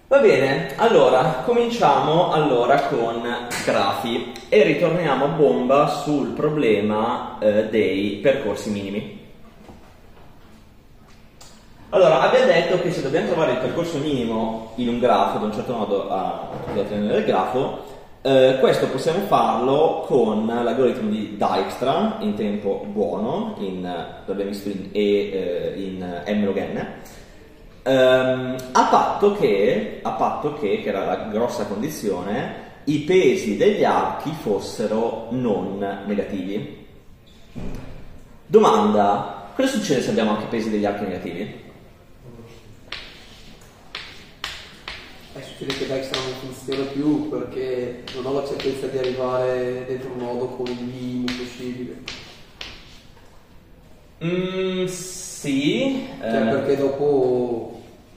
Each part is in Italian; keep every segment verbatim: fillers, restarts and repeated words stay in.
Va bene, allora cominciamo allora con grafi e ritorniamo a bomba sul problema eh, dei percorsi minimi. Allora, abbiamo detto che se dobbiamo trovare il percorso minimo in un grafo, da un certo nodo a tutte le del grafo, eh, questo possiamo farlo con l'algoritmo di Dijkstra in tempo buono, in l'abbiamo visto in E eh, in M log n. Um, a patto che, a patto che, che era la grossa condizione, i pesi degli archi fossero non negativi. Domanda: cosa succede se abbiamo anche pesi degli archi negativi? Eh, succede che Dijkstra non funziona più perché non ho la certezza di arrivare dentro un nodo con il minimo possibile. Mm, sì. Cioè, eh. perché dopo...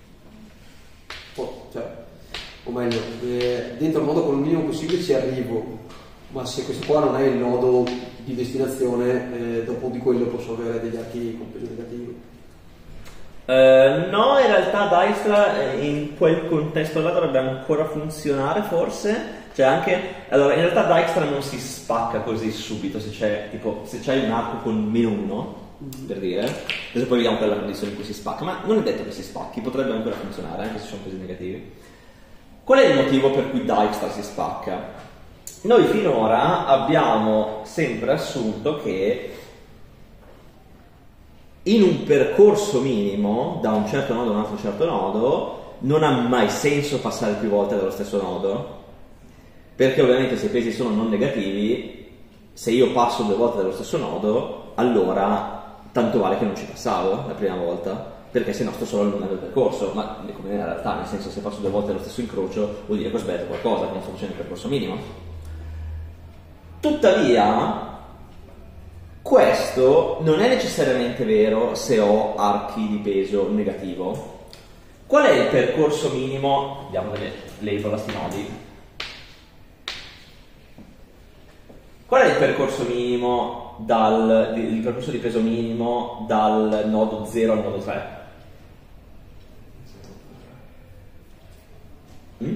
Oh, cioè, o meglio, eh, dentro il nodo con il minimo possibile ci arrivo, ma se questo qua non è il nodo di destinazione, eh, dopo di quello posso avere degli archi con peso negativo. Uh, no, in realtà Dijkstra eh, in quel contesto là dovrebbe ancora funzionare forse. Cioè anche, allora in realtà Dijkstra non si spacca così subito se c'è tipo se c'hai un arco con meno uno, per dire, adesso poi vediamo quella condizione in cui si spacca, ma non è detto che si spacchi, potrebbe ancora funzionare anche se ci sono pesi negativi. Qual è il motivo per cui Dijkstra si spacca? Noi finora abbiamo sempre assunto che in un percorso minimo da un certo nodo a un altro certo nodo non ha mai senso passare più volte dallo stesso nodo, perché ovviamente se i pesi sono non negativi, se io passo due volte dallo stesso nodo, allora tanto vale che non ci passavo la prima volta, perché se no sto solo allungando il percorso, ma come in realtà, nel senso, se passo due volte allo stesso incrocio vuol dire che ho sbagliato qualcosa, che non sto facendo il percorso minimo. Tuttavia questo non è necessariamente vero se ho archi di peso negativo. Qual è il percorso minimo? Vediamo delle label a sti nodi. Qual è il percorso minimo dal il percorso di peso minimo dal nodo zero al nodo tre? Mm?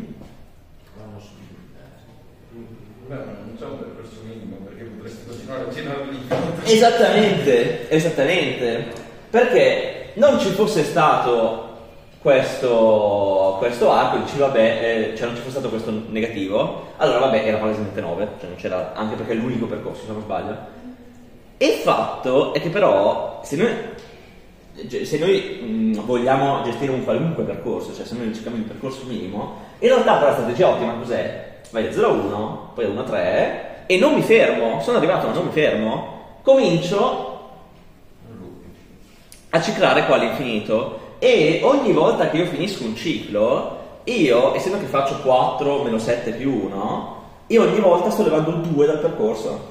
Beh, non c'è un percorso minimo perché potresti continuare a girare l'infinito. Esattamente, esattamente. Perché non ci fosse stato questo, questo arco, dici vabbè, eh, cioè non ci fosse stato questo negativo, allora vabbè, era palesemente nove, cioè non c'era, anche perché è l'unico percorso, se non sbaglio. E il fatto è che però, se noi, se noi mh, vogliamo gestire un qualunque percorso, cioè se noi cerchiamo il percorso minimo, in realtà però la strategia ottima cos'è? Vai da zero a uno, poi da uno a tre, e non mi fermo, sono arrivato ma non mi fermo, comincio a ciclare qua all'infinito. E ogni volta che io finisco un ciclo, io, essendo che faccio quattro meno sette più uno, io ogni volta sto levando due dal percorso.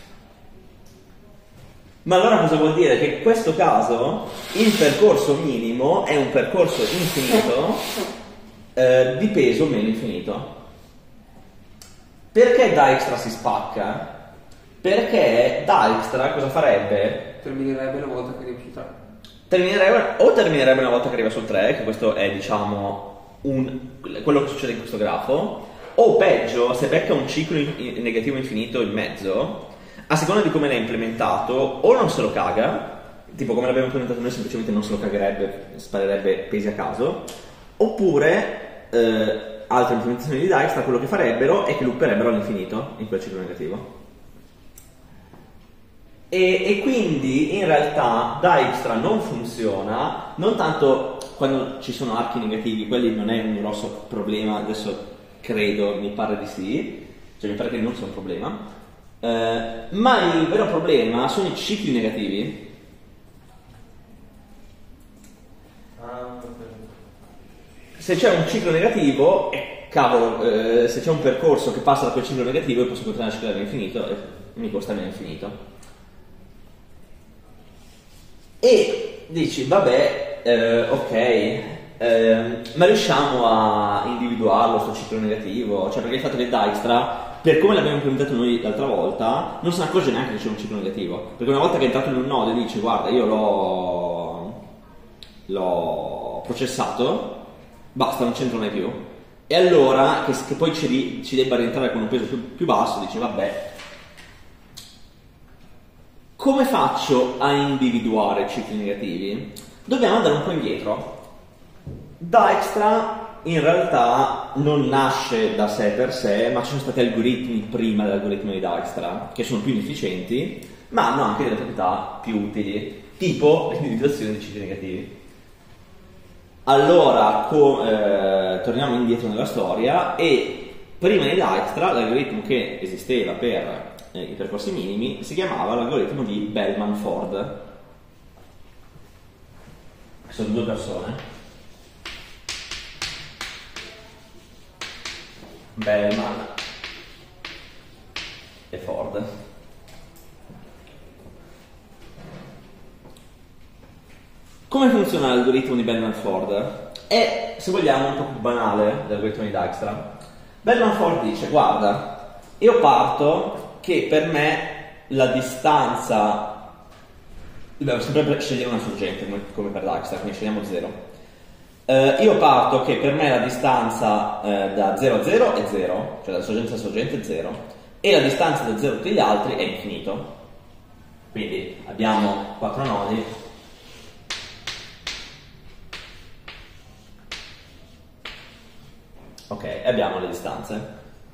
Ma allora cosa vuol dire? Che in questo caso il percorso minimo è un percorso infinito eh, di peso meno infinito. Perché Dijkstra si spacca? Perché Dijkstra cosa farebbe? Terminerebbe una volta che arrivo sul tre. Terminerebbe, o terminerebbe una volta che arriva sul tre, che questo è diciamo un, quello che succede in questo grafo, o peggio, se becca un ciclo in, in negativo infinito in mezzo, a seconda di come l'ha implementato, o non se lo caga, tipo come l'abbiamo implementato noi semplicemente non se lo cagherebbe, sparerebbe pesi a caso, oppure eh, altre implementazioni di Dijkstra quello che farebbero è che looperebbero all'infinito in quel ciclo negativo. E, e quindi in realtà Dijkstra non funziona, non tanto quando ci sono archi negativi, quelli non è un grosso problema, adesso credo, mi pare di sì, cioè mi pare che non sia un problema, eh, ma il vero problema sono i cicli negativi. Se c'è un ciclo negativo, eh, cavolo, eh, se c'è un percorso che passa da quel ciclo negativo io posso continuare a ciclare all'infinito e mi costa meno infinito. E dici, vabbè, eh, ok, eh, ma riusciamo a individuarlo sto ciclo negativo? Cioè, perché il fatto che Dijkstra, per come l'abbiamo implementato noi l'altra volta, non se ne accorge neanche che c'è un ciclo negativo. Perché una volta che è entrato in un nodo e dice, guarda, io l'ho, l'ho processato, basta, non c'entra mai più. E allora, che, che poi ci, ci debba rientrare con un peso più, più basso, dice vabbè, come faccio a individuare cicli negativi? Dobbiamo andare un po' indietro. Dijkstra in realtà non nasce da sé per sé, ma ci sono stati algoritmi prima dell'algoritmo di Dijkstra che sono più inefficienti, ma hanno anche delle proprietà più utili, tipo l'individuazione di cicli negativi. Allora, co- eh, torniamo indietro nella storia e prima di Dijkstra l'algoritmo che esisteva per eh, i percorsi minimi si chiamava l'algoritmo di Bellman-Ford. Sono due persone. Bellman e Ford. Come funziona l'algoritmo di Bellman-Ford? È, se vogliamo, un po' più banale dell'algoritmo di Dijkstra. Bellman-Ford dice, guarda, io parto che per me la distanza, devo sempre scegliere una sorgente come, come per Dijkstra, quindi scegliamo zero. Uh, io parto che per me la distanza uh, da zero a zero è zero, cioè da sorgente a sorgente è zero, e la distanza da zero a tutti gli altri è infinito. Quindi abbiamo quattro nodi. Ok, e abbiamo le distanze.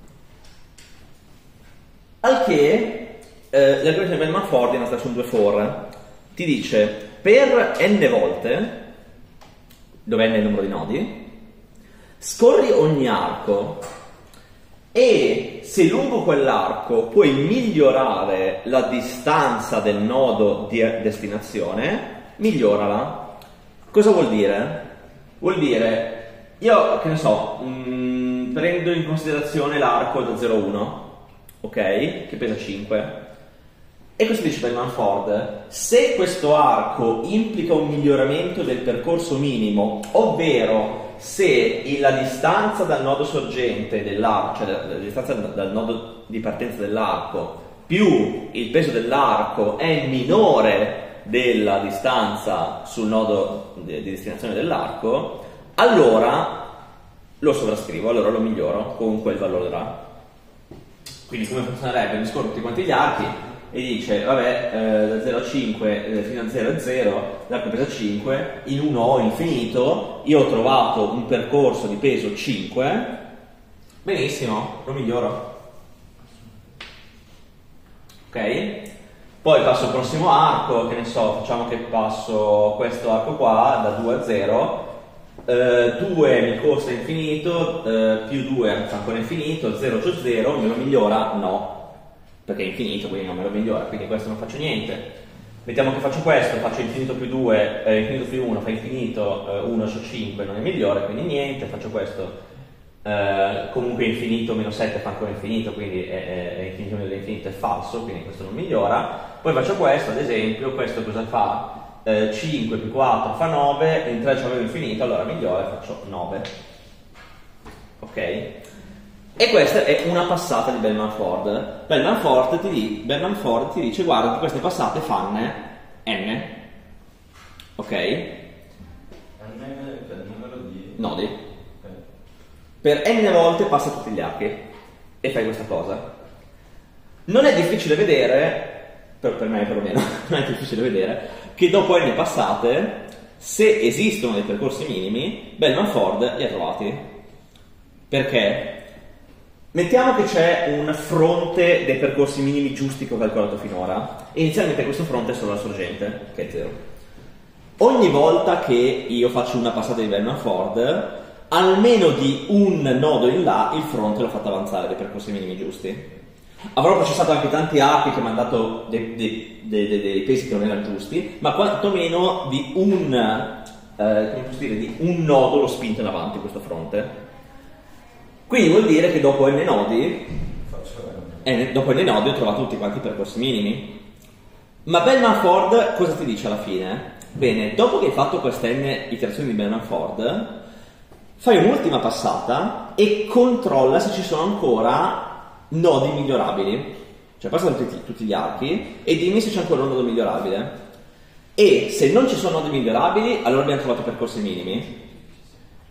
Al che eh, l'algoritmo di Bellman-Ford in realtà sono due for. Ti dice per n volte, dove n è il numero di nodi, scorri ogni arco e se lungo quell'arco puoi migliorare la distanza del nodo di destinazione, migliorala. Cosa vuol dire? Vuol dire, io che ne so, mh, prendo in considerazione l'arco da zero a uno, ok? Che pesa cinque. E questo dice Bellman-Ford, se questo arco implica un miglioramento del percorso minimo, ovvero se la distanza dal nodo sorgente dell'arco, cioè la distanza dal nodo di partenza dell'arco, più il peso dell'arco è minore della distanza sul nodo di destinazione dell'arco, allora lo sovrascrivo, allora lo miglioro con quel valore là. Quindi come funzionerebbe? Mi scorro tutti quanti gli archi e dice, vabbè, eh, da zero a cinque eh, fino a zero a zero, l'arco pesa cinque, in un O infinito, io ho trovato un percorso di peso cinque, benissimo, lo miglioro. Ok? Poi passo al prossimo arco, che ne so, facciamo che passo questo arco qua, da due a zero, Uh, due mi costa infinito, uh, più due fa ancora infinito, zero più zero, me lo migliora? No, perché è infinito, quindi non me lo migliora, quindi questo non faccio niente. Mettiamo che faccio questo, faccio infinito più due, eh, infinito più uno fa infinito, eh, uno su cinque non è migliore, quindi niente. Faccio questo, eh, comunque infinito meno sette fa ancora infinito, quindi è, è infinito meno infinito è falso, quindi questo non migliora. Poi faccio questo, ad esempio, questo cosa fa? Eh, cinque più quattro fa nove, in tre c'avevo infinito, allora migliore, faccio nove. Ok? E questa è una passata di Bellman-Ford. Bellman-Ford ti, di, Bellman-Ford ti dice, guarda, queste passate fanno n. Ok? N per il numero di nodi. Okay. Per n volte passa tutti gli archi e fai questa cosa. Non è difficile vedere, per, per me perlomeno, non è difficile vedere che dopo n passate, se esistono dei percorsi minimi, Bellman-Ford li ha trovati. Perché? Mettiamo che c'è un fronte dei percorsi minimi giusti che ho calcolato finora, e inizialmente questo fronte è solo la sorgente, che è zero. Ogni volta che io faccio una passata di Bellman-Ford, almeno di un nodo in là, il fronte l'ho fatto avanzare dei percorsi minimi giusti. Avrò processato anche tanti archi che mi hanno dato dei, dei, dei, dei, dei pesi che non erano giusti, ma quantomeno di un, eh, come posso dire, di un nodo l'ho spinto in avanti questo fronte. Quindi vuol dire che dopo n nodi, n, dopo n nodi ho trovato tutti quanti i percorsi minimi. Ma Bellman-Ford cosa ti dice alla fine? Bene, dopo che hai fatto queste n iterazioni di Bellman-Ford, fai un'ultima passata e controlla se ci sono ancora nodi migliorabili, cioè passa tutti, tutti gli archi e dimmi se c'è ancora un nodo migliorabile, e se non ci sono nodi migliorabili allora abbiamo trovato percorsi minimi,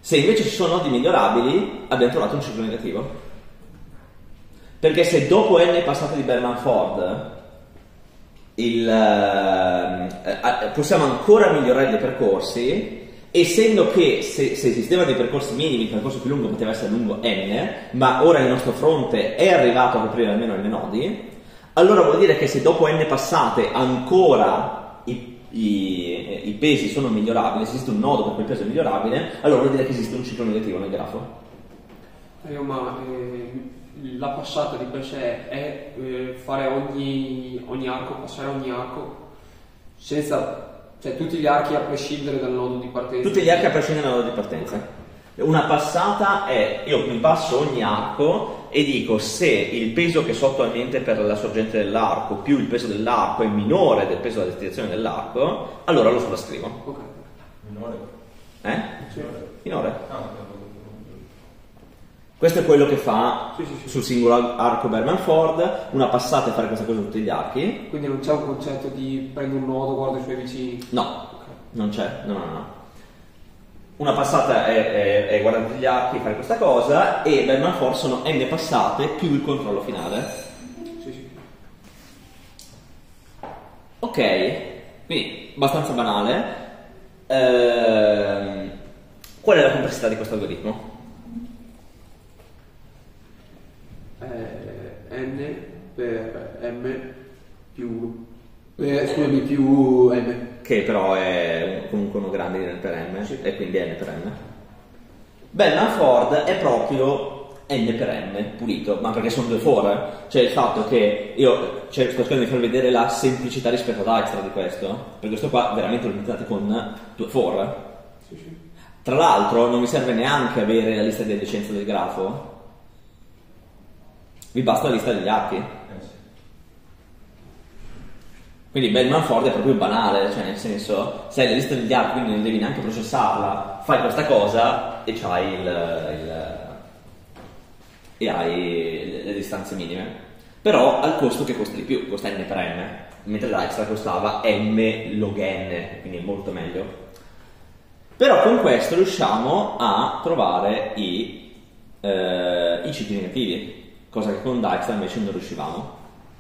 Se invece ci sono nodi migliorabili, abbiamo trovato un ciclo negativo. Perché se dopo n passate di Bellman-Ford il, eh, possiamo ancora migliorare dei percorsi, essendo che se, se esistevano dei percorsi minimi, il percorso più lungo poteva essere lungo n, ma ora il nostro fronte è arrivato a coprire almeno n nodi, allora vuol dire che se dopo n passate ancora i, i, i pesi sono migliorabili, se esiste un nodo per quel peso è migliorabile, allora vuol dire che esiste un ciclo negativo nel grafo. Eh, ma eh, la passata di per sé è eh, fare ogni, ogni arco, passare ogni arco senza, cioè tutti gli archi a prescindere dal nodo di partenza. Tutti gli archi a prescindere dal nodo di partenza. Una passata è, io mi passo ogni arco e dico se il peso che so attualmente per la sorgente dell'arco più il peso dell'arco è minore del peso della destinazione dell'arco, allora lo sovrascrivo. Ok. Minore? Eh? Sì. Minore. Ah, Questo è quello che fa sì, sì, sì. sul singolo arco Bellman-Ford, una passata e fare questa cosa su tutti gli archi. Quindi non c'è un concetto di prendo un nodo, guardo i suoi vicini? No, okay. Non c'è, no, no, no. Una passata è, è, è guardare tutti gli archi, fare questa cosa, e Bellman-Ford sono n passate più il controllo finale. Sì, sì. Ok, quindi abbastanza banale. Ehm, qual è la complessità di questo algoritmo? Eh, n per m più uno. Eh, scusami, più m. Che però è comunque uno grande di n per m, sì. E quindi n per m. Bellman-Ford è proprio n per m pulito, ma perché sono due for. Cioè il fatto che io cioè, sto cercando di far vedere la semplicità rispetto ad Dijkstra di questo, per questo qua veramente lo limitate con due for. Sì, sì. Tra l'altro non vi serve neanche avere la lista di adiacenza del grafo, vi basta la lista degli archi. eh sì. Quindi Bellman-Ford è proprio banale, cioè nel senso, se hai la lista degli archi, quindi non devi neanche processarla, fai questa cosa e c'hai il, il e hai le, le distanze minime. Però al costo che costa di più, costa n per m, mentre l'Dijkstra costava m log n, quindi è molto meglio. Però con questo riusciamo a trovare i, eh, i cicli negativi, cosa che con Dijkstra invece non riuscivamo.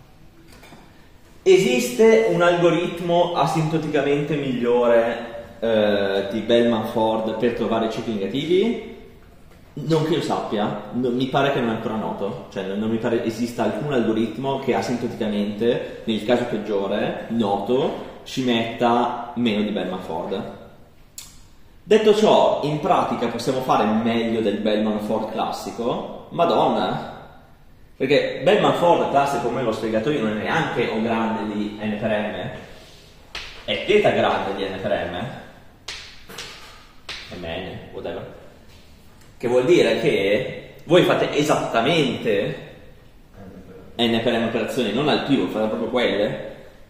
Esiste un algoritmo asintoticamente migliore eh, di Bellman-Ford per trovare i cicli negativi? Non che io sappia, non, mi pare che non è ancora noto, cioè non, non mi pare esista alcun algoritmo che asintoticamente, nel caso peggiore, noto, ci metta meno di Bellman-Ford. Detto ciò, in pratica possiamo fare meglio del Bellman-Ford classico? Madonna! Perché Bellman-Ford classico, come l'ho spiegato io, non è neanche O grande di n per m, è θ grande di n per m, mn, whatever. Che vuol dire che voi fate esattamente n per m operazioni, non al più, fate proprio quelle.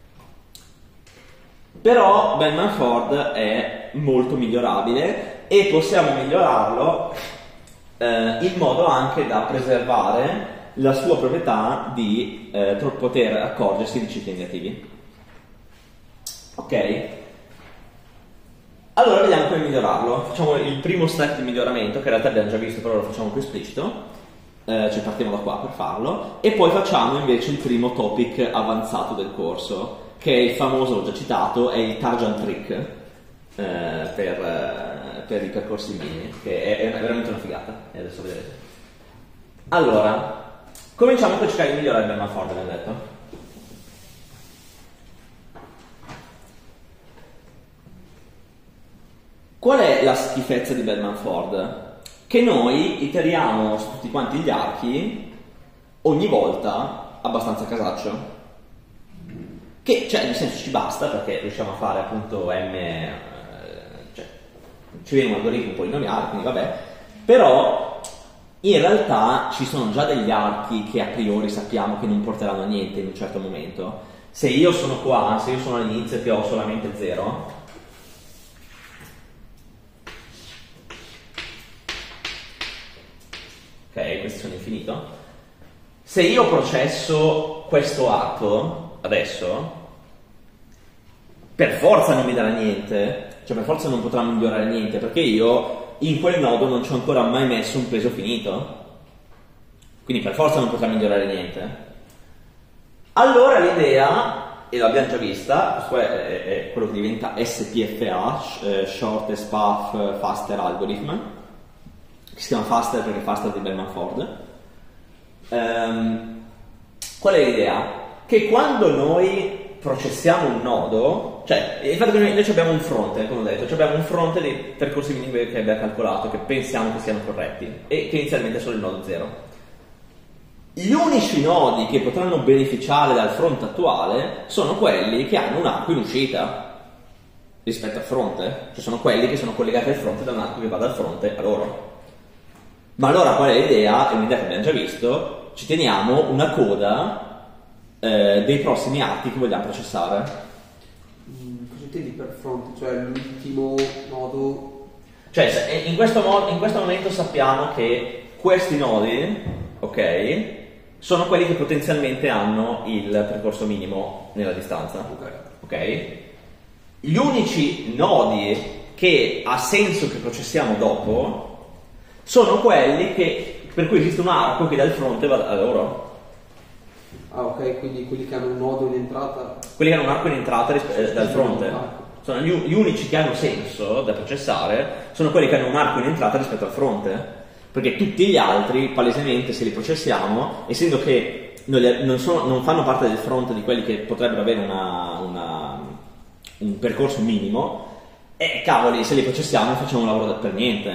Però Bellman-Ford è molto migliorabile e possiamo migliorarlo eh, in modo anche da preservare la sua proprietà di eh, poter accorgersi di cicli negativi. Ok? Allora vediamo come migliorarlo. Facciamo il primo step di miglioramento, che in realtà abbiamo già visto, però lo facciamo più esplicito. Eh, cioè partiamo da qua per farlo. E poi facciamo invece il primo topic avanzato del corso, che è il famoso, l'ho già citato, è il Tarjan Trick eh, per, eh, per i percorsi minimi, che è, è veramente una figata. E adesso vedrete. Allora, cominciamo per cercare di migliorare Bellman-Ford, abbiamo detto. Qual è la schifezza di Bellman-Ford? Che noi iteriamo su tutti quanti gli archi ogni volta abbastanza casaccio. Che, cioè, nel senso ci basta perché riusciamo a fare appunto m, eh, cioè, ci viene un algoritmo polinomiale, quindi vabbè, però in realtà ci sono già degli archi che a priori sappiamo che non porteranno a niente in un certo momento. Se io sono qua, se io sono all'inizio e che ho solamente zero, ok, questi sono infinito. Se io processo questo arco adesso, per forza non mi darà niente, cioè per forza non potrà migliorare niente, perché io in quel nodo non ci ho ancora mai messo un peso finito, quindi per forza non potrà migliorare niente. Allora l'idea, e l'abbiamo già vista, questo è, è, è quello che diventa S P F A, eh, Shortest Path Faster Algorithm, che si chiama Faster perché Faster di Bellman-Ford. Um, qual è l'idea? Che quando noi processiamo un nodo, cioè il fatto che noi, noi abbiamo un fronte, come ho detto, cioè abbiamo un fronte dei percorsi minimi che abbiamo calcolato, che pensiamo che siano corretti, e che inizialmente sono il nodo zero. Gli unici nodi che potranno beneficiare dal fronte attuale sono quelli che hanno un arco in uscita rispetto al fronte, cioè sono quelli che sono collegati al fronte da un arco che va dal fronte a loro. Ma allora qual è l'idea? È un'idea che abbiamo già visto, ci teniamo una coda eh, dei prossimi archi che vogliamo processare. Mm, cosa intendi per fronte? Cioè l'ultimo nodo? Cioè in questo, mo- in questo momento sappiamo che questi nodi, ok, sono quelli che potenzialmente hanno il percorso minimo nella distanza. Ok. Ok? Gli unici nodi che ha senso che processiamo dopo sono quelli che, per cui esiste un arco che dal fronte va a loro. Ah, ok, quindi quelli che hanno un nodo in entrata. Quelli che hanno un arco in entrata rispe- eh, dal fronte. Sono gli, gli unici che hanno senso da processare sono quelli che hanno un arco in entrata rispetto al fronte. Perché tutti gli altri, palesemente, se li processiamo, essendo che non, li, non, sono, non fanno parte del fronte di quelli che potrebbero avere una, una, un percorso minimo, e eh, cavoli, se li processiamo facciamo un lavoro per niente.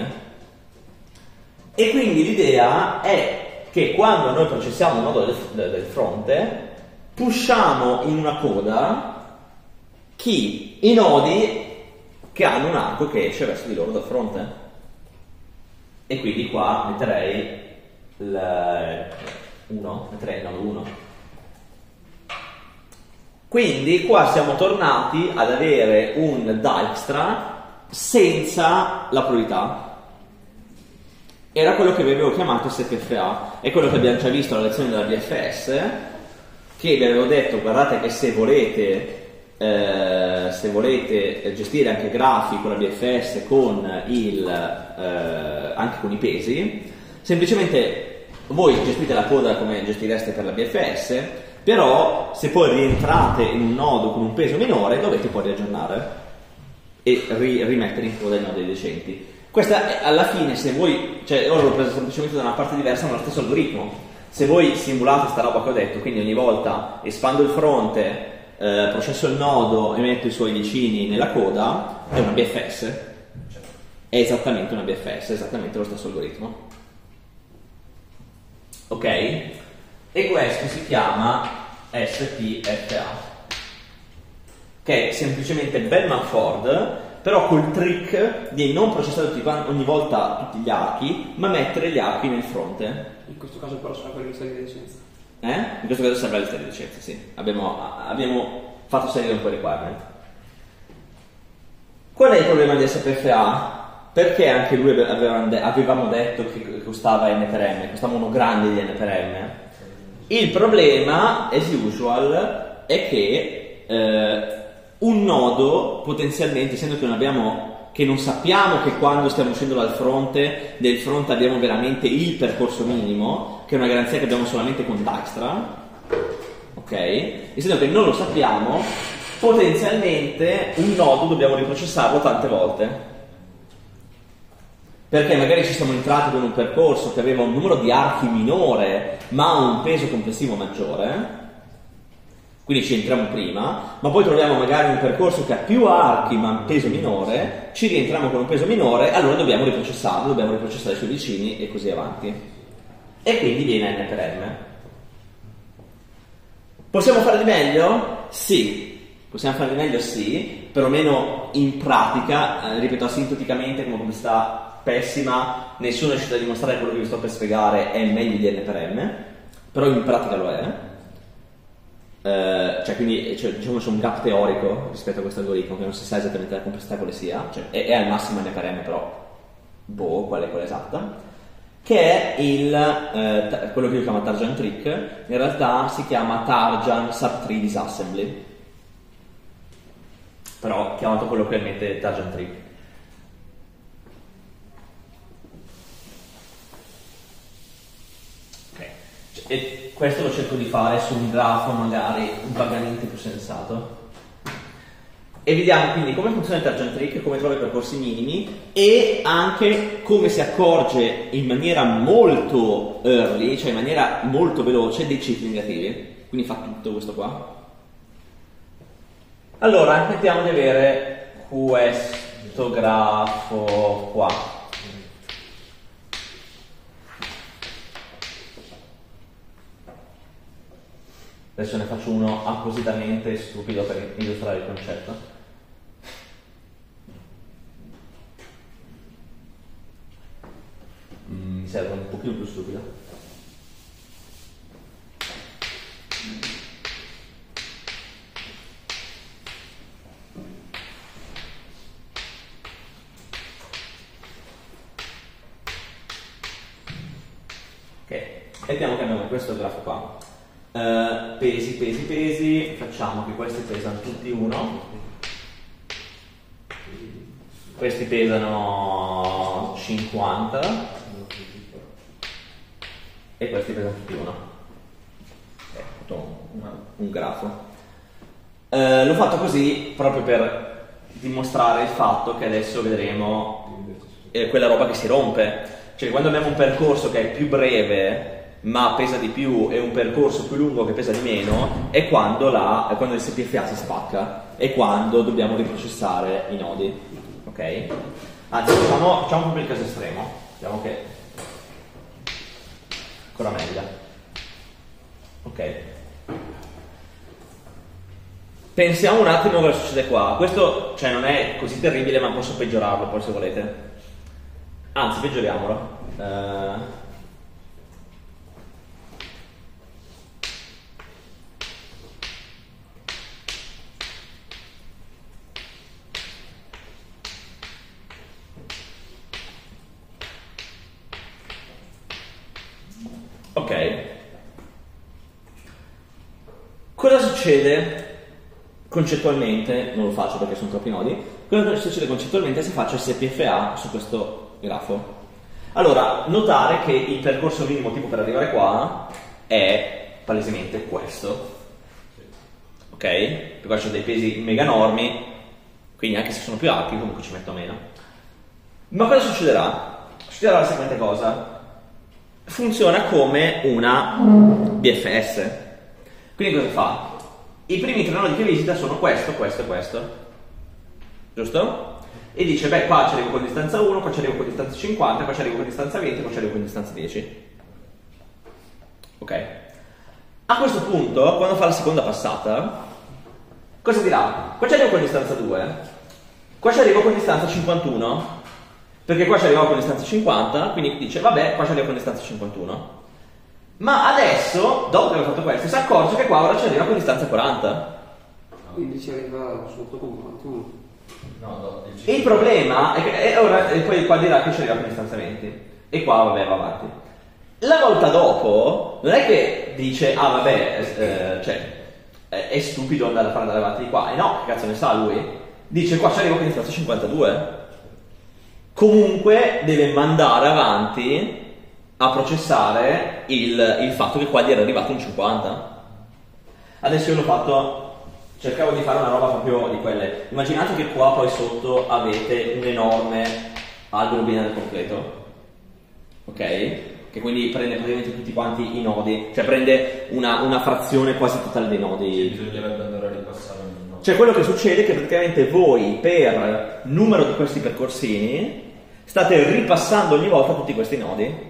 E quindi l'idea è che quando noi processiamo un nodo del, del fronte, pushiamo in una coda chi? I nodi che hanno un arco che esce verso di loro dal fronte. E quindi qua metterei il uno, metterei il nodo uno. Quindi qua siamo tornati ad avere un Dijkstra senza la probabilità. Era quello che avevo chiamato S P F A, è quello che abbiamo già visto alla lezione della B F S, che vi avevo detto, guardate che se volete Eh, se volete gestire anche grafi con la B F S con il, eh, anche con i pesi, semplicemente voi gestite la coda come gestireste per la B F S, però se poi rientrate in un nodo con un peso minore dovete poi riaggiornare e ri- rimettere in coda i nodi decenti. Questa è, alla fine, se voi, cioè ora l'ho preso semplicemente da una parte diversa ma lo stesso algoritmo. Se voi simulate sta roba che ho detto, quindi ogni volta espando il fronte, Eh, processo il nodo e metto i suoi vicini nella coda, è una B F S, è esattamente una B F S, è esattamente lo stesso algoritmo, ok? E questo si chiama S P F A, che è semplicemente Bellman-Ford, però col trick di non processare tutti, ogni volta tutti gli archi, ma mettere gli archi nel fronte. In questo caso però sarà quello di serie di licenza. Eh? In questo caso serve la lista di licenze, sì. Abbiamo, abbiamo fatto salire un po' i requirement. Qual è il problema di S P F A? Perché anche lui aveva, avevamo detto che costava N per M, costava uno grande di N per M. Il problema, as usual, è che eh, un nodo potenzialmente, essendo che non abbiamo che non sappiamo che quando stiamo uscendo dal fronte, del fronte abbiamo veramente il percorso minimo, che è una garanzia che abbiamo solamente con Dijkstra, ok? Essendo che non lo sappiamo, potenzialmente un nodo dobbiamo riprocessarlo tante volte. Perché magari ci siamo entrati con un percorso che aveva un numero di archi minore, ma un peso complessivo maggiore, quindi ci entriamo prima, ma poi troviamo magari un percorso che ha più archi ma un peso minore, ci rientriamo con un peso minore, allora dobbiamo riprocessarlo, dobbiamo riprocessare i suoi vicini e così avanti. E quindi viene N per M. Possiamo fare di meglio? Sì. Possiamo fare di meglio? Sì. Perlomeno in pratica, eh, ripeto asintoticamente, come pubblicità pessima, nessuno è riuscito a dimostrare che quello che vi sto per spiegare è meglio di N per M, però in pratica lo è. Uh, cioè quindi cioè, diciamo c'è un gap teorico rispetto a questo algoritmo che non si sa esattamente la complessità quale sia, cioè è, è al massimo N per M, però boh, qual è quella esatta, che è il uh, t- quello che io chiamo Tarjan trick, in realtà si chiama Tarjan subtree disassembly, però chiamato colloquialmente Tarjan trick. e questo lo cerco di fare su un grafo magari vagamente più sensato. E vediamo quindi come funziona il Target Trick, come trova i percorsi minimi e anche come si accorge in maniera molto early, cioè in maniera molto veloce, dei cicli negativi. Quindi fa tutto questo qua. Allora, mettiamo di avere questo grafo qua. Adesso ne faccio uno appositamente stupido per illustrare il concetto. Mm, mi serve un pochino più stupido. Ok, mettiamo che abbiamo questo grafo qua. Uh, pesi, pesi, pesi, facciamo che questi pesano tutti uno, questi pesano cinquanta e questi pesano tutti uno. È tutto un, un grafo. Uh, l'ho fatto così proprio per dimostrare il fatto che adesso vedremo eh, quella roba che si rompe. Cioè quando abbiamo un percorso che è più breve ma pesa di più e un percorso più lungo che pesa di meno è quando, la, è quando il S P F A si spacca, è quando dobbiamo riprocessare i nodi, ok? Anzi, facciamo, facciamo proprio il caso estremo, vediamo che ancora meglio, ok? Pensiamo un attimo cosa succede qua. Questo, cioè, non è così terribile, ma posso peggiorarlo poi se volete, anzi peggioriamolo. uh, Ok, cosa succede concettualmente? Non lo faccio perché sono troppi nodi. Cosa succede concettualmente se faccio S P F A su questo grafo? Allora, notare che il percorso minimo tipo per arrivare qua è palesemente questo, ok? Perché qua c'ho dei pesi mega enormi, quindi anche se sono più alti comunque ci metto meno. Ma cosa succederà? Succederà la seguente cosa. Funziona come una B F S. Quindi cosa fa? I primi tre nodi che visita sono questo, questo e questo, giusto? E dice, beh, qua ci arrivo con distanza uno, qua ci arrivo con distanza cinquanta, qua ci arrivo con distanza venti, qua ci arrivo con distanza dieci. Ok? A questo punto, quando fa la seconda passata, cosa dirà? Qua ci arrivo con distanza due, qua ci arrivo con distanza cinquantuno, perché qua ci arrivavo con distanza cinquanta, quindi dice, vabbè, qua ci arrivo con distanza cinquantuno. Ma adesso, dopo che avevo fatto questo, si accorge che qua ora ci arriva con distanza quaranta. Quindi ci arriva sotto con quarantuno. No, no, il, il problema è che e ora, e poi qua dirà che ci arriva con distanza venti. E qua, vabbè, va avanti. La volta dopo, non è che dice, ah, vabbè, eh, cioè, è, è stupido andare a fare andare avanti di qua. E no, che cazzo ne sa lui? Dice, qua ci arrivo con distanza cinquantadue. Comunque deve mandare avanti a processare il, il fatto che qua gli era arrivato un cinquanta. Adesso io l'ho fatto, cercavo di fare una roba proprio di quelle. Immaginate che qua poi sotto avete un enorme albero binario completo, ok? Che quindi prende praticamente tutti quanti i nodi, cioè prende una, una frazione quasi totale dei nodi. Sì, bisognerebbe andare a ripassare ogni nodo. Cioè quello che succede è che praticamente voi per numero di questi percorsini state ripassando ogni volta tutti questi nodi.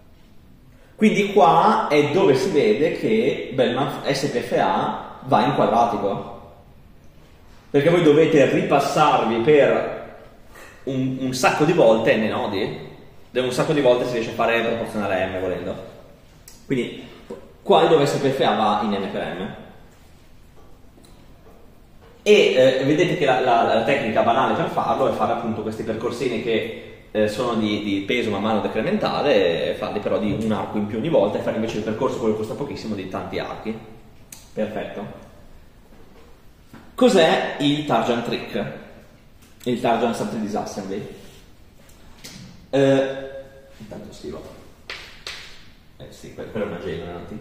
Quindi qua è dove si vede che Bellman S P F A va in quadratico, perché voi dovete ripassarvi per un, un sacco di volte n nodi, dove un sacco di volte si riesce a fare proporzionale a m volendo. Quindi qua è dove S P F A va in m per m. E eh, vedete che la, la, la tecnica banale per farlo è fare appunto questi percorsini che Eh, sono di, di peso man mano decrementale, farli però di un arco in più ogni volta e fare invece il percorso, quello che costa pochissimo, di tanti archi. Perfetto. Cos'è il Target Trick? Il Target Sample Disassembly? Eh, intanto scrivo. Eh sì, quella è una gema, avanti.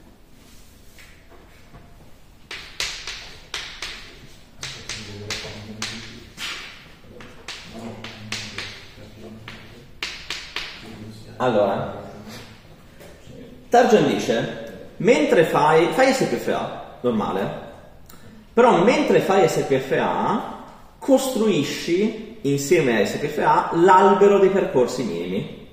Allora, Tarjan dice, mentre fai, fai S P F A, normale, però mentre fai S P F A, costruisci insieme a S P F A l'albero dei percorsi minimi.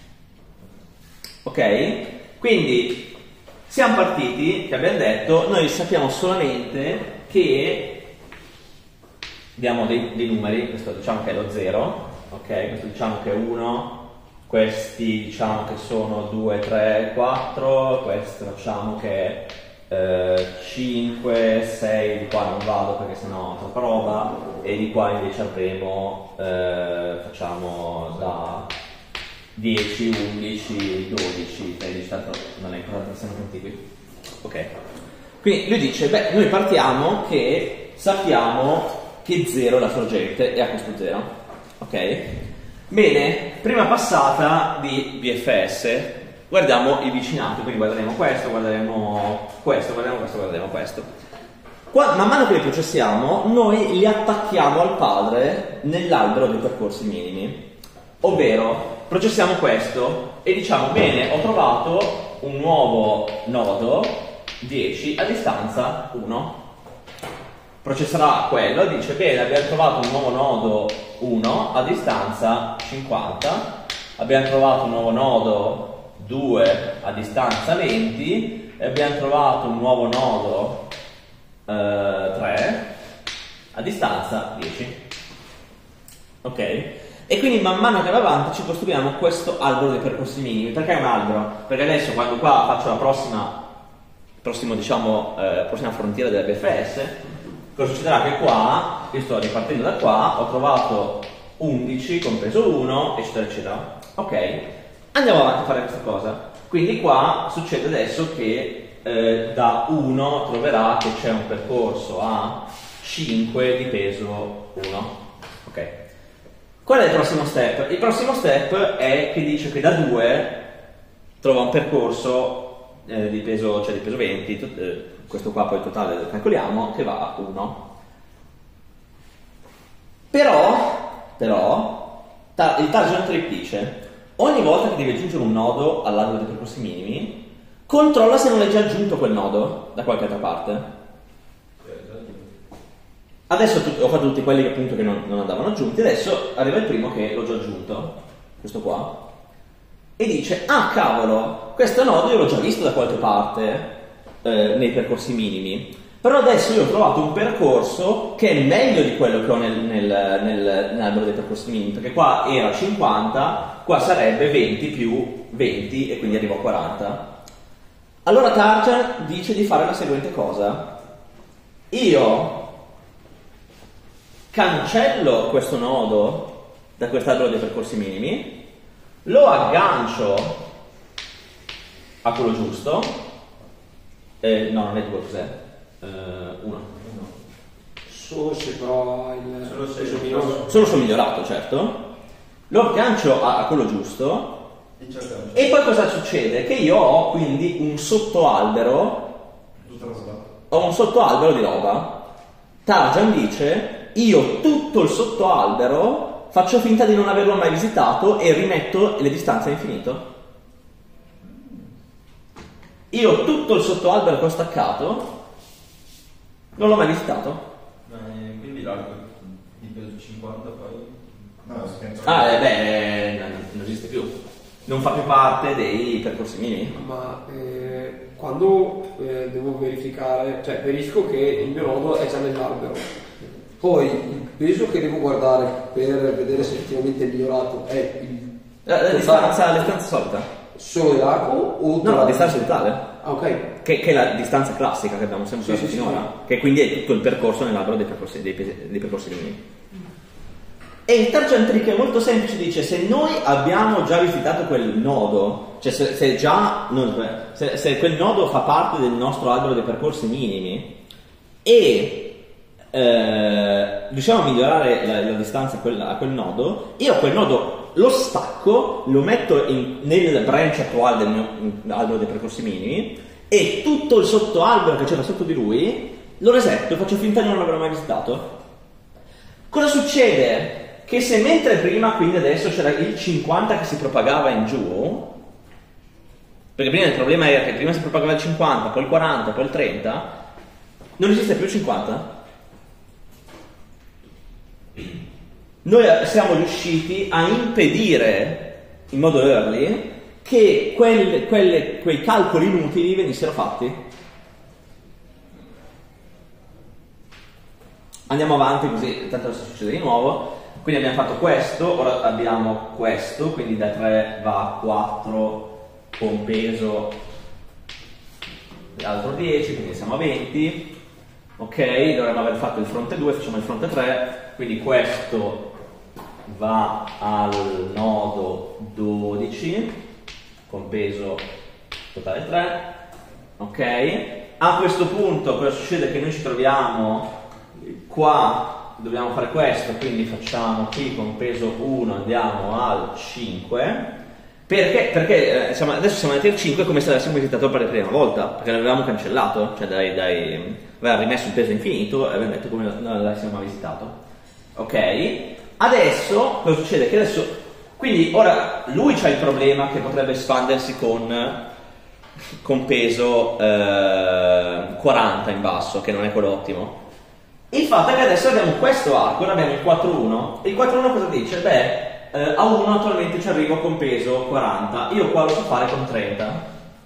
Ok? Quindi siamo partiti, che abbiamo detto, noi sappiamo solamente che abbiamo dei, dei numeri, questo diciamo che è lo zero, ok? Questo diciamo che è uno, questi diciamo che sono due, tre, quattro, questo facciamo che è eh, cinque, sei, di qua non vado perché sennò ho troppa roba, e di qua invece avremo, eh, facciamo da dieci, undici, dodici, tredici, tanto non è importante, siamo tutti qui. Ok. Quindi lui dice, beh, noi partiamo che sappiamo che zero è la sorgente e a questo zero. Ok? Bene, prima passata di B F S, guardiamo i vicinati, quindi guarderemo questo, guarderemo questo, guarderemo questo, guarderemo questo. Qua, man mano che li processiamo, noi li attacchiamo al padre nell'albero dei percorsi minimi. Ovvero, processiamo questo e diciamo, bene, ho trovato un nuovo nodo, dieci, a distanza uno. Processerà quello, dice, bene, abbiamo trovato un nuovo nodo uno a distanza cinquanta, abbiamo trovato un nuovo nodo due a distanza venti e abbiamo trovato un nuovo nodo eh, tre a distanza dieci. Ok? E quindi man mano che va avanti ci costruiamo questo albero dei percorsi minimi. Perché è un albero? Perché adesso quando qua faccio la prossima, prossimo, diciamo, eh, prossima frontiera della B F S, cosa succederà? Che qua, io sto ripartendo da qua, ho trovato undici, compreso uno, eccetera, eccetera. Ok, andiamo avanti a fare questa cosa. Quindi qua succede adesso che eh, da uno troverà che c'è un percorso a cinque di peso uno. Ok. Qual è il prossimo step? Il prossimo step è che dice che da due trova un percorso eh, di peso, cioè di peso venti, eh, questo qua poi il totale lo calcoliamo, che va a uno. Però, però ta- il Tarjan Trick dice, ogni volta che devi aggiungere un nodo all'albero dei percorsi minimi, controlla se non hai già aggiunto quel nodo da qualche altra parte. Adesso ho fatto tutti quelli che appunto che non, non andavano aggiunti, adesso arriva il primo che l'ho già aggiunto, questo qua, e dice, ah cavolo, questo nodo io l'ho già visto da qualche parte eh, nei percorsi minimi, però adesso io ho trovato un percorso che è meglio di quello che ho nel, nel, nel, nell'albero dei percorsi minimi, perché qua era cinquanta, qua sarebbe venti più venti e quindi arrivo a quaranta. Allora Tarjan dice di fare la seguente cosa, io cancello questo nodo da quest'albero dei percorsi minimi, lo aggancio a quello giusto, eh, no non è due, cos'è? Eh, uno. Solo se però il Solo se- peso minore. Solo se ho migliorato, certo. Lo aggancio a, a quello giusto e poi cosa succede? Che io ho quindi un sottoalbero, ho un sottoalbero di roba. Tarjan dice, io tutto il sottoalbero faccio finta di non averlo mai visitato e rimetto le distanze a infinito. Io tutto il sottoalbero che ho staccato non l'ho mai visitato. Ma, eh, quindi l'arco di peso cinquanta poi? No, spento. Ah, eh, beh, non, non esiste più. Non fa più parte dei percorsi minimi. Ma eh, quando eh, devo verificare, cioè verifico che il mio nodo è già nell'albero, poi il peso che devo guardare per vedere se effettivamente è migliorato è il La, la, distanza, la distanza solita. solo dell'arco o No, la distanza totale. Ah, ok. Che, che è la distanza classica che abbiamo sempre Sì, usato sì, finora, sì. che quindi è tutto il percorso nell'albero dei percorsi, dei, pesi- dei percorsi minimi. E il Tarjan Trick è molto semplice, dice se noi abbiamo già visitato quel nodo, cioè se, se già non, se, se quel nodo fa parte del nostro albero dei percorsi minimi e eh, riusciamo a migliorare la, la distanza a quel, a quel nodo, io a quel nodo lo stacco, lo metto in, nel branch attuale del mio albero dei percorsi minimi e tutto il sottoalbero che c'era sotto di lui lo resetto e faccio finta di non averlo mai visitato. Cosa succede? Che se mentre prima, quindi adesso c'era il cinquanta che si propagava in giù, perché prima il problema era che prima si propagava il cinquanta, poi il quaranta, poi il trenta, non esiste più il cinquanta. Noi siamo riusciti a impedire in modo early che quelle, quelle, quei calcoli inutili venissero fatti. Andiamo avanti così, tanto adesso succede di nuovo. Quindi abbiamo fatto questo, ora abbiamo questo, quindi da tre va a quattro con peso altro dieci, quindi siamo a venti. Ok, dovremmo aver fatto il fronte due, facciamo il fronte tre, quindi questo va al nodo dodici con peso totale tre. Ok, a questo punto cosa succede? Che noi ci troviamo qua, dobbiamo fare questo, quindi facciamo qui con peso uno, andiamo al cinque. Perché? Perché eh, siamo, adesso siamo andati al cinque come se l'avessimo visitato per la prima volta, perché l'avevamo cancellato, cioè dai, dai, aveva rimesso il peso infinito e avevamo detto come non l'avessimo mai visitato. Ok, adesso cosa succede? Che adesso, quindi ora lui c'ha il problema che potrebbe espandersi con, con peso eh, quaranta in basso, che non è quello ottimo. Il fatto è che adesso abbiamo questo arco, ora abbiamo il quattro uno. Il quattro uno cosa dice? Beh, eh, a uno attualmente ci arrivo con peso quaranta, io qua lo so fare con trenta.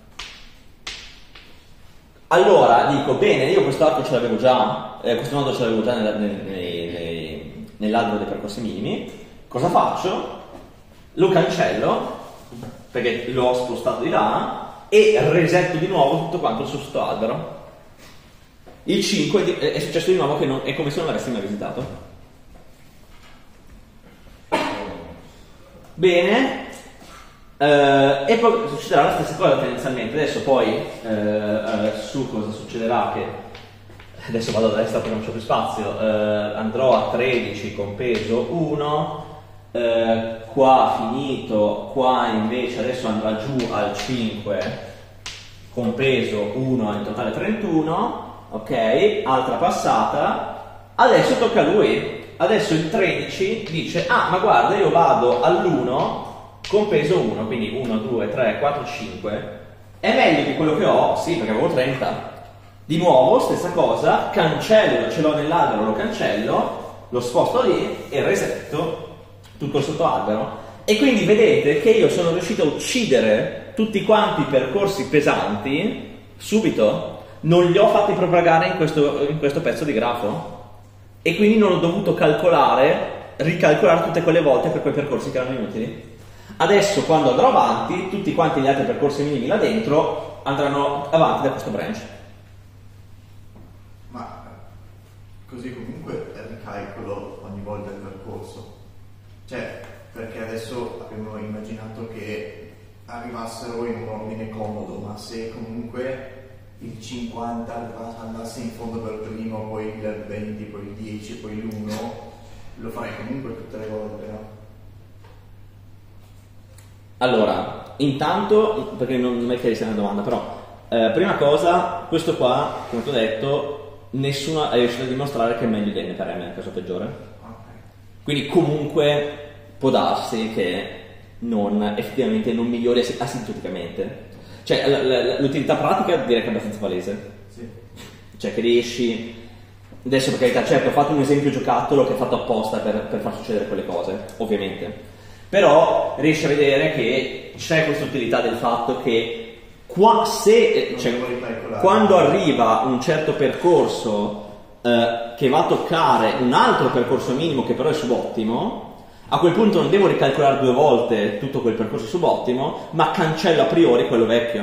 Allora dico, bene, io questo arco ce l'avevo già, eh, questo nodo ce l'avevo già nel, nel, nei, nei, nell'albero dei percorsi minimi. Cosa faccio? Lo cancello, perché l'ho spostato di là, e resetto di nuovo tutto quanto il suo sottoalbero. Il cinque è successo di nuovo che non, è come se non l'avessi mai visitato. Bene, eh, e poi succederà la stessa cosa tendenzialmente. Adesso poi eh, eh, su cosa succederà? Che adesso vado da destra perché non c'è più spazio. Eh, andrò a tredici con peso uno, eh, qua finito, qua invece adesso andrà giù al cinque con peso uno, in totale trentuno. Ok, altra passata, adesso tocca a lui. Adesso il tredici dice, ah ma guarda, io vado all'uno con peso uno, quindi uno, due, tre, quattro, cinque. È meglio di quello che ho? Sì, perché avevo trenta. Di nuovo, stessa cosa, cancello, ce l'ho nell'albero, lo cancello, lo sposto lì e resetto tutto il sottoalbero. E quindi vedete che io sono riuscito a uccidere tutti quanti i percorsi pesanti subito. Non li ho fatti propagare in questo, in questo pezzo di grafo e quindi non ho dovuto calcolare, ricalcolare tutte quelle volte per quei percorsi che erano inutili. Adesso quando andrò avanti, tutti quanti gli altri percorsi minimi là dentro andranno avanti da questo branch. Ma così comunque ricalcolo ogni volta il percorso, cioè perché adesso abbiamo immaginato che arrivassero in un ordine comodo, ma se comunque il cinquanta andasse in fondo per primo, poi il venti, poi il dieci, poi l'uno, lo farei comunque tutte le volte, no? Allora, intanto, perché non mi chiedi se è una domanda, però eh, prima cosa, questo qua, come ti ho detto, nessuno è riuscito a dimostrare che è meglio di N per M nel caso peggiore. Okay. Quindi comunque può darsi che non, effettivamente non migliori asintoticamente. Cioè, l- l- l'utilità pratica direi che è abbastanza palese. Sì. Cioè, che riesci... Adesso, per carità, certo, ho fatto un esempio giocattolo che è fatto apposta per, per far succedere quelle cose, ovviamente. Però riesci a vedere che c'è questa utilità del fatto che qua, se, cioè, quando arriva un certo percorso eh, che va a toccare un altro percorso minimo che però è subottimo, a quel punto non devo ricalcolare due volte tutto quel percorso subottimo, ma cancello a priori quello vecchio.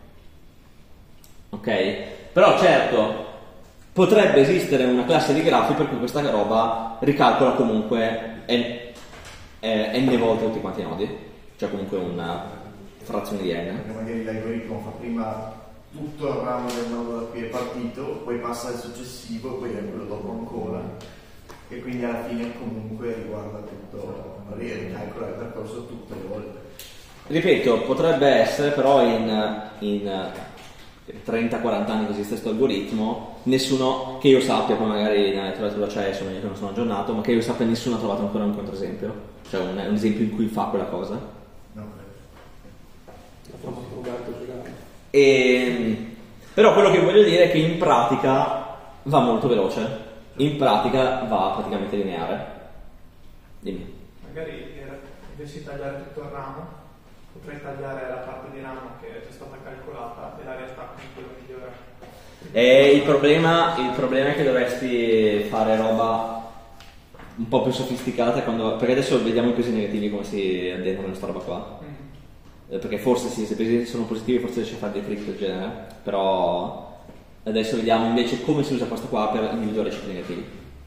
Ok? Però certo, potrebbe esistere una classe di grafi per cui questa roba ricalcola comunque n, eh, n volte tutti quanti i nodi, cioè comunque una frazione di n. Perché magari l'algoritmo fa prima tutto il ramo del nodo da cui è partito, poi passa al successivo, poi è quello dopo ancora. e quindi alla fine comunque riguarda tutto, ricalcola il percorso tutte le volte. Ripeto, potrebbe essere, però in, in trenta quaranta anni che esiste questo algoritmo, nessuno che io sappia, poi magari nella letteratura c'è, sono io che non sono aggiornato, ma che io sappia nessuno ha trovato ancora un controesempio, cioè un, un esempio in cui fa quella cosa. No, La famosa Roberto giocare. E, però quello che voglio dire è che in pratica va molto veloce, in pratica va praticamente lineare. Dimmi. Magari era- invece di tagliare tutto il ramo, potrei tagliare la parte di ramo che è già stata calcolata e la realtà con quello migliore. E il problema, il problema è che dovresti fare roba un po' più sofisticata quando, perché adesso vediamo i pesi negativi come si addentrano in questa roba qua. Mm. Eh, Perché forse sì, se i pesi sono positivi forse riesce a fare dei trick del genere, però adesso vediamo invece come si usa questo qua per individuare i cicli negativi.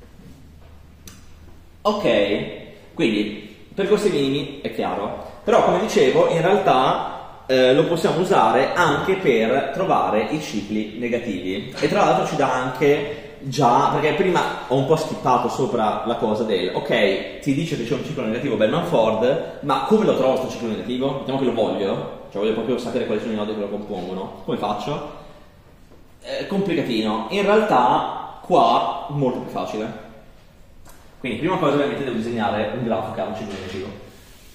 Ok, quindi percorsi minimi è chiaro, però come dicevo in realtà eh, lo possiamo usare anche per trovare i cicli negativi, e tra l'altro ci dà anche già, perché prima ho un po' skippato sopra la cosa del ok, ti dice che c'è un ciclo negativo Bellman-Ford, ma come lo trovo questo ciclo negativo? Diciamo che lo voglio, cioè voglio proprio sapere quali sono i nodi che lo compongono. Come faccio? Eh, complicatino. In realtà qua molto più facile. Quindi prima cosa ovviamente devo disegnare un grafo che ha un ciclo negativo.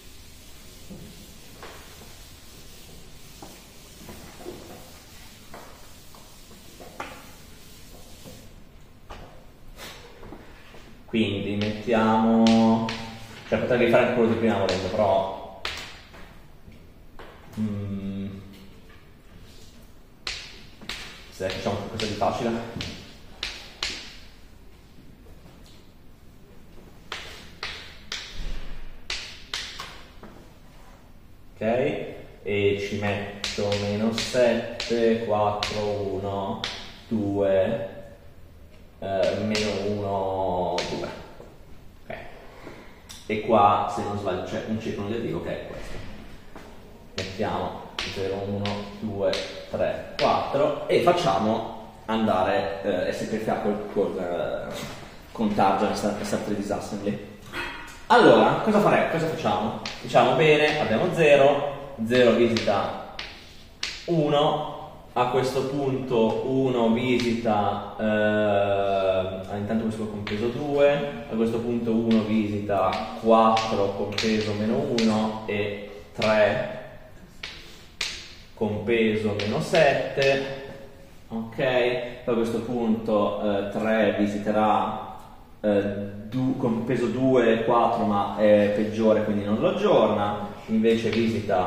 Quindi mettiamo, cioè potrei fare anche quello di prima volendo, però mm, se facciamo qualcosa di facile. Ok, e ci metto meno sette, quattro, uno, due, eh, meno uno, due. Ok. E qua, se non sbaglio, c'è un ciclo negativo che è questo. Mettiamo zero, uno, due, tre, quattro e facciamo andare eh, S P F A col, col, eh, con Target e Subtree Disassembly. Allora, cosa faremo? Cosa facciamo? Diciamo bene, abbiamo zero, zero visita uno, a questo punto uno visita, eh, intanto questo compreso due, a questo punto uno visita quattro compreso meno uno e tre compreso meno sette, ok, poi a questo punto eh, tre visiterà eh, du, compreso due, quattro ma è peggiore quindi non lo aggiorna, invece visita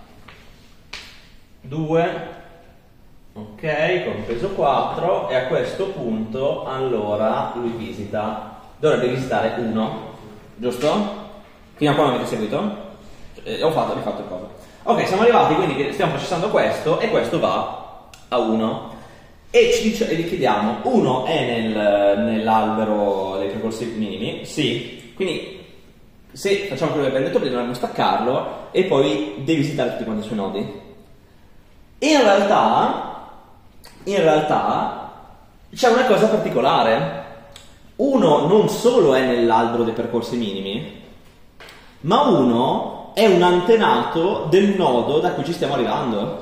due, ok, compreso quattro, e a questo punto allora lui visita, dovrebbe visitare uno, giusto? Fino a qua mi avete seguito? Eh, ho fatto, ho rifatto il coso. Ok, siamo arrivati, quindi stiamo processando questo e questo va a uno. E ci dice, e gli chiediamo, uno è nel, nell'albero dei percorsi minimi? Sì. Quindi se facciamo quello che abbiamo detto prima dovremmo staccarlo e poi devi visitare tutti quanti i suoi nodi. In realtà, in realtà c'è una cosa particolare. Uno non solo è nell'albero dei percorsi minimi, ma uno è un antenato del nodo da cui ci stiamo arrivando.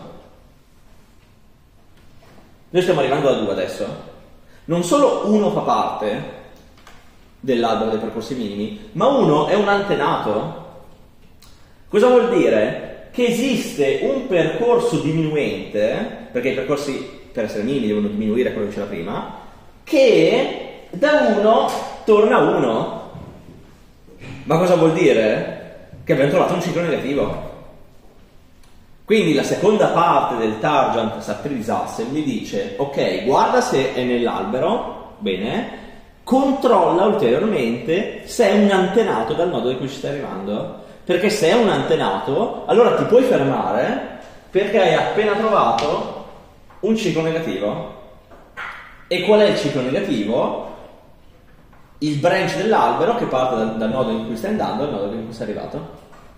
Noi stiamo arrivando a due adesso. Non solo uno fa parte dell'albero dei percorsi minimi, ma uno è un antenato. Cosa vuol dire? Che esiste un percorso diminuente, perché i percorsi per essere minimi devono diminuire quello che c'era prima, che da uno torna a uno. Ma cosa vuol dire? Che abbiamo trovato un ciclo negativo. Quindi la seconda parte del Target Subtree Disassembly dice ok, guarda se è nell'albero, bene, controlla ulteriormente se è un antenato dal nodo di cui ci stai arrivando, perché se è un antenato allora ti puoi fermare perché hai appena trovato un ciclo negativo. E qual è il ciclo negativo? Il branch dell'albero che parte dal, dal nodo in cui stai andando al nodo in cui sei arrivato.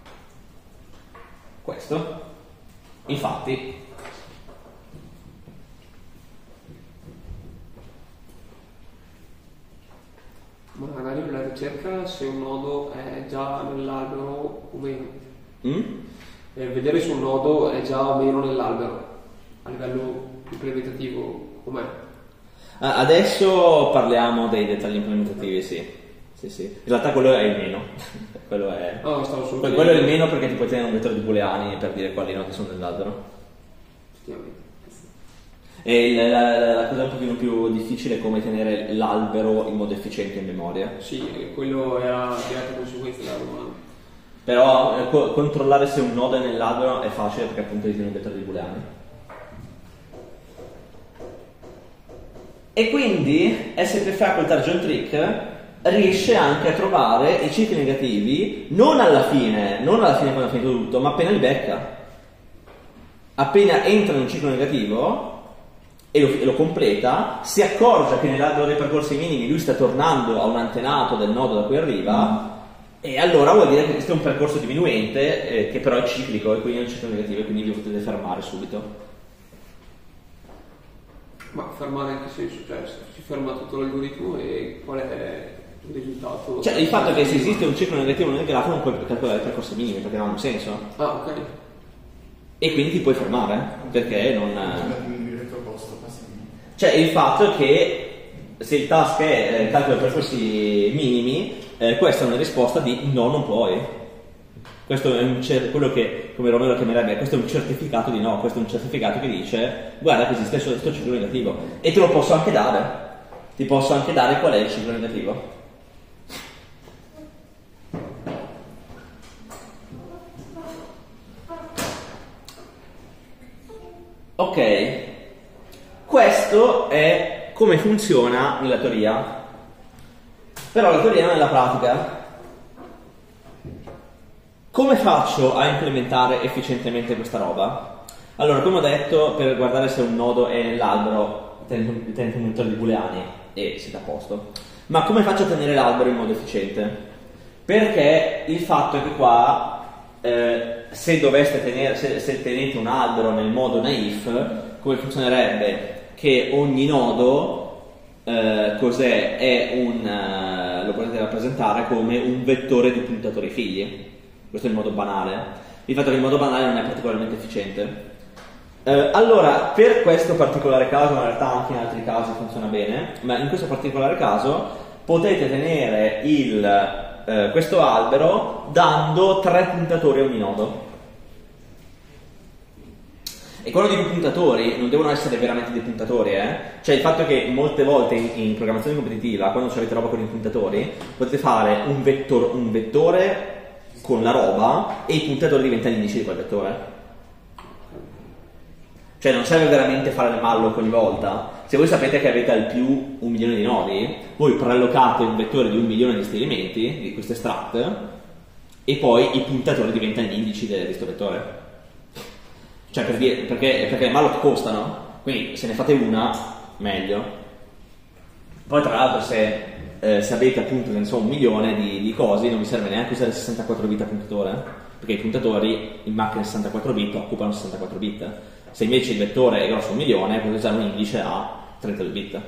Questo. Infatti, ma magari non ricerca se un nodo è già nell'albero o meno. Mm? Eh, vedere se un nodo è già o meno nell'albero a livello implementativo com'è. Ah, adesso parliamo dei dettagli implementativi, sì. Sì, sì. In realtà quello è il meno. quello è... No, stavo solo quello quello è il meno perché ti puoi tenere un vettore di booleani per dire quali nodi sono nell'albero. Effettivamente. E la, la, la cosa un pochino più difficile è come tenere l'albero in modo efficiente in memoria. Sì, quello era diretta conseguenza della domanda. Però eh, co- controllare se un nodo è nell'albero è facile perché appunto tiene un vettore di booleani. E quindi S P Faculty John Trick riesce anche a trovare i cicli negativi non alla fine, non alla fine quando ha finito tutto, ma appena li becca. Appena entra in un ciclo negativo e lo, e lo completa, si accorge che nell'albero dei percorsi minimi lui sta tornando a un antenato del nodo da cui arriva, e allora vuol dire che questo è un percorso diminuente eh, che però è ciclico e quindi è un ciclo negativo e quindi vi potete fermare subito. Ma fermare in che senso? Cioè, si ferma tutto l'algoritmo e qual è il risultato? Cioè il fatto che se esiste un ciclo negativo nel grafo non puoi calcolare i percorsi minimi perché non ha un senso. Ah, ok. E quindi ti puoi fermare perché non... Passivi. Cioè il fatto è che se il task è eh, calcolo i percorsi minimi, eh, questa è una risposta di no, non puoi. Questo è un cer- quello che, come Romero lo chiamerebbe, questo è un certificato di no, questo è un certificato che dice guarda che esiste solo questo ciclo negativo e te lo posso anche dare, ti posso anche dare qual è il ciclo negativo. Ok, questo è come funziona nella teoria, però la teoria non è la pratica. Come faccio a implementare efficientemente questa roba? Allora, come ho detto, per guardare se un nodo è nell'albero, tenete un vettore di booleani e siete a posto. Ma come faccio a tenere l'albero in modo efficiente? Perché il fatto è che qua, eh, se doveste tenere, se, se tenete un albero nel modo naif, come funzionerebbe? Che ogni nodo, eh, cos'è? È un, eh, lo potete rappresentare come un vettore di puntatori figli. Questo è il modo banale. Il fatto che il modo banale non è particolarmente efficiente. Eh, allora, per questo particolare caso, in realtà anche in altri casi funziona bene, ma in questo particolare caso potete tenere il, eh, questo albero dando tre puntatori a ogni nodo. E quando dico puntatori, non devono essere veramente dei puntatori, eh? Cioè il fatto che molte volte in, in programmazione competitiva, quando avete roba con i puntatori, potete fare un, vettor, un vettore con la roba e i puntatori diventano gli indici di quel vettore. Cioè non serve veramente fare il malloc ogni volta. Se voi sapete che avete al più un milione di nodi, voi preallocate un vettore di un milione di questi elementi, di questo extract, e poi i puntatori diventano gli indici di questo vettore. Cioè per dire, perché, perché i malloc costano, quindi se ne fate una, meglio. Poi tra l'altro se... Eh, se avete appunto ne so, un milione di, di cose, non vi serve neanche usare sessantaquattro bit a puntatore, eh? Perché i puntatori in macchine sessantaquattro bit occupano sessantaquattro bit. Se invece il vettore è grosso un milione, potete usare un indice a trentadue bit.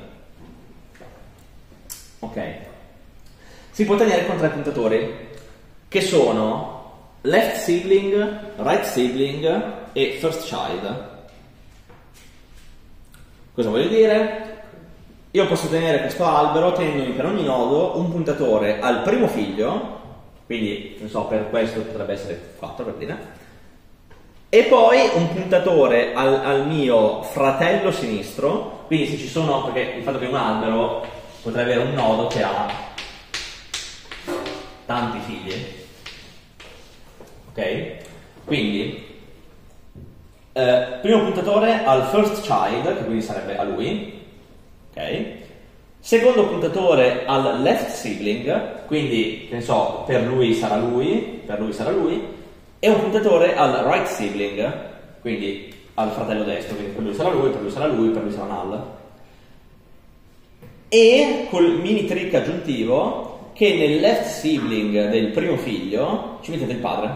Ok. Si può tenere con tre puntatori che sono left sibling, right sibling e first child. Cosa voglio dire? Io posso tenere questo albero tenendo per ogni nodo un puntatore al primo figlio, quindi non so, per questo potrebbe essere quattro per dire, e poi un puntatore al, al mio fratello sinistro, quindi se ci sono, perché il fatto che un albero potrebbe avere un nodo che ha tanti figli, ok? Quindi eh, primo puntatore al first child, che quindi sarebbe a lui. Okay. Secondo puntatore al left sibling, quindi che ne so, per lui sarà lui, per lui sarà lui, e un puntatore al right sibling, quindi al fratello destro, quindi per lui sarà lui, per lui sarà lui, per lui sarà null. E col mini trick aggiuntivo che nel left sibling del primo figlio ci mettete il padre.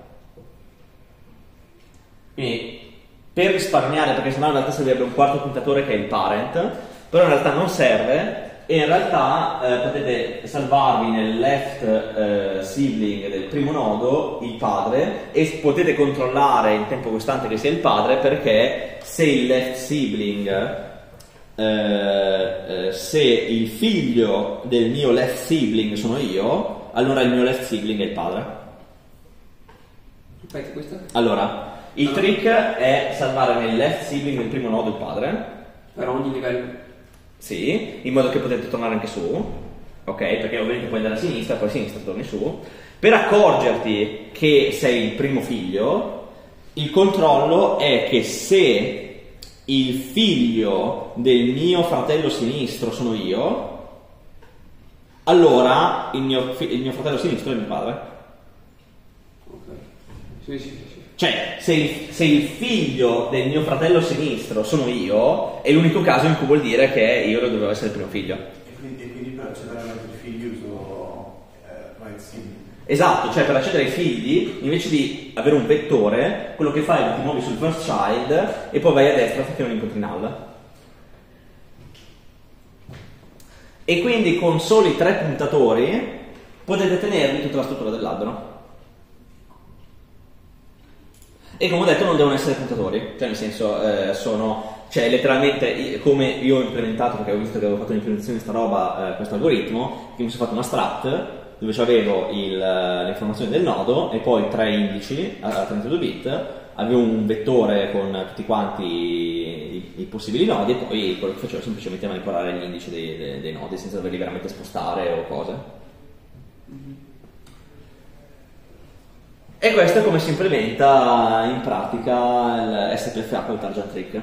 Quindi per risparmiare, perché sennò in realtà servirebbe un quarto puntatore che è il parent, però in realtà non serve e in realtà eh, potete salvarvi nel left eh, sibling del primo nodo il padre, e potete controllare in tempo costante che sia il padre, perché se il left sibling eh, eh, se il figlio del mio left sibling sono io, allora il mio left sibling è il padre. Ripeti questo? Allora, il trick è salvare nel left sibling del primo nodo il padre Per ogni livello. sì, in modo che potete tornare anche su, ok? Perché ovviamente puoi andare a sinistra, poi a sinistra torni su. Per accorgerti che sei il primo figlio, il controllo è che se il figlio del mio fratello sinistro sono io, allora il mio, fi- il mio fratello sinistro è mio padre. Ok. Sì, sì, sì. sì. Cioè, se il, se il figlio del mio fratello sinistro sono io, è l'unico caso in cui vuol dire che io dovevo essere il primo figlio. E quindi, e quindi per accedere ai altri figli uso eh, right sibling. Esatto, cioè per accedere ai figli, invece di avere un vettore, quello che fai è che ti muovi sul first child e poi vai a destra finché non incontri null. E quindi con soli tre puntatori potete tenervi tutta la struttura dell'albero. E come ho detto non devono essere puntatori, cioè nel senso eh, sono, cioè letteralmente come io ho implementato, perché ho visto che avevo fatto un'implementazione di sta roba, eh, questo algoritmo, che mi sono fatto una strat dove avevo il, le informazioni del nodo e poi tre indici a trentadue bit, avevo un vettore con tutti quanti i, i possibili nodi e poi quello che facevo semplicemente manipolare gli indici dei, dei, dei nodi senza doverli veramente spostare o cose. E questo è come si implementa in pratica il S P F A col Target Trick.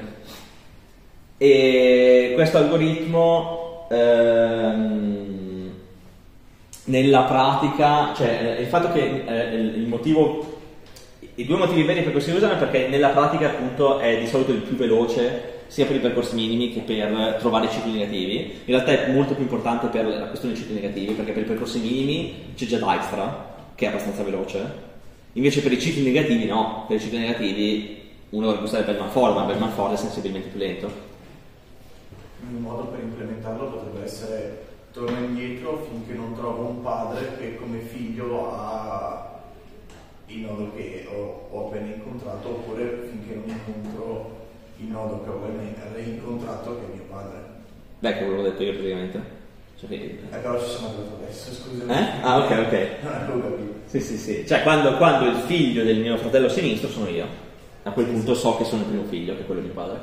E questo algoritmo ehm, nella pratica, cioè il fatto che eh, il motivo, i due motivi veri per cui si usano è perché nella pratica appunto è di solito il più veloce sia per i percorsi minimi che per trovare i cicli negativi. In realtà è molto più importante per la questione dei cicli negativi, perché per i percorsi minimi c'è già Dijkstra che è abbastanza veloce. Invece per i cicli negativi no, per i cicli negativi uno dovrebbe usare Bellman Ford, ma Bellman Ford è sensibilmente più lento. Un modo per implementarlo potrebbe essere torno indietro finché non trovo un padre che come figlio ha il nodo che ho, ho appena incontrato, oppure finché non incontro il nodo che ho appena reincontrato che è mio padre. Beh, che avevo detto io praticamente. Cioè, Eh, però ci sono arrivato adesso, scusami. Eh? Ah, ok, ok. Non avevo capito. Sì, sì, sì. Cioè, quando, quando il figlio del mio fratello sinistro sono io. A quel punto so che sono il primo figlio, che è quello di mio padre.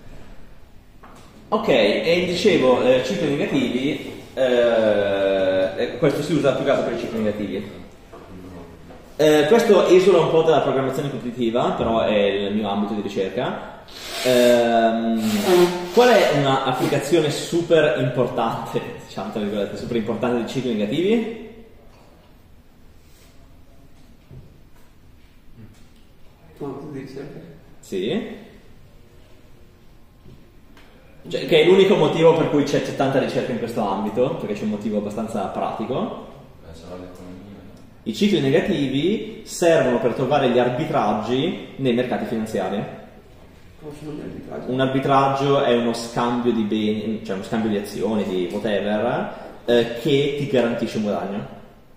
Ok, e dicevo, eh, cicli negativi, eh, questo si usa più che altro per i cicli negativi. Eh, questo esula un po' dalla programmazione competitiva, però è il mio ambito di ricerca. Ehm, qual è un'applicazione super importante, diciamo tra virgolette, super importante dei cicli negativi? Quanto di ricerca? Sì. Cioè, che è l'unico motivo per cui c'è, c'è tanta ricerca in questo ambito, perché c'è un motivo abbastanza pratico. I cicli negativi servono per trovare gli arbitraggi nei mercati finanziari. Un arbitraggio è uno scambio di beni, cioè uno scambio di azioni, di whatever, eh, che ti garantisce un guadagno.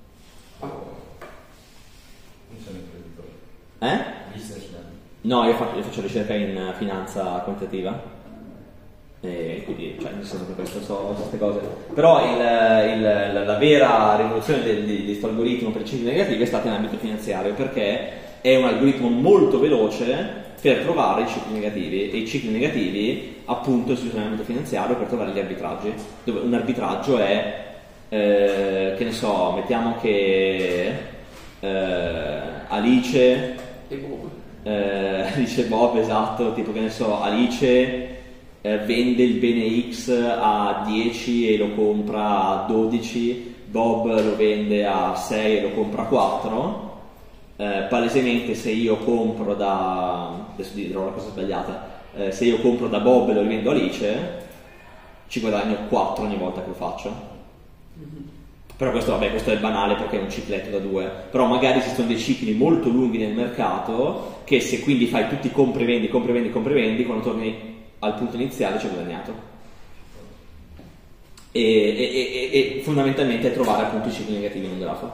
Eh? No, io faccio, io faccio ricerca in finanza quantitativa, e quindi cioè, nel senso che questo so queste cose. Però il, il, la, la vera rivoluzione del, di questo algoritmo per i cicli negativi è stata in ambito finanziario, perché è un algoritmo molto veloce per trovare i cicli negativi, e i cicli negativi appunto si usano in ambito finanziario per trovare gli arbitraggi, dove un arbitraggio è eh, che ne so, mettiamo che eh, Alice E Bob. eh, Alice Bob, esatto, tipo che ne so, Alice eh, vende il bene X a dieci e lo compra a dodici, Bob lo vende a sei e lo compra a quattro. Eh, palesemente se io compro da, adesso dirò la cosa sbagliata, eh, se io compro da Bob e lo rivendo a Alice ci guadagno quattro ogni volta che lo faccio. Mm-hmm. Però questo, vabbè, questo è banale perché è un cicletto da due, però magari ci sono dei cicli molto lunghi nel mercato che se quindi fai tutti compri vendi compri vendi compri vendi, quando torni al punto iniziale ci hai guadagnato. e, e, e, e fondamentalmente trovare appunto i cicli negativi in un grafo.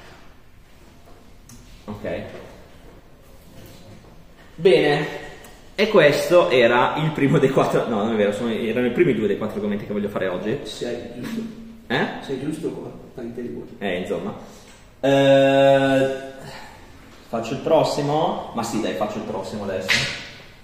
Ok, bene, e questo era il primo dei quattro, no non è vero, sono, erano i primi due dei quattro argomenti che voglio fare oggi. Sei giusto. Eh? Sei giusto qua, tanti di voi. Eh, insomma. Eh, faccio il prossimo? Ma sì, dai, faccio il prossimo adesso.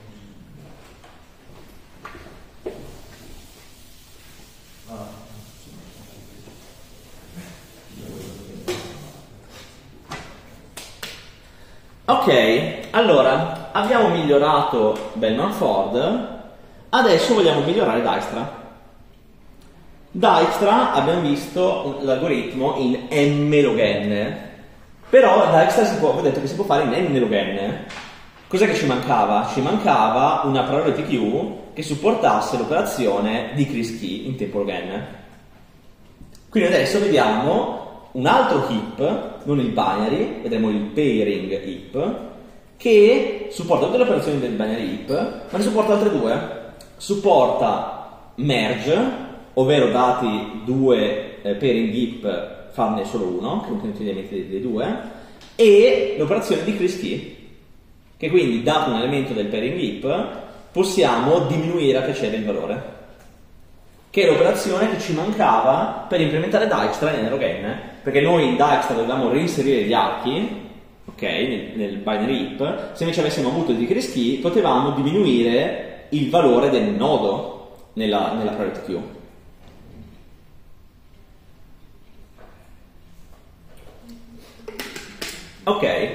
Ok, allora, abbiamo migliorato Bellman-Ford, adesso vogliamo migliorare Dijkstra. Dijkstra abbiamo visto l'algoritmo in m log n, però Dijkstra si può, ho detto che si può fare in n log n. Cos'è che ci mancava? Ci mancava una priority queue che supportasse l'operazione decrease key in tempo log n. Quindi adesso vediamo un altro heap, non il binary, vedremo il pairing heap, che supporta tutte le operazioni del binary heap, ma ne supporta altre due. Supporta merge, ovvero dati due eh, pairing heap, farne solo uno, che contiene gli elementi dei, dei due, e l'operazione decrease key, che quindi, dato un elemento del pairing heap, possiamo diminuire a piacere il valore, che è l'operazione che ci mancava per implementare Dijkstra in log n, perché noi in Dijkstra dovevamo reinserire gli archi, ok, nel, nel binary heap. Se invece avessimo avuto il decrease key, potevamo diminuire il valore del nodo nella, nella priority queue. Ok,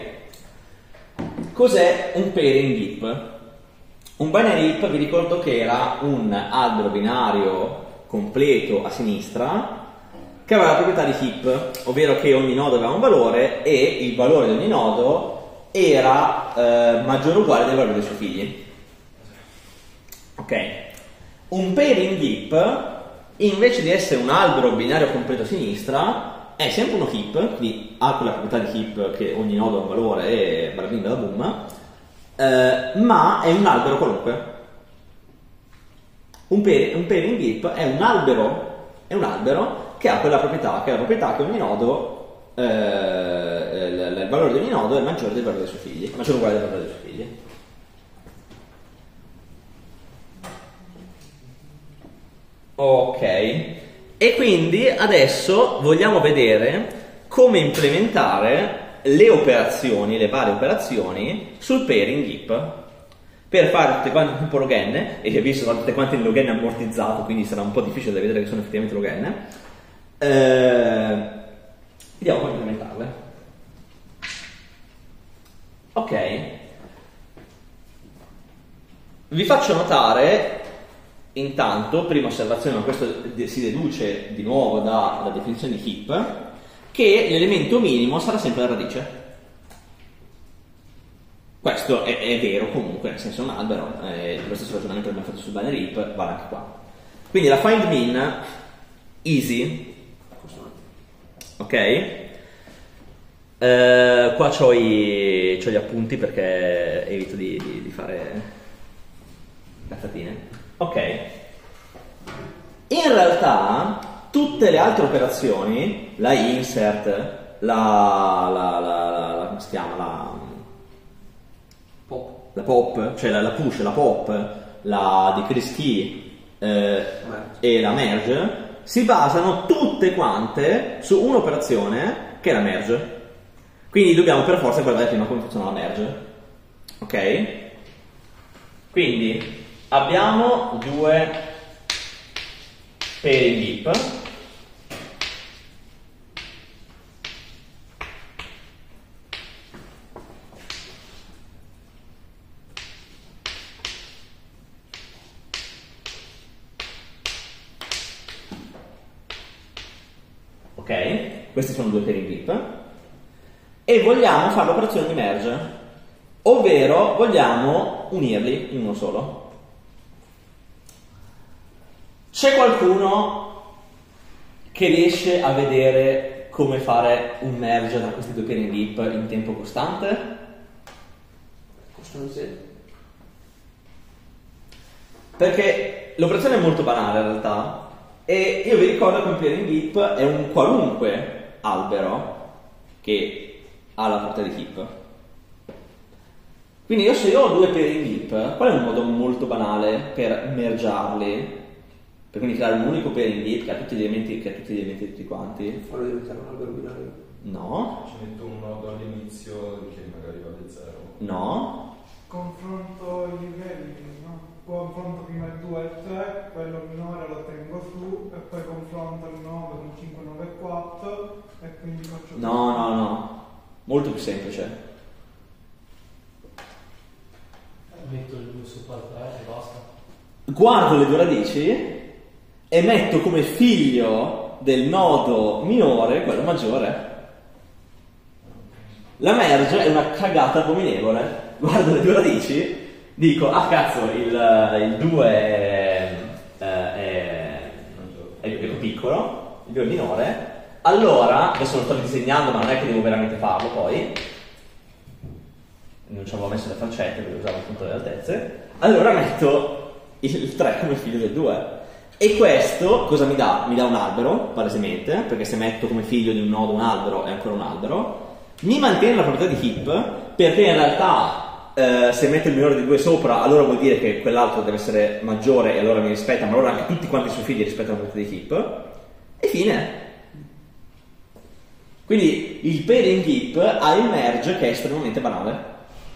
cos'è un pairing heap? Un binary heap, vi ricordo che era un albero binario completo a sinistra che aveva la proprietà di heap, ovvero che ogni nodo aveva un valore e il valore di ogni nodo era eh, maggiore o uguale del valore dei suoi figli. Ok, un pairing heap, invece di essere un albero binario completo a sinistra, è sempre uno heap, quindi ha quella proprietà di heap che ogni nodo ha un valore e bada bing bada boom, eh, ma è un albero qualunque. Un, pair, un pairing heap è un albero, è un albero che ha quella proprietà, che è la proprietà che ogni nodo, eh, il, il valore di ogni nodo è maggiore del valore dei suoi figli, maggiore o uguale del valore dei suoi figli. Ok, e quindi adesso vogliamo vedere come implementare le operazioni, le varie operazioni sul pairing heap. Per fare tutte quante in tempo log n, e vi ho visto sono tutte quante in log n ammortizzato, quindi sarà un po' difficile da vedere che sono effettivamente log n. Eh, vediamo come implementarle. Ok, vi faccio notare intanto, prima osservazione, ma questo si deduce di nuovo dalla definizione di heap, che l'elemento minimo sarà sempre la radice. Questo è, è vero comunque, nel senso è un albero, eh, lo stesso ragionamento che abbiamo fatto sul binary heap vale anche qua. Quindi la find min easy, ok? Eh, qua c'ho, i, c'ho gli appunti perché evito di, di, di fare cazzatine. Ok. In realtà tutte le altre operazioni, la insert, la, la, la, la, la come si chiama, la Pop. la pop, cioè la, la push, la pop, la decrease key eh, e la merge, si basano tutte quante su un'operazione che è la merge. Quindi dobbiamo per forza guardare prima come funziona la merge. Ok? Quindi abbiamo due pairing heap. Ok? Questi sono due pairing heap. E vogliamo fare l'operazione di merge, ovvero vogliamo unirli in uno solo. C'è qualcuno che riesce a vedere come fare un merge tra questi due pairing heap in tempo costante? Costante. Perché l'operazione è molto banale in realtà. E io vi ricordo che un pairing heap è un qualunque albero che ha la proprietà di heap. Quindi io se io ho due pairing heap, qual è un modo molto banale per mergiarli? Per quindi creare un unico pairing heap che ha tutti gli elementi, che ha tutti gli elementi tutti quanti? Farlo diventare un albero binario. No. Ci metto un nodo all'inizio che magari vale zero. No. Confronto i livelli, no? Confronto prima il due e il tre, quello minore lo tengo su e poi confronto il nove con cinque, nove e quattro e quindi faccio... No, no, no. Molto più semplice. Metto il due sopra il tre e basta. Guardo le due radici e metto come figlio del nodo minore quello maggiore. La merge è una cagata abominevole. Guardo le due radici, dico, ah cazzo, il due è, è, è, è più piccolo, il due è minore. Allora, adesso lo sto disegnando, ma non è che devo veramente farlo poi. Non ci avevo messo le faccette perché usavo appunto le altezze. Allora metto il tre come figlio del due. E questo cosa mi dà? Mi dà un albero, palesemente, perché se metto come figlio di un nodo un albero è ancora un albero. Mi mantiene la proprietà di heap, perché in realtà eh, se metto il minore di due sopra, allora vuol dire che quell'altro deve essere maggiore e allora mi rispetta, ma allora anche tutti quanti i suoi figli rispettano la proprietà di heap. E fine. Quindi il pairing heap ha il merge che è estremamente banale.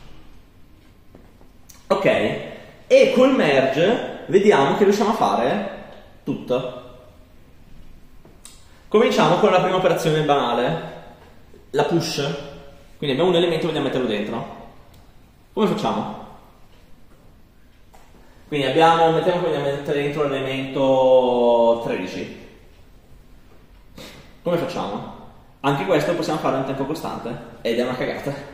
Ok, e col merge vediamo che riusciamo a fare tutto. Cominciamo con la prima operazione banale, la push. Quindi abbiamo un elemento e vogliamo metterlo dentro. Come facciamo? Quindi abbiamo, mettiamo che vogliamo mettere dentro l'elemento tredici. Come facciamo? Anche questo possiamo farlo in tempo costante ed è una cagata.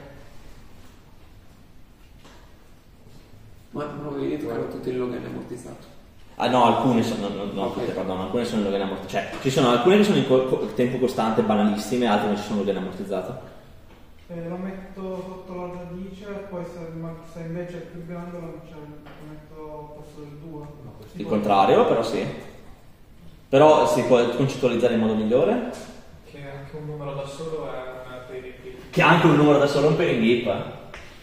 Ma non avevi detto che erano tutti in login ammortizzato? Ah no, alcune sono, no, no, Ok. tutte, perdono, alcune sono in login ammortizzato. Cioè, ci sono alcune che sono in co- co- tempo costante, banalissime, altre non ci sono login ammortizzato. Eh, lo metto sotto la radice, poi se, ma- se invece è più grande lo, cioè, lo metto al posto del due. Il contrario, però sì. Però si può concettualizzare in modo migliore. Che anche un numero da solo è un pairing heap. Che anche un numero da solo è un pairing heap.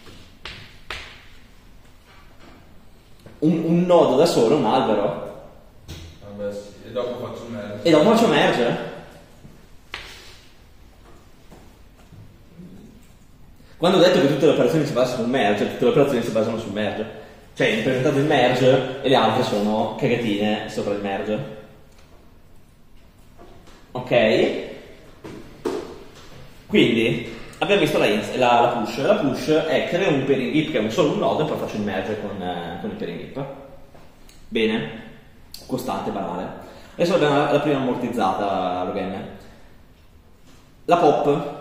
Un, un nodo da solo è un albero. Vabbè sì, e dopo faccio un merge. E dopo faccio merge. Quando ho detto che tutte le operazioni si basano sul merge, tutte le operazioni si basano sul merge. Cioè, implementato il merge e le altre sono cagatine sopra il merge. Ok? Quindi abbiamo visto la, ins- la, la push. La push è creo un pairing heap che è un solo un nodo e poi faccio il merge con, eh, con il pairing heap. Bene, costante, banale. Adesso abbiamo la, la prima ammortizzata, Login. La pop.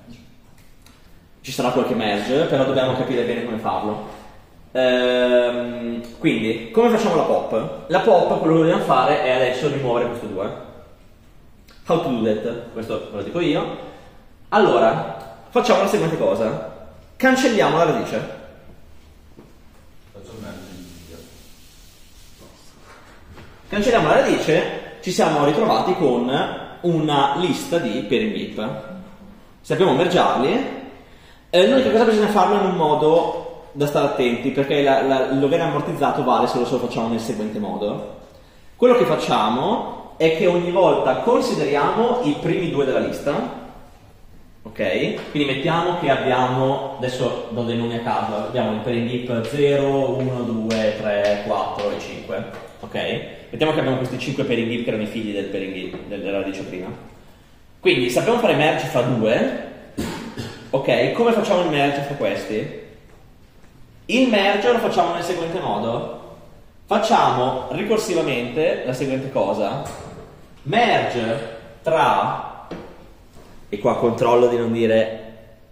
Ci sarà qualche merge, però dobbiamo capire bene come farlo. Ehm, quindi, come facciamo la pop? La pop, quello che dobbiamo fare è adesso rimuovere questo due. How to do that? Questo ve lo dico io. Allora, facciamo la seguente cosa. Cancelliamo la radice. Faccio un merge. Cancelliamo la radice, ci siamo ritrovati con una lista di pairing heap. Sappiamo mergiarli. Eh, l'unica cosa bisogna farlo in un modo da stare attenti, perché la, la, il login ammortizzato vale se lo solo facciamo nel seguente modo. Quello che facciamo è che ogni volta consideriamo i primi due della lista, ok? Quindi mettiamo che abbiamo, adesso do dei nomi a caso, abbiamo il pairing heap zero, uno, due, tre, quattro e cinque, ok? Mettiamo che abbiamo questi cinque pairing heap che erano i figli del pairing heap, della radice prima. Quindi sappiamo fare merge fra due. Ok, come facciamo il merge fra questi? Il merge lo facciamo nel seguente modo. Facciamo ricorsivamente la seguente cosa. Merge tra, e qua controllo di non dire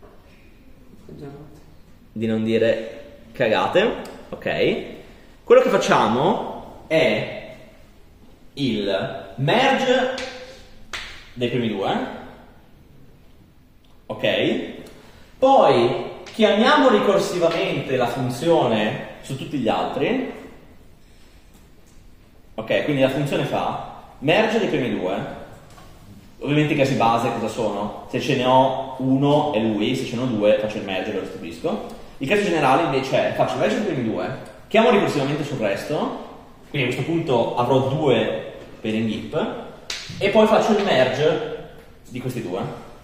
di non dire cagate, ok? Quello che facciamo è il merge dei primi due, ok? Poi chiamiamo ricorsivamente la funzione su tutti gli altri, ok? Quindi la funzione fa merge dei primi due. Ovviamente i casi base cosa sono? Se ce ne ho uno è lui, se ce ne ho due faccio il merge e lo restituisco. Il caso generale invece è faccio il merge dei primi due, chiamo ricursivamente sul resto, quindi a questo punto avrò due pairing heap e poi faccio il merge di questi due.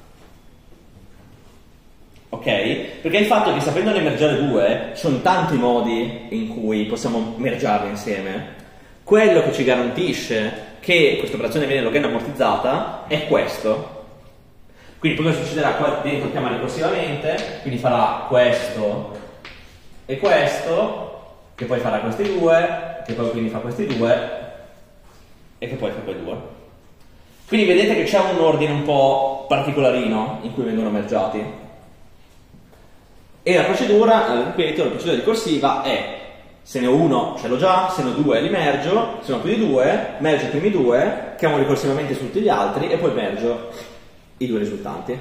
Ok? Perché il fatto è che sapendo mergiare due ci sono tanti modi in cui possiamo mergiarli insieme. Quello che ci garantisce che questa operazione viene log n ammortizzata è questo. Quindi poi cosa succederà? Qua dentro chiama ricursivamente, quindi farà questo e questo, che poi farà questi due, che poi quindi fa questi due e che poi fa quei due. Quindi vedete che c'è un ordine un po' particolarino in cui vengono mergiati. E la procedura, ripeto, la procedura ricorsiva è se ne ho uno ce l'ho già, se ne ho due li mergio, se ne ho più di due, mergio i primi due, chiamo ricorsivamente su tutti gli altri e poi mergio i due risultanti.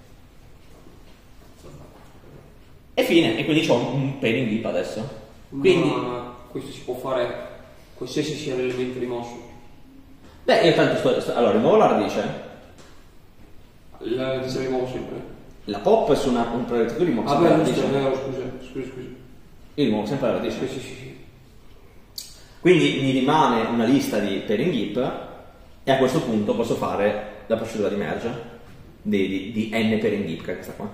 E fine, e quindi ho un pairing heap adesso. Quindi, ma questo si può fare qualsiasi sia l'elemento rimosso. Beh, io tanto sto, sto allora rimuovo la radice. La radice rimuovo sempre. La pop è su una, un proiettore di rimuovo Ah sempre beh, la giusto, radice. no, scusa, scusa, scusa. Io rimuovo sempre la radice. Sì, sì, sì, sì. Quindi mi rimane una lista di pairing heap e a questo punto posso fare la procedura di merge di, di, di n pairing heap, che è questa qua.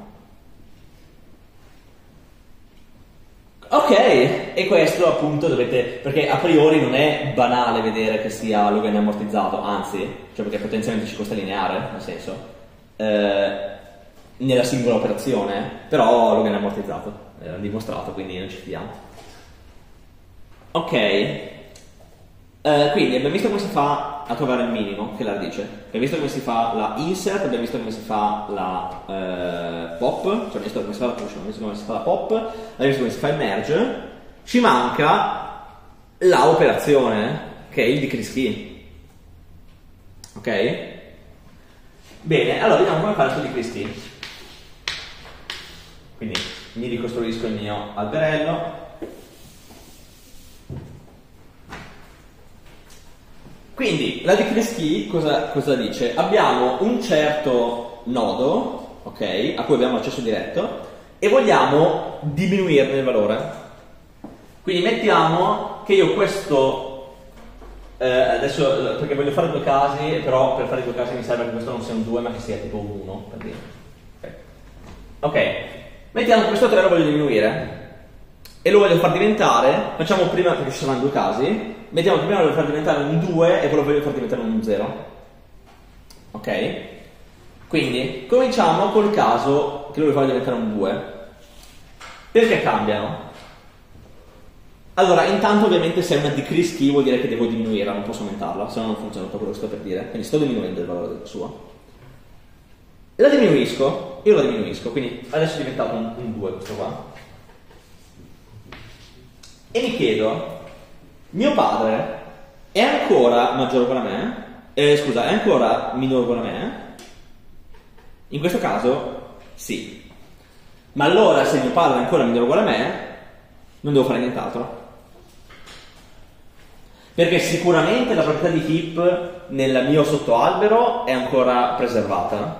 Ok, e questo appunto dovete, perché a priori non è banale vedere che sia log n ammortizzato, anzi, cioè perché potenzialmente ci costa lineare, nel senso, eh, nella singola operazione, però log n ammortizzato, è dimostrato, quindi non ci fidiamo. Ok, eh, quindi abbiamo visto come si fa a trovare il minimo, che è la radice, abbiamo visto come si fa la insert, abbiamo visto come si fa la eh, pop, cioè abbiamo visto come si fa la push, abbiamo visto come si fa la pop, abbiamo visto come si fa il merge, ci manca la operazione che è il decrease key. Ok? Bene, allora vediamo come fare questo decrease key. Quindi mi ricostruisco il mio alberello. Quindi la decrease key cosa, cosa dice? Abbiamo un certo nodo, ok, a cui abbiamo accesso diretto e vogliamo diminuirne il valore. Quindi mettiamo che io questo eh, adesso perché voglio fare due casi, però per fare due casi mi serve che questo non sia un due ma che sia tipo un uno, per dire. Ok, okay. Mettiamo che questo tre lo voglio diminuire e lo voglio far diventare, facciamo prima perché ci saranno due casi, mettiamo che prima lo voglio far diventare un due e poi lo voglio far diventare un zero. Ok? Quindi cominciamo col caso che lo voglio far diventare un due. Perché cambiano? Allora, intanto ovviamente se è una decrease key vuol dire che devo diminuirla, non posso aumentarla, se no non funziona tutto quello che sto per dire. Quindi sto diminuendo il valore del suo. La diminuisco, io la diminuisco, quindi adesso è diventato un, un due questo qua. E mi chiedo, mio padre è ancora maggiore o uguale a me? Eh, scusa, è ancora minore o uguale a me? In questo caso, sì. Ma allora, se mio padre è ancora minore o uguale a me, non devo fare nient'altro. Perché sicuramente la proprietà di heap nel mio sottoalbero è ancora preservata.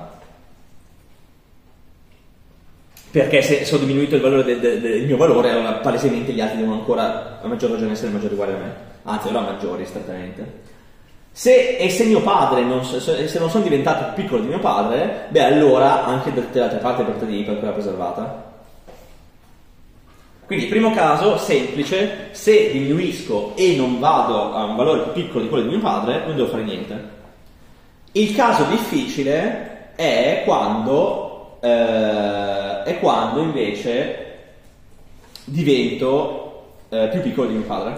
Perché se, se ho diminuito il valore del, del, del mio valore, allora palesemente gli altri devono ancora, a maggior ragione, essere maggiori o uguali a me. Anzi, allora maggiori, strettamente. Se, e se mio padre, non, se non sono diventato più piccolo di mio padre, beh allora anche tutte le altre parti della proprietà di heap è ancora preservata. Quindi, primo caso, semplice, se diminuisco e non vado a un valore più piccolo di quello di mio padre, non devo fare niente. Il caso difficile è quando, eh, è quando invece divento eh, più piccolo di mio padre.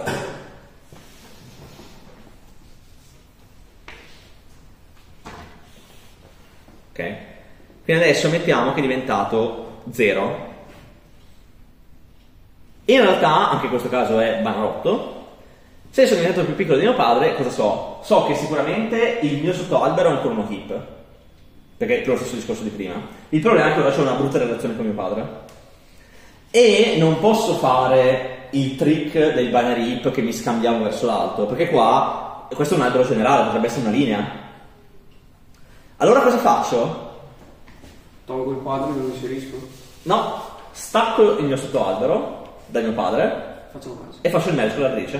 Ok? Quindi adesso mettiamo che è diventato zero. In realtà, anche in questo caso è banalotto, se sono diventato più piccolo di mio padre, cosa so? So che sicuramente il mio sottoalbero è ancora uno heap, perché è lo stesso discorso di prima. Il problema è che ora c'ho una brutta relazione con mio padre. E non posso fare il trick del binary heap che mi scambiamo verso l'alto, perché qua questo è un albero generale, potrebbe essere una linea. Allora cosa faccio? Tolgo il quadro e lo inserisco. No, stacco il mio sottoalbero dal mio padre Facciamo caso. e faccio il merge con la radice.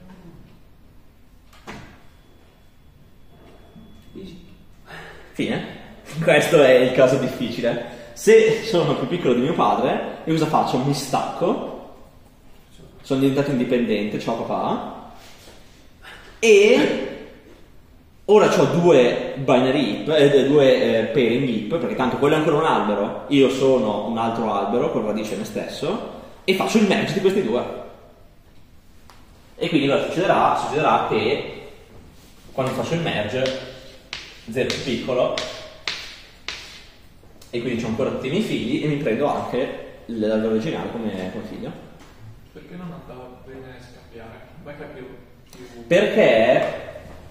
Easy. Fine. Questo è il caso difficile. Se sono più piccolo di mio padre, io cosa faccio? Mi stacco, sono diventato indipendente, ciao papà, e ora ho due binary heap, eh, due eh, pairing heap, perché tanto quello è ancora un albero, io sono un altro albero con radice me stesso, e faccio il merge di questi due. E quindi cosa succederà? Succederà che quando faccio il merge, zero più piccolo, e quindi ho ancora tutti i miei figli e mi prendo anche l'albero originale come, come figlio. Perché non andava bene scambiare? Mai capito più. Perché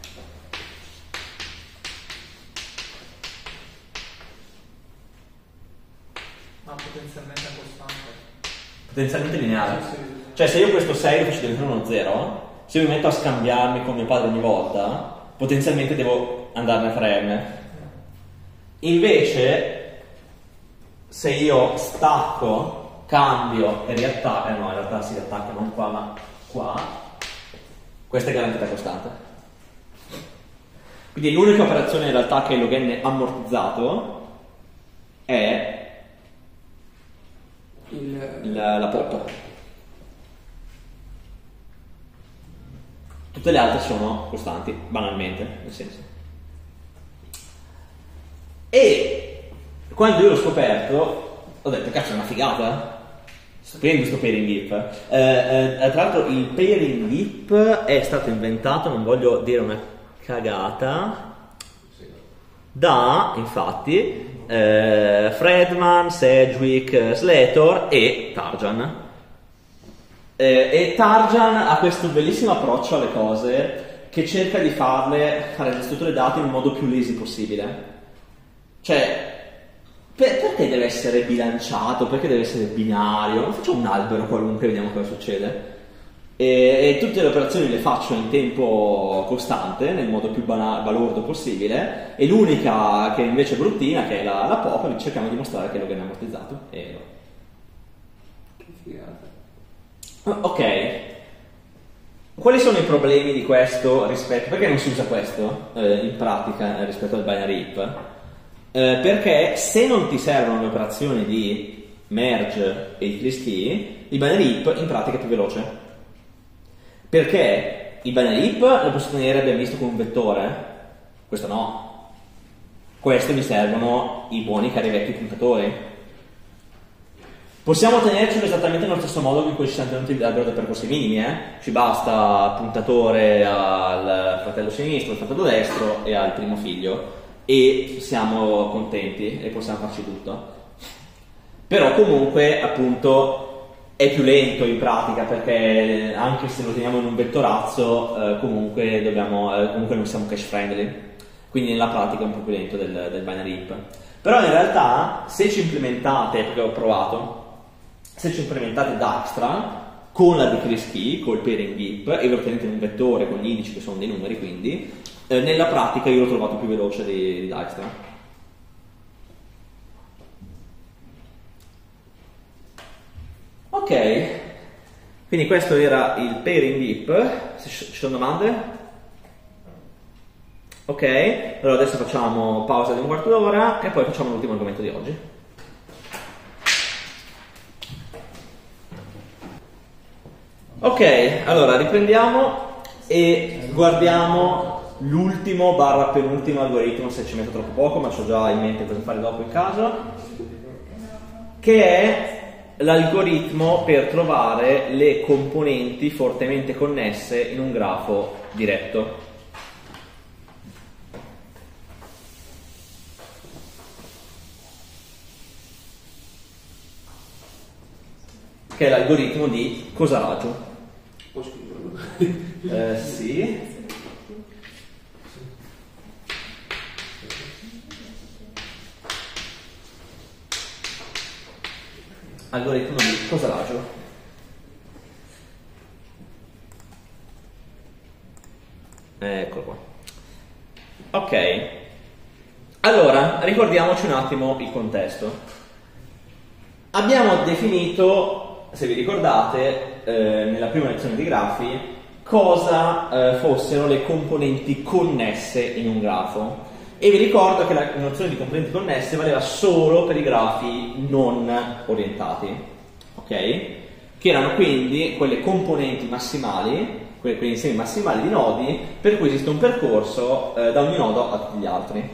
Ma potenzialmente è costante. potenzialmente lineare. Sì, sì, sì. Cioè se io questo sei lo faccio diventare uno zero, se io mi metto a scambiarmi con mio padre ogni volta, potenzialmente devo andarne a tre M. Invece se io stacco, cambio e riattacco, eh no, in realtà si riattacca non qua ma qua, questa è garantita costante. Quindi l'unica operazione in realtà che il log n ammortizzato è Il... la, la pop. Tutte le altre sono costanti, banalmente, nel senso. E quando io l'ho scoperto, ho detto, cazzo, è una figata. Stupendo questo pairing heap. Eh, eh, tra l'altro il pairing heap è stato inventato, non voglio dire una cagata, da, infatti, eh, Fredman, Sedgwick, Slater e Tarjan. Eh, e Tarjan ha questo bellissimo approccio alle cose che cerca di farle, fare le strutture dati in un modo più lazy possibile. Cioè, per, perché deve essere bilanciato? Perché deve essere binario? Non faccio un albero qualunque, vediamo cosa succede. E, e tutte le operazioni le faccio in tempo costante, nel modo più bana- balordo possibile, e l'unica che invece è bruttina, che è la, la pop, cerchiamo di mostrare che è log n ammortizzato. E... Che figata. Ok. Quali sono i problemi di questo rispetto? Perché non si usa questo eh, in pratica eh, rispetto al binary heap? Eh, perché se non ti servono le operazioni di merge e i list key, il binary heap in pratica è più veloce. Perché il binary heap lo posso tenere, abbiamo visto, con un vettore, questo no. Questi mi servono i buoni cari vecchi puntatori. Possiamo tenercelo esattamente nello stesso modo in cui ci siamo tenuti l'albero dei percorsi minimi, eh? Ci basta puntatore al fratello sinistro, al fratello destro e al primo figlio, e siamo contenti e possiamo farci tutto. Però comunque, appunto, è più lento in pratica, perché anche se lo teniamo in un vettorazzo, eh, comunque dobbiamo, eh, comunque non siamo cache friendly, quindi nella pratica è un po' più lento del, del binary heap. Però in realtà, se ci implementate, perché ho provato, se ci implementate Dijkstra con la decrease key, col pairing heap, e lo tenete in un vettore con gli indici che sono dei numeri, quindi eh, nella pratica io l'ho trovato più veloce di, di Dijkstra. Ok, quindi questo era il pairing heap. Se ci sono domande? Ok, allora adesso facciamo pausa di un quarto d'ora e poi facciamo l'ultimo argomento di oggi. Ok, allora riprendiamo e guardiamo l'ultimo barra penultimo algoritmo, se ci metto troppo poco, ma ho già in mente cosa fare dopo in caso, che è l'algoritmo per trovare le componenti fortemente connesse in un grafo diretto. Che è l'algoritmo di Cosaraggio. Può scriverlo? Eh, sì. Algoritmo di Cosaraggio. Eccolo qua. Ok, allora ricordiamoci un attimo il contesto. Abbiamo definito, se vi ricordate, eh, nella prima lezione di grafi, cosa eh, fossero le componenti connesse in un grafo. E vi ricordo che la nozione di componenti connesse valeva solo per i grafi non orientati, ok? Che erano quindi quelle componenti massimali, quegli insiemi massimali di nodi per cui esiste un percorso eh, da ogni nodo a tutti gli altri.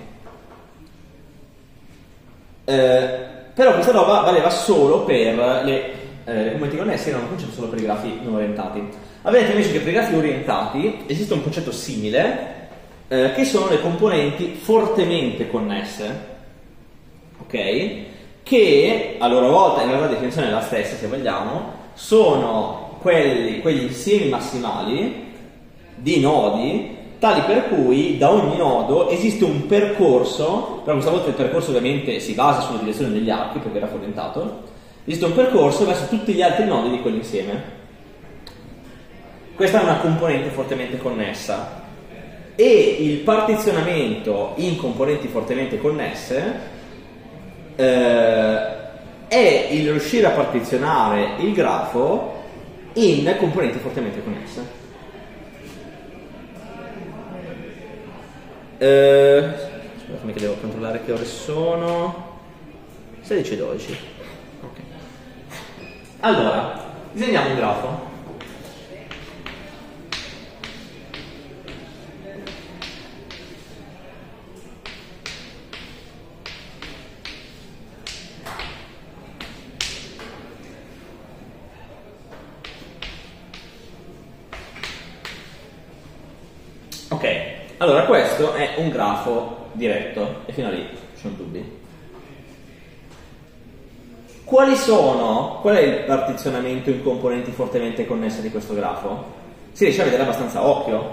Eh, però questa roba valeva solo per le, eh, le componenti connesse, era un concetto solo per i grafi non orientati. Avete invece che per i grafi orientati esiste un concetto simile, eh, che sono le componenti fortemente connesse, ok? Che a loro volta, in realtà la definizione è la stessa se vogliamo, sono quelli, quegli insiemi massimali di nodi tali per cui da ogni nodo esiste un percorso, però questa volta il percorso ovviamente si basa sulla direzione degli archi perché era orientato, esiste un percorso verso tutti gli altri nodi di quell'insieme. Questa è una componente fortemente connessa e il partizionamento in componenti fortemente connesse eh, è il riuscire a partizionare il grafo in componenti fortemente connesse. Eh, Scusatemi che devo controllare che ore sono. sedici e dodici. Ok. Allora, disegniamo un grafo. Ok, allora questo è un grafo diretto e fino a lì ci sono dubbi. Quali sono, qual è il partizionamento in componenti fortemente connesse di questo grafo? Si riesce a vedere abbastanza a occhio.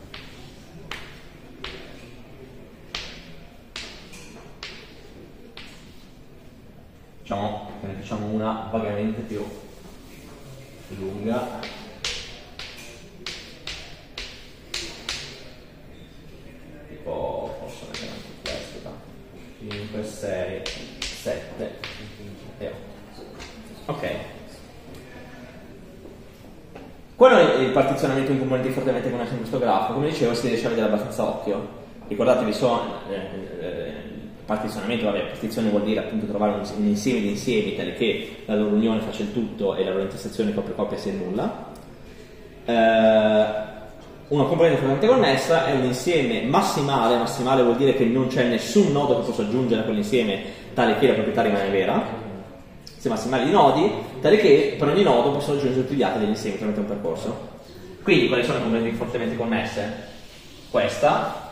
Diciamo, ne facciamo una vagamente più lunga. Tipo, posso mettere anche questo, da cinque, sei, sette e otto. Ok. Qual è il partizionamento in componenti fortemente connessi in questo grafo? Come dicevo, si riesce a vedere abbastanza a occhio. Ricordatevi, sono eh, eh, partizionamento, vabbè, partizione vuol dire appunto trovare un, un insieme di insiemi tale che la loro unione faccia il tutto e la loro intersezione copia copia sia nulla. Eh, una componente fortemente connessa è un insieme massimale. Massimale vuol dire che non c'è nessun nodo che possa aggiungere a quell'insieme tale che la proprietà rimane vera. Insieme massimale di nodi tale che per ogni nodo possono aggiungere tutti gli altri degli insiemi tramite un percorso. Quindi quali sono le componenti fortemente connesse? Questa,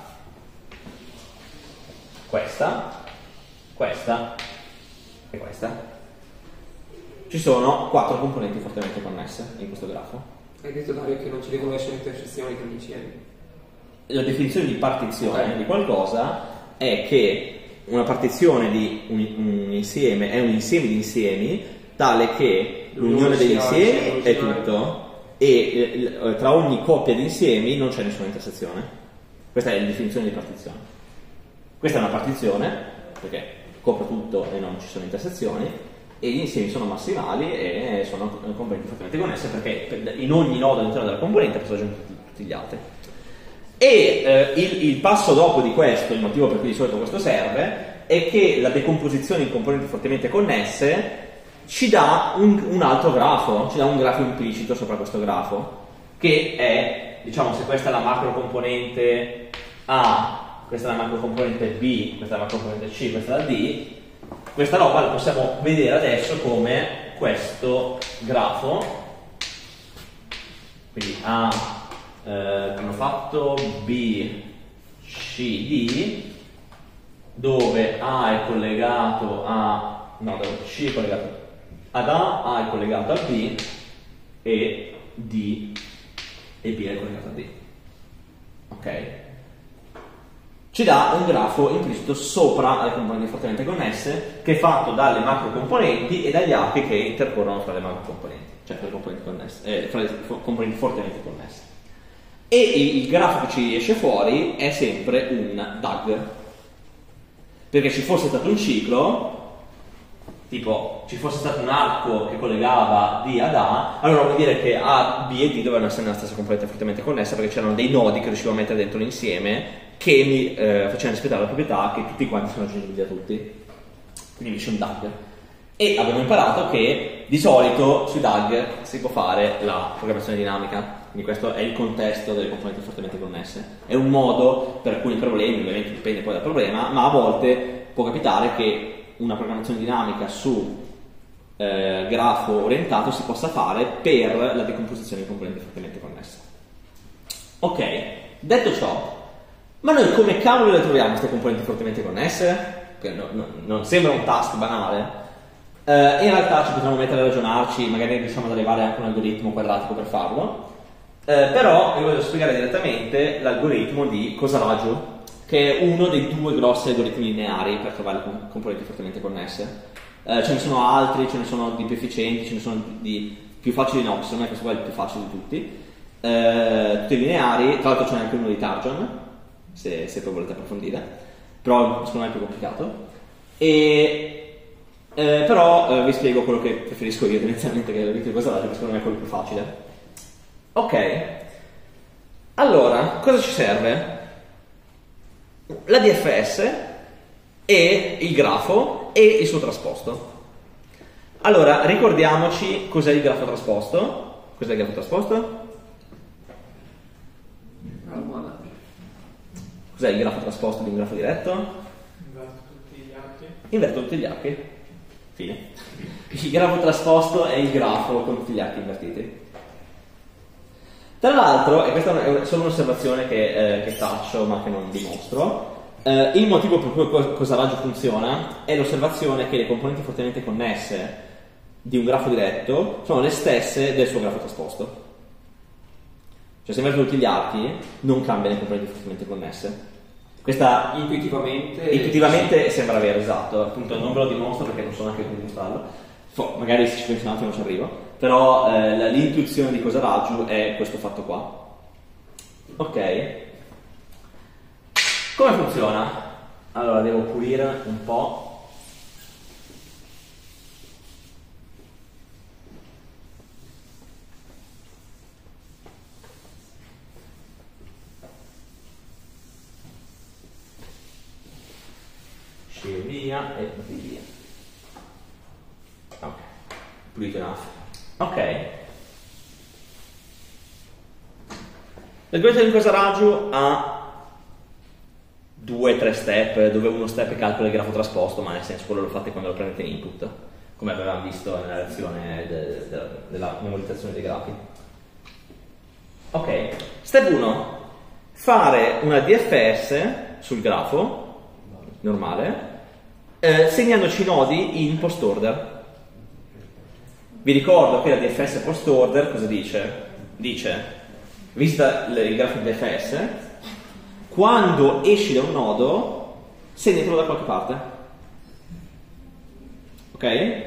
questa, questa e questa. Ci sono quattro componenti fortemente connesse in questo grafo. Hai detto, Dario, che non ci devono essere intersezioni tra gli insiemi. La definizione di partizione okay. di qualcosa è che una partizione di un, un insieme è un insieme di insiemi tale che l'unione degli insiemi è tutto e eh, tra ogni coppia di insiemi non c'è nessuna intersezione. Questa è la definizione di partizione. Questa è una partizione perché copre tutto e non ci sono intersezioni, e gli insiemi sono massimali e sono componenti fortemente connesse perché in ogni nodo all'interno della componente possono aggiungere tutti gli altri. E eh, il, il passo dopo di questo, il motivo per cui di solito questo serve, è che la decomposizione in componenti fortemente connesse ci dà un, un altro grafo, ci dà un grafo implicito sopra questo grafo, che è, diciamo, se questa è la macro componente A, questa è la macro componente B, questa è la macro componente C, questa è la D, questa roba la possiamo vedere adesso come questo grafo. Quindi A, eh, abbiamo fatto B, C, D, dove A è collegato a, no, dove C è collegato ad A, A è collegato a B e D e B è collegato a D. Ok? Ci dà un grafo implicito sopra le componenti fortemente connesse che è fatto dalle macro componenti e dagli archi che intercorrono fra le macro componenti, cioè fra le componenti connesse, eh, fra le componenti fortemente connesse. e il, il grafo che ci esce fuori è sempre un D A G, perché ci fosse stato un ciclo, tipo ci fosse stato un arco che collegava D ad A, allora vuol dire che A, B e D dovevano essere nella stessa componente fortemente connessa, perché c'erano dei nodi che riuscivo a mettere dentro l'insieme che mi eh, facevano rispettare la proprietà che tutti quanti sono aggiungibili da tutti, quindi c'è un D A G. E abbiamo imparato che di solito sui D A G si può fare la programmazione dinamica, quindi questo è il contesto delle componenti fortemente connesse. È un modo per alcuni problemi, ovviamente dipende poi dal problema, ma a volte può capitare che una programmazione dinamica su eh, grafo orientato si possa fare per la decomposizione di componenti fortemente connesse. Ok, detto ciò, ma noi come cavolo le troviamo queste componenti fortemente connesse? Che no, no, non sembra un task banale. Eh, in realtà ci potremmo mettere a ragionarci, magari riusciamo ad arrivare anche a un algoritmo quadratico per farlo. Eh, però vi voglio spiegare direttamente l'algoritmo di Cosaraju, che è uno dei due grossi algoritmi lineari per trovare le com- componenti fortemente connesse. Eh, ce ne sono altri, ce ne sono di più efficienti, ce ne sono di, di più facili no, secondo me questo qua è il più facile di tutti. Eh, tutti lineari, tra l'altro c'è anche uno di Tarjan, se, se poi volete approfondire, però secondo me è più complicato. E, eh, però eh, vi spiego quello che preferisco io tendenzialmente, che è l'algoritmo di Cosaraju, che secondo me è quello più facile. Ok, allora, cosa ci serve? La D F S e il grafo e il suo trasposto. Allora, ricordiamoci cos'è il grafo trasposto. Cos'è il grafo trasposto? Cos'è il grafo trasposto di un grafo diretto? Inverto tutti gli archi. Inverto tutti gli archi. Fine. Il grafo trasposto è il grafo con tutti gli archi invertiti. Tra l'altro, e questa è solo un'osservazione che, eh, che faccio ma che non dimostro, eh, il motivo per cui Cosaraju funziona è l'osservazione che le componenti fortemente connesse di un grafo diretto sono le stesse del suo grafo trasposto. Cioè se inverto tutti gli archi non cambiano le componenti fortemente connesse. Questa intuitivamente intuitivamente sembra vero, esatto, appunto non ve lo dimostro perché non so neanche come dimostrarlo. Magari se ci penso un attimo ci arrivo, però eh, l'intuizione di Cosaraju è questo fatto qua. Ok, come funziona? Allora devo pulire un po'. Scegli via e via. Ok, pulito enough. Ok. L'algoritmo di Cosaraju ha due o tre step, dove uno step calcola il grafo trasposto, ma nel senso quello lo fate quando lo prendete in input, come avevamo visto nella lezione de- de- della memorizzazione dei grafi. Ok, step uno. Fare una D F S sul grafo, normale, eh, segnandoci i nodi in post order. Vi ricordo che la D F S post order cosa dice? Dice, vista il grafo di D F S, quando esci da un nodo, segnatelo da qualche parte. Ok?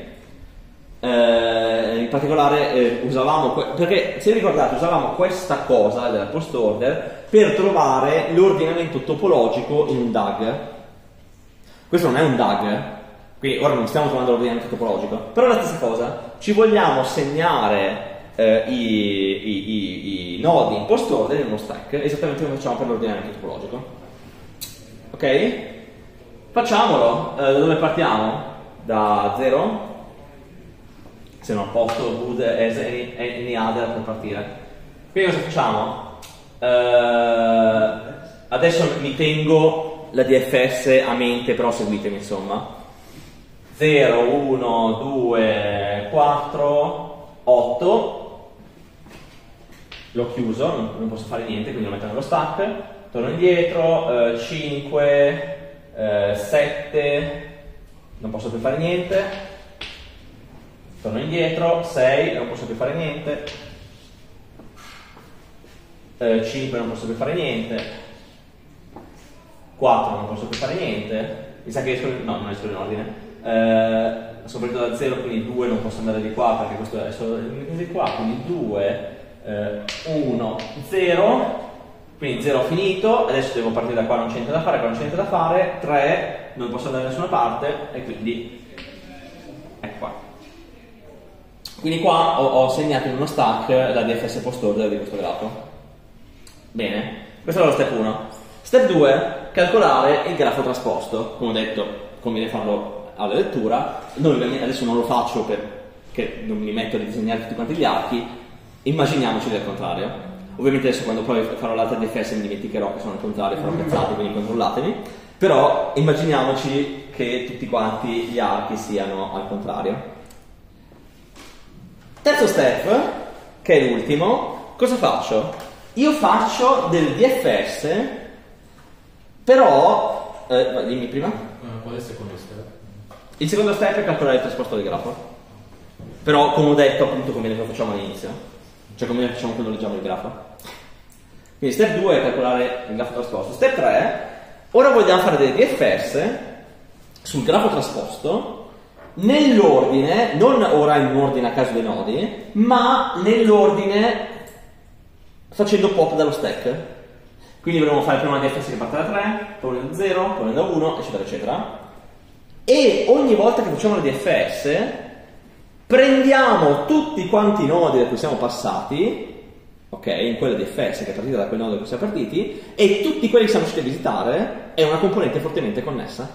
Eh, in particolare eh, usavamo, que- perché se vi ricordate usavamo questa cosa della post order per trovare l'ordinamento topologico in un D A G. Questo non è un D A G, quindi ora non stiamo trovando l'ordinamento topologico, però è la stessa cosa, ci vogliamo segnare eh, i, i, i, i nodi in post order in uno stack, esattamente come facciamo per l'ordinamento topologico. Ok? Facciamolo. Eh, da dove partiamo? Da zero? Se non posso, good as any, any other per partire. Quindi cosa facciamo? Eh, adesso mi tengo la D F S a mente, però seguitemi insomma. zero, uno, due, quattro, otto. L'ho chiuso, non, non posso fare niente, quindi lo metto nello stack. Torno indietro, eh, cinque, eh, sette, non posso più fare niente. Torno indietro, sei, non posso più fare niente. Eh, cinque, non posso più fare niente. quattro, non posso più fare niente. Mi sa che esco, no, non esco in ordine. Eh, sono partito da zero, quindi due non posso andare di qua perché questo è solo di qua, quindi due, uno, zero. Quindi zero ho finito, adesso devo partire da qua, non c'è niente da fare, qua non c'è niente da fare, tre, non posso andare da nessuna parte, e quindi ecco qua. Quindi qua ho, ho segnato in uno stack la D F S post order di questo grafo. Bene, questo è lo step uno. Step due, calcolare il grafo trasposto. Come ho detto, conviene farlo alla lettura. Noi adesso non lo faccio perché non mi metto a disegnare tutti quanti gli archi. Immaginiamoci del contrario. Ovviamente adesso quando poi farò l'altra D F S mi dimenticherò che sono al contrario, farò cazzate, quindi controllatemi. Però immaginiamoci che tutti quanti gli archi siano al contrario. Terzo step, che è l'ultimo, cosa faccio? Io faccio del D F S, però... Eh, dimmi prima. Uh, qual è il secondo step? Il secondo step è calcolare il trasposto del grafo. Però, come ho detto, appunto, come lo facciamo all'inizio. Cioè, come lo facciamo quando leggiamo il grafo. Quindi step due è calcolare il grafo trasposto. Step tre, ora vogliamo fare delle D F S sul grafo trasposto nell'ordine, non ora in ordine a caso dei nodi, ma nell'ordine facendo pop dallo stack. Quindi dovremo fare prima una D F S che parte da tre, poi una da zero, poi una da uno, eccetera, eccetera. E ogni volta che facciamo la D F S prendiamo tutti quanti i nodi da cui siamo passati, ok, in quella D F S che è partita da quel nodo da cui siamo partiti, e tutti quelli che siamo riusciti a visitare è una componente fortemente connessa.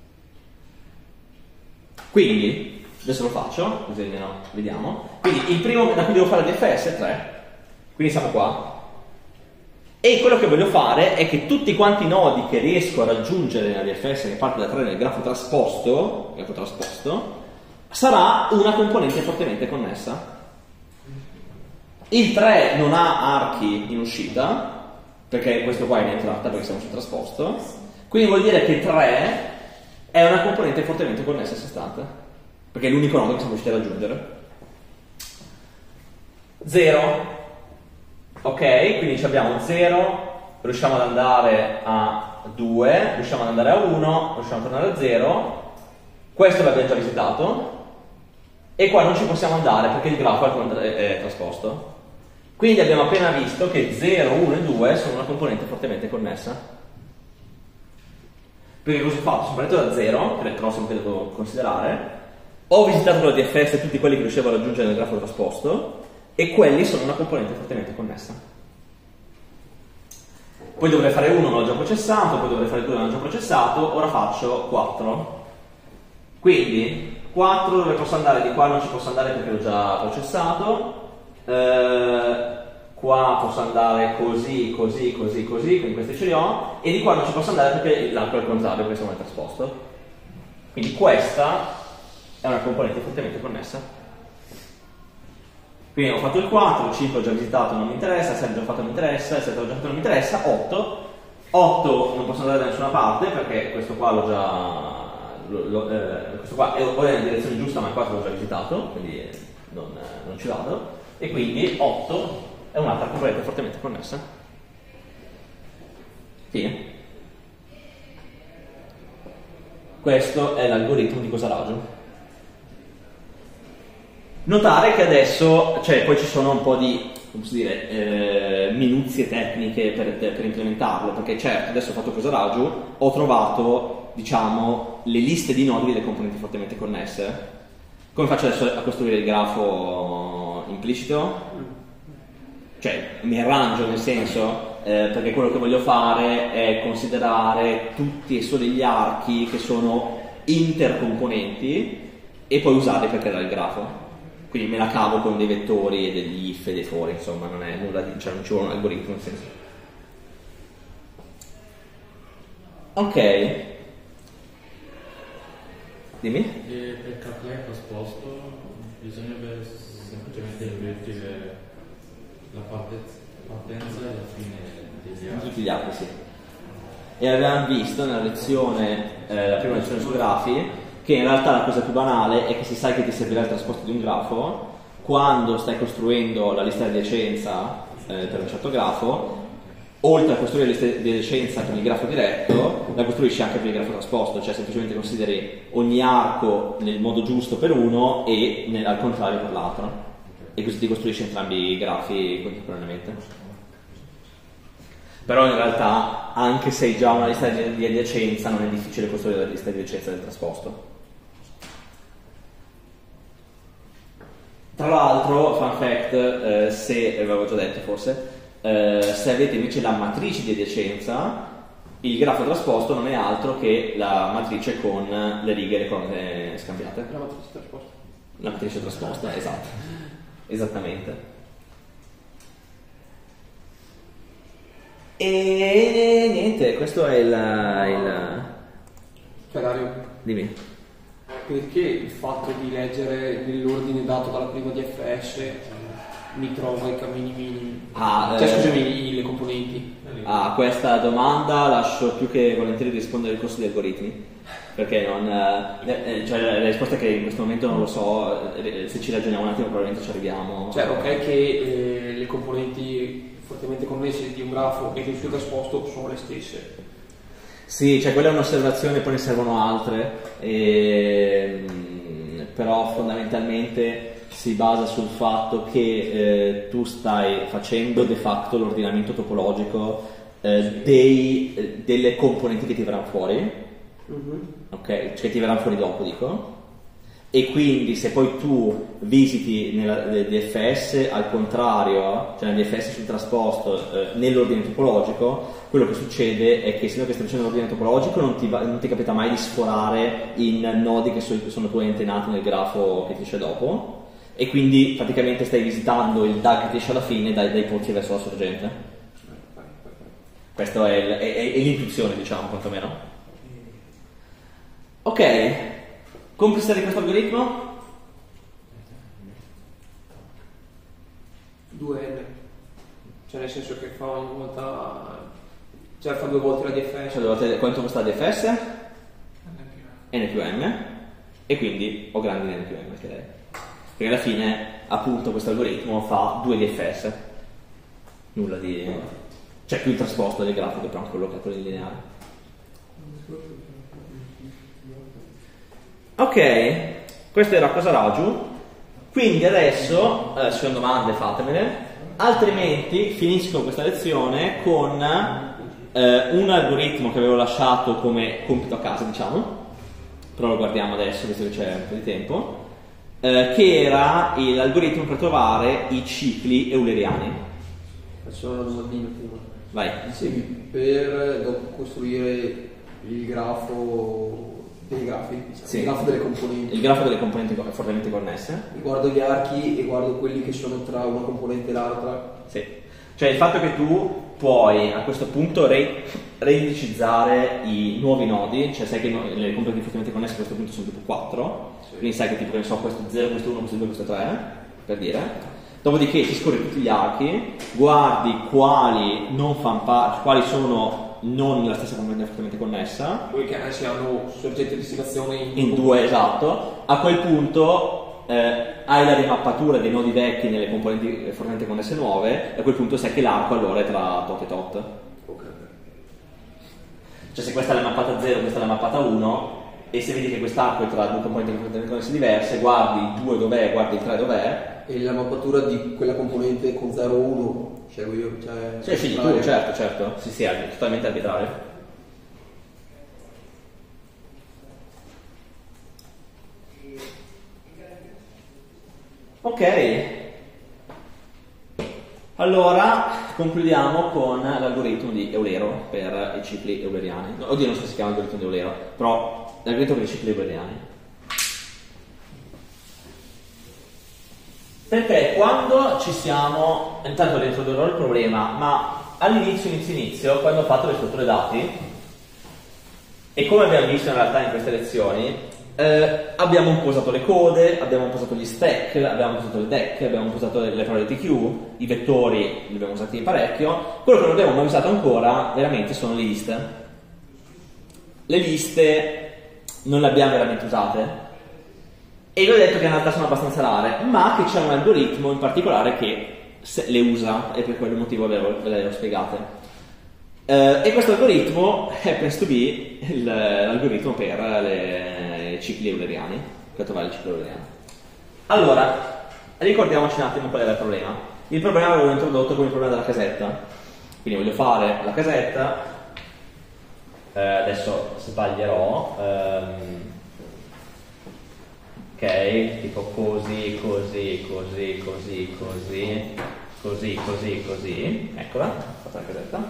Quindi, adesso lo faccio, così no, vediamo. Quindi il primo da cui devo fare la D F S è tre, quindi siamo qua. E quello che voglio fare è che tutti quanti i nodi che riesco a raggiungere nella D F S che parte da tre nel grafo trasposto, grafo trasposto, sarà una componente fortemente connessa. Il tre non ha archi in uscita, perché questo qua è in entrata, perché siamo sul trasposto. Quindi vuol dire che tre è una componente fortemente connessa a sé stante, perché è l'unico nodo che siamo riusciti a raggiungere. zero. Ok, quindi abbiamo zero, riusciamo ad andare a due, riusciamo ad andare a uno, riusciamo a tornare a zero. Questo l'abbiamo già visitato. E qua non ci possiamo andare perché il grafo è, è, è trasposto. Quindi abbiamo appena visto che zero, uno e due sono una componente fortemente connessa. Perché cosa ho fatto? Sono partito da zero, che però sempre devo considerare, ho visitato con la D F S tutti quelli che riuscivo a raggiungere nel grafo trasposto, e quelli sono una componente fortemente connessa. Poi dovrei fare uno, non l'ho già processato, poi dovrei fare due, non l'ho già processato, ora faccio quattro. Quindi quattro dove posso andare? Di qua non ci posso andare perché l'ho già processato. Eh, qua posso andare così, così, così, così, quindi questi ce li ho, e di qua non ci posso andare perché l'arco è al contrario, questo non è trasposto. Quindi questa è una componente fortemente connessa. Quindi ho fatto il quattro, il cinque ho già visitato, non mi interessa, il sei ho già fatto, non mi interessa, il sette ho già fatto, non mi interessa, otto. otto non posso andare da nessuna parte perché questo qua l'ho già... Lo, lo, eh, questo qua è ora nella direzione giusta, ma il quattro l'ho già visitato, quindi non, non ci vado. E quindi otto è un'altra componente fortemente connessa. Fine. Questo è l'algoritmo di Cosaraggio. Notare che adesso, cioè poi ci sono un po' di, come si dire, eh, minuzie tecniche per, per implementarlo, perché certo, adesso ho fatto Cosaraggio, ho trovato, diciamo, le liste di nodi delle componenti fortemente connesse. Come faccio adesso a costruire il grafo implicito? Cioè, mi arrangio nel senso, eh, perché quello che voglio fare è considerare tutti e solo gli archi che sono intercomponenti e poi usarli per creare il grafo. Quindi me la cavo con dei vettori e degli if e dei for, insomma, non è nulla di, cioè non ci vuole un algoritmo nel senso. Ok. Dimmi. E per calcolare il trasposto bisognerebbe semplicemente invertire la partenza e la fine degli archi. Tutti gli archi, sì. E avevamo visto nella lezione, eh, la prima lezione su grafi, che in realtà la cosa più banale è che se sai che ti servirà il trasposto di un grafo, quando stai costruendo la lista di adiacenza eh, per un certo grafo, oltre a costruire la lista di adiacenza per il grafo diretto, la costruisci anche per il grafo trasposto, cioè semplicemente consideri ogni arco nel modo giusto per uno e nel, al contrario per l'altro, e così ti costruisci entrambi i grafi contemporaneamente. Però in realtà, anche se hai già una lista di di adiacenza, non è difficile costruire la lista di adiacenza del trasposto. Tra l'altro, fun fact, eh, se, l'avevo già detto forse, eh, se avete invece la matrice di adiacenza, il grafo trasposto non è altro che la matrice con le righe e le colonne scambiate. La matrice trasposta. La matrice trasposta, esatto. Esattamente. E niente, questo è il... il... Cioè Dario, Dimmi. perché il fatto di leggere nell'ordine dato dalla prima D F S mi trova i cammini minimi? Ah, Cioè eh, scusami, le componenti. A questa domanda lascio più che volentieri rispondere il corso di algoritmi, perché non... Eh, cioè la risposta è che in questo momento non lo so, eh, se ci ragioniamo un attimo probabilmente ci arriviamo. Cioè ok che eh, le componenti fortemente connesse di un grafo e del suo trasposto sono le stesse. Sì, cioè quella è un'osservazione, poi ne servono altre, e, però fondamentalmente si basa sul fatto che eh, tu stai facendo de facto l'ordinamento topologico eh, dei, delle componenti che ti verranno fuori, Mm-hmm. ok? Cioè che ti verranno fuori dopo, dico. E quindi se poi tu visiti nella D F S al contrario, cioè nel D F S sul trasposto eh, nell'ordine topologico, quello che succede è che essendo che stai facendo l'ordine topologico non ti, va, non ti capita mai di sforare in nodi che, so, che sono poi antenati nel grafo che ti esce dopo, e quindi praticamente stai visitando il D A G che ti esce alla fine dai, dai porti verso la sorgente. Questa è, il, è, è l'intuizione, diciamo, quantomeno. Ok. Complessità di questo algoritmo? due n. Cioè nel senso che fa ogni volta... Cioè fa due volte la D F S. Cioè, dovete, quanto costa la D F S? N più M. E quindi ho grandi N più M, direi. Perché alla fine, appunto, questo algoritmo fa due D F S. Nulla di... Cioè più il trasposto del grafo che però anche collocato in lineare. Ok, questo era cosa raggiù. Quindi adesso, eh, se sono domande fatemele, altrimenti finisco questa lezione con eh, un algoritmo che avevo lasciato come compito a casa, diciamo, però lo guardiamo adesso visto che c'è un po' di tempo, eh, che era l'algoritmo per trovare i cicli euleriani. Faccio una domandina prima. Vai. Sì, per dopo costruire il grafo dei grafi, diciamo, Sì. il grafo delle componenti. Il grafo delle componenti co- fortemente connesse. Guardo gli archi e guardo quelli che sono tra una componente e l'altra. Sì. Cioè il fatto che tu puoi a questo punto re- reindicizzare i nuovi nodi, cioè sai che no- le componenti fortemente connesse a questo punto sono tipo quattro, Sì. quindi sai che tipo che ne so, questo zero, questo uno, questo due, questo tre, per dire. Dopodiché ti scorri tutti gli archi, guardi quali non fanno parte, quali sono non nella stessa componente fortemente connessa, Poi che si hanno soggetti di destinazione in, in due, esatto. A quel punto eh, hai la rimappatura dei nodi vecchi nelle componenti fortemente connesse nuove, e a quel punto sai che l'arco allora è tra tot e tot. Ok. Cioè se questa è la mappata zero, questa è la mappata uno, e se vedi che quest'arco è tra due componenti fortemente connesse diverse, guardi il due dov'è, guardi il tre dov'è. E la mappatura di quella componente con zero uno scelgo io, cioè... Sì, scegli tu, certo, certo. Sì, sì, è totalmente arbitrario. Ok. Allora, concludiamo con l'algoritmo di Eulero per i cicli euleriani. Oddio, non so se si chiama algoritmo di Eulero, però l'algoritmo per i cicli euleriani. Perché quando ci siamo, intanto introdurrò il problema, ma all'inizio, inizio, inizio, quando ho fatto le strutture dati, e come abbiamo visto in realtà in queste lezioni, eh, abbiamo un po' usato le code, abbiamo un po' usato gli stack, abbiamo usato le deck, abbiamo usato le, le parole di Q, i vettori li abbiamo usati parecchio. Quello che non abbiamo mai usato ancora veramente sono le liste. Le liste non le abbiamo veramente usate. E vi ho detto che in realtà sono abbastanza rare, ma che c'è un algoritmo in particolare che le usa, e per quel motivo ve le ho spiegate. Uh, e questo algoritmo happens to be il, l'algoritmo per le, i cicli euleriani, per trovare i cicli euleriani. Allora, ricordiamoci un attimo qual era il problema. Il problema l'avevo introdotto come il problema della casetta. Quindi voglio fare la casetta, eh, adesso sbaglierò, ehm, ok, tipo così, così, così, così, così, così, così, così, eccola, ho fatto la casetta.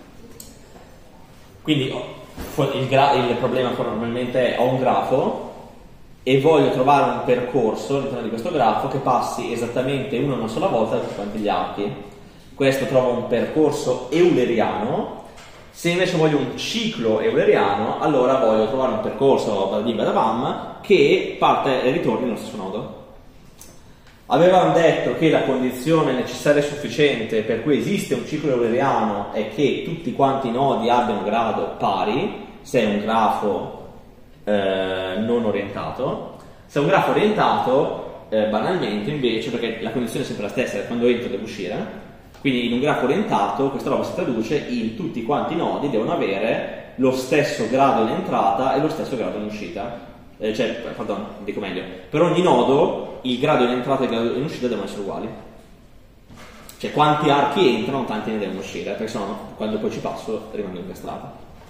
Quindi il, gra- il problema probabilmente è ho un grafo e voglio trovare un percorso all'interno di questo grafo che passi esattamente una una sola volta da tutti quanti gli archi. Questo trova un percorso euleriano. Se invece voglio un ciclo euleriano, allora voglio trovare un percorso da bim da bam che parte e ritorni nello stesso nodo. Avevamo detto che la condizione necessaria e sufficiente per cui esiste un ciclo euleriano è che tutti quanti i nodi abbiano grado pari, se è un grafo eh, non orientato. Se è un grafo orientato, eh, banalmente invece, perché la condizione è sempre la stessa, quando entro devo uscire, quindi in un grafo orientato questa roba si traduce in tutti quanti i nodi devono avere lo stesso grado in entrata e lo stesso grado in uscita. Eh, cioè, pardon, dico meglio, per ogni nodo il grado in entrata e il grado in uscita devono essere uguali. Cioè quanti archi entrano, tanti ne devono uscire, perché sennò quando poi ci passo rimango incastrato.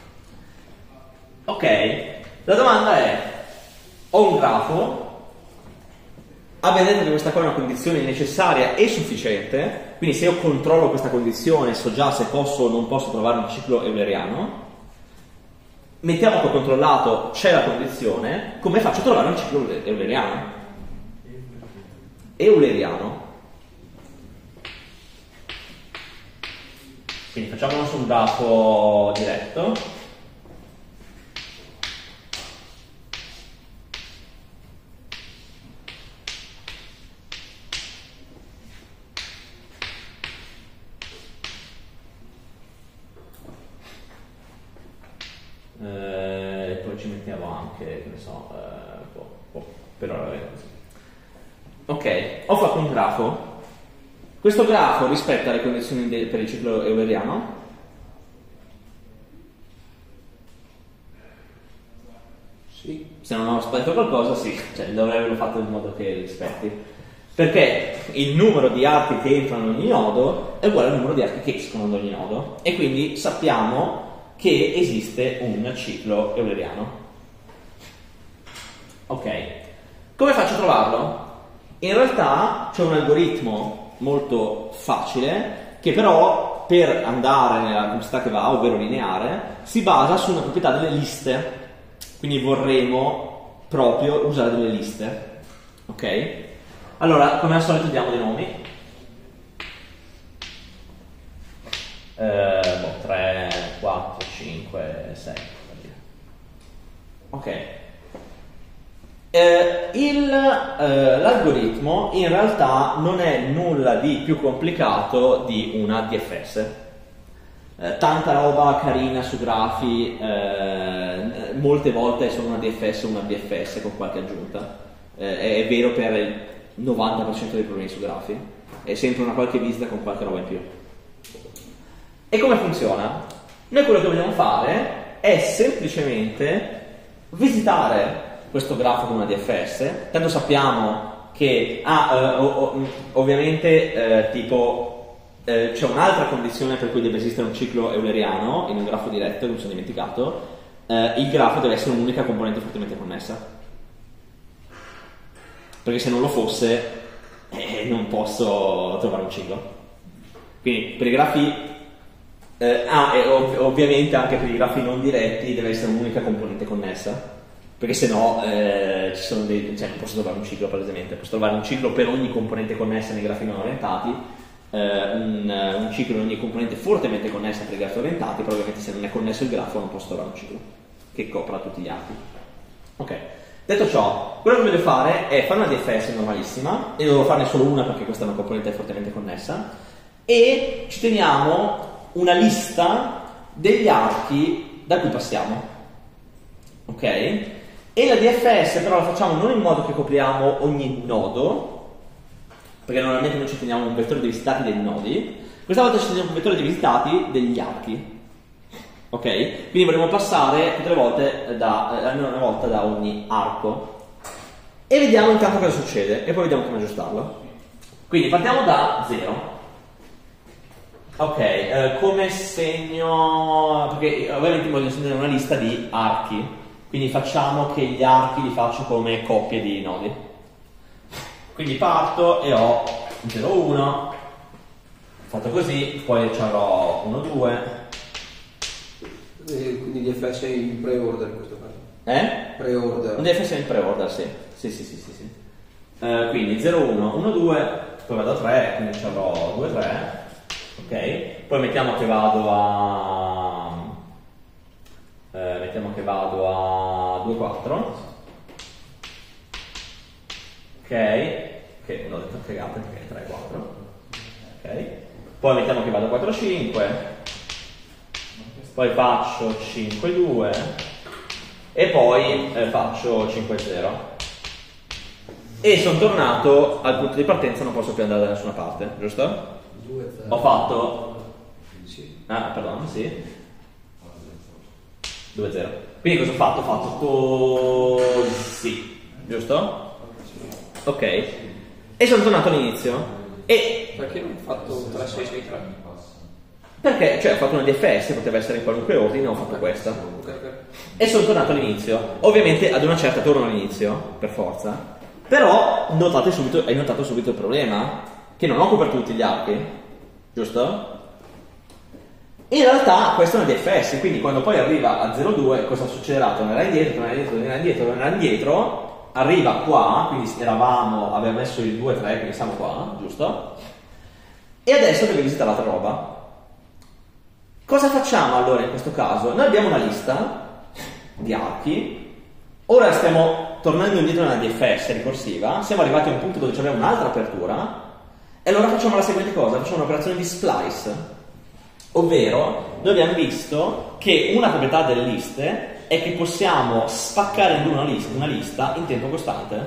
Ok, la domanda è: ho un grafo, abbiamo detto che questa qua è una condizione necessaria e sufficiente, quindi se io controllo questa condizione so già se posso o non posso trovare un ciclo euleriano. Mettiamo che ho controllato c'è la condizione, come faccio a trovare un ciclo euleriano? Euleriano. Quindi facciamolo su un grafo diretto. E poi ci mettiamo anche, che ne so, eh, boh, boh, per ora va bene così. Ok, ho fatto un grafo. Questo grafo rispetta le condizioni de- per il ciclo euleriano? Sì. Se non ho sbagliato qualcosa, sì, cioè dovrei averlo fatto in modo che rispetti. Perché il numero di archi che entrano in ogni nodo è uguale al numero di archi che escono da ogni nodo. E quindi sappiamo che esiste un ciclo euleriano. Ok, come faccio a trovarlo? In realtà c'è un algoritmo molto facile che però per andare nella complessità che va, ovvero lineare, si basa su una proprietà delle liste. Quindi vorremmo proprio usare delle liste. Ok? Allora, come al solito diamo dei nomi. Eh, boh, tre, quattro, cinque, sei. Ok. Eh, il, eh, l'algoritmo in realtà non è nulla di più complicato di una D F S. Eh, tanta roba carina su grafi, eh, molte volte è solo una D F S o una B F S con qualche aggiunta. Eh, è, è vero per il novanta per cento dei problemi su grafi. È sempre una qualche visita con qualche roba in più. E come funziona? Noi quello che vogliamo fare è semplicemente visitare questo grafo con una D F S, tanto sappiamo che ah, eh, ov- ovviamente eh, tipo eh, c'è un'altra condizione per cui deve esistere un ciclo euleriano in un grafo diretto, che mi sono dimenticato, eh, il grafo deve essere un'unica componente fortemente connessa, perché se non lo fosse eh, non posso trovare un ciclo. Quindi per i grafi eh, ah, e ov- ovviamente anche per i grafi non diretti deve essere un'unica componente connessa, perché se no eh, ci sono dei, cioè non posso trovare un ciclo palesemente, posso trovare un ciclo per ogni componente connessa nei grafi non orientati, eh, un, un ciclo in ogni componente fortemente connessa per i grafi orientati, però ovviamente se non è connesso il grafo non posso trovare un ciclo che copra tutti gli archi. Ok, detto ciò, quello che voglio fare è fare una D F S normalissima, e devo farne solo una perché questa è una componente fortemente connessa, e ci teniamo una lista degli archi da cui passiamo. Ok? E la D F S però la facciamo non in modo che copriamo ogni nodo, perché normalmente noi ci teniamo un vettore di visitati dei nodi, questa volta ci teniamo un vettore di visitati degli archi. Ok? Quindi vorremmo passare tutte le volte da, almeno una volta da ogni arco. E vediamo intanto cosa succede, e poi vediamo come aggiustarlo. Quindi partiamo da zero. Ok, eh, come segno, perché ovviamente voglio segnare una lista di archi, quindi facciamo che gli archi li faccio come coppie di nodi. Quindi parto e ho zero uno, fatto così, poi ci avrò uno due. E quindi D F S è in pre-order in questo caso. Eh? Pre-order. Un D F S in pre-order, sì. Sì, sì, sì, sì, sì. Eh, quindi zero uno, uno due, poi vado a tre, quindi ci avrò due tre. Ok, poi mettiamo che vado a eh, mettiamo che vado a due quattro. Ok, che non ho detto fregate perché è tre quattro. Ok, poi mettiamo che vado a quattro cinque, poi faccio cinque due e poi eh, faccio cinque zero e sono tornato al punto di partenza, non posso più andare da nessuna parte, giusto? Ho fatto ah perdono sì due zero, quindi cosa ho fatto? Ho fatto così, giusto? Ok, e sono tornato all'inizio e perché non ho fatto tre sei sei tre? perché cioè ho fatto una D F S, poteva essere in qualunque ordine, ho fatto questa e sono tornato all'inizio. Ovviamente ad una certa torno all'inizio per forza, però notate subito, hai notato subito il problema che non ho coperto tutti gli archi, giusto? In realtà questa è una D F S, quindi quando poi arriva a zero due cosa succederà? Tornerà indietro, tornerà indietro, tornerà indietro, tornerà indietro, arriva qua, quindi eravamo, aveva messo il due tre, quindi siamo qua, giusto? E adesso deve visitare l'altra roba. Cosa facciamo allora in questo caso? Noi abbiamo una lista di archi, ora stiamo tornando indietro nella D F S ricorsiva, siamo arrivati a un punto dove abbiamo un'altra apertura. E allora facciamo la seguente cosa, facciamo un'operazione di splice, ovvero noi abbiamo visto che una proprietà delle liste è che possiamo spaccare in due una lista, una lista in tempo costante.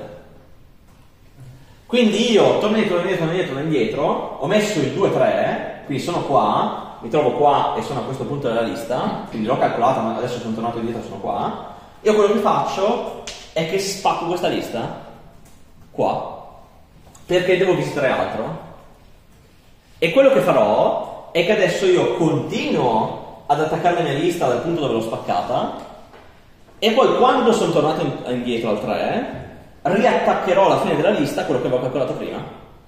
Quindi io torno indietro, torno indietro, torno indietro, torno indietro, ho messo il due tre, quindi sono qua, mi trovo qua e sono a questo punto della lista, quindi l'ho calcolata ma adesso sono tornato indietro, sono qua. Io quello che faccio è che spacco questa lista qua, perché devo visitare altro. E quello che farò è che adesso io continuo ad attaccare la mia lista dal punto dove l'ho spaccata e poi quando sono tornato indietro al tre riattaccherò alla fine della lista quello che avevo calcolato prima,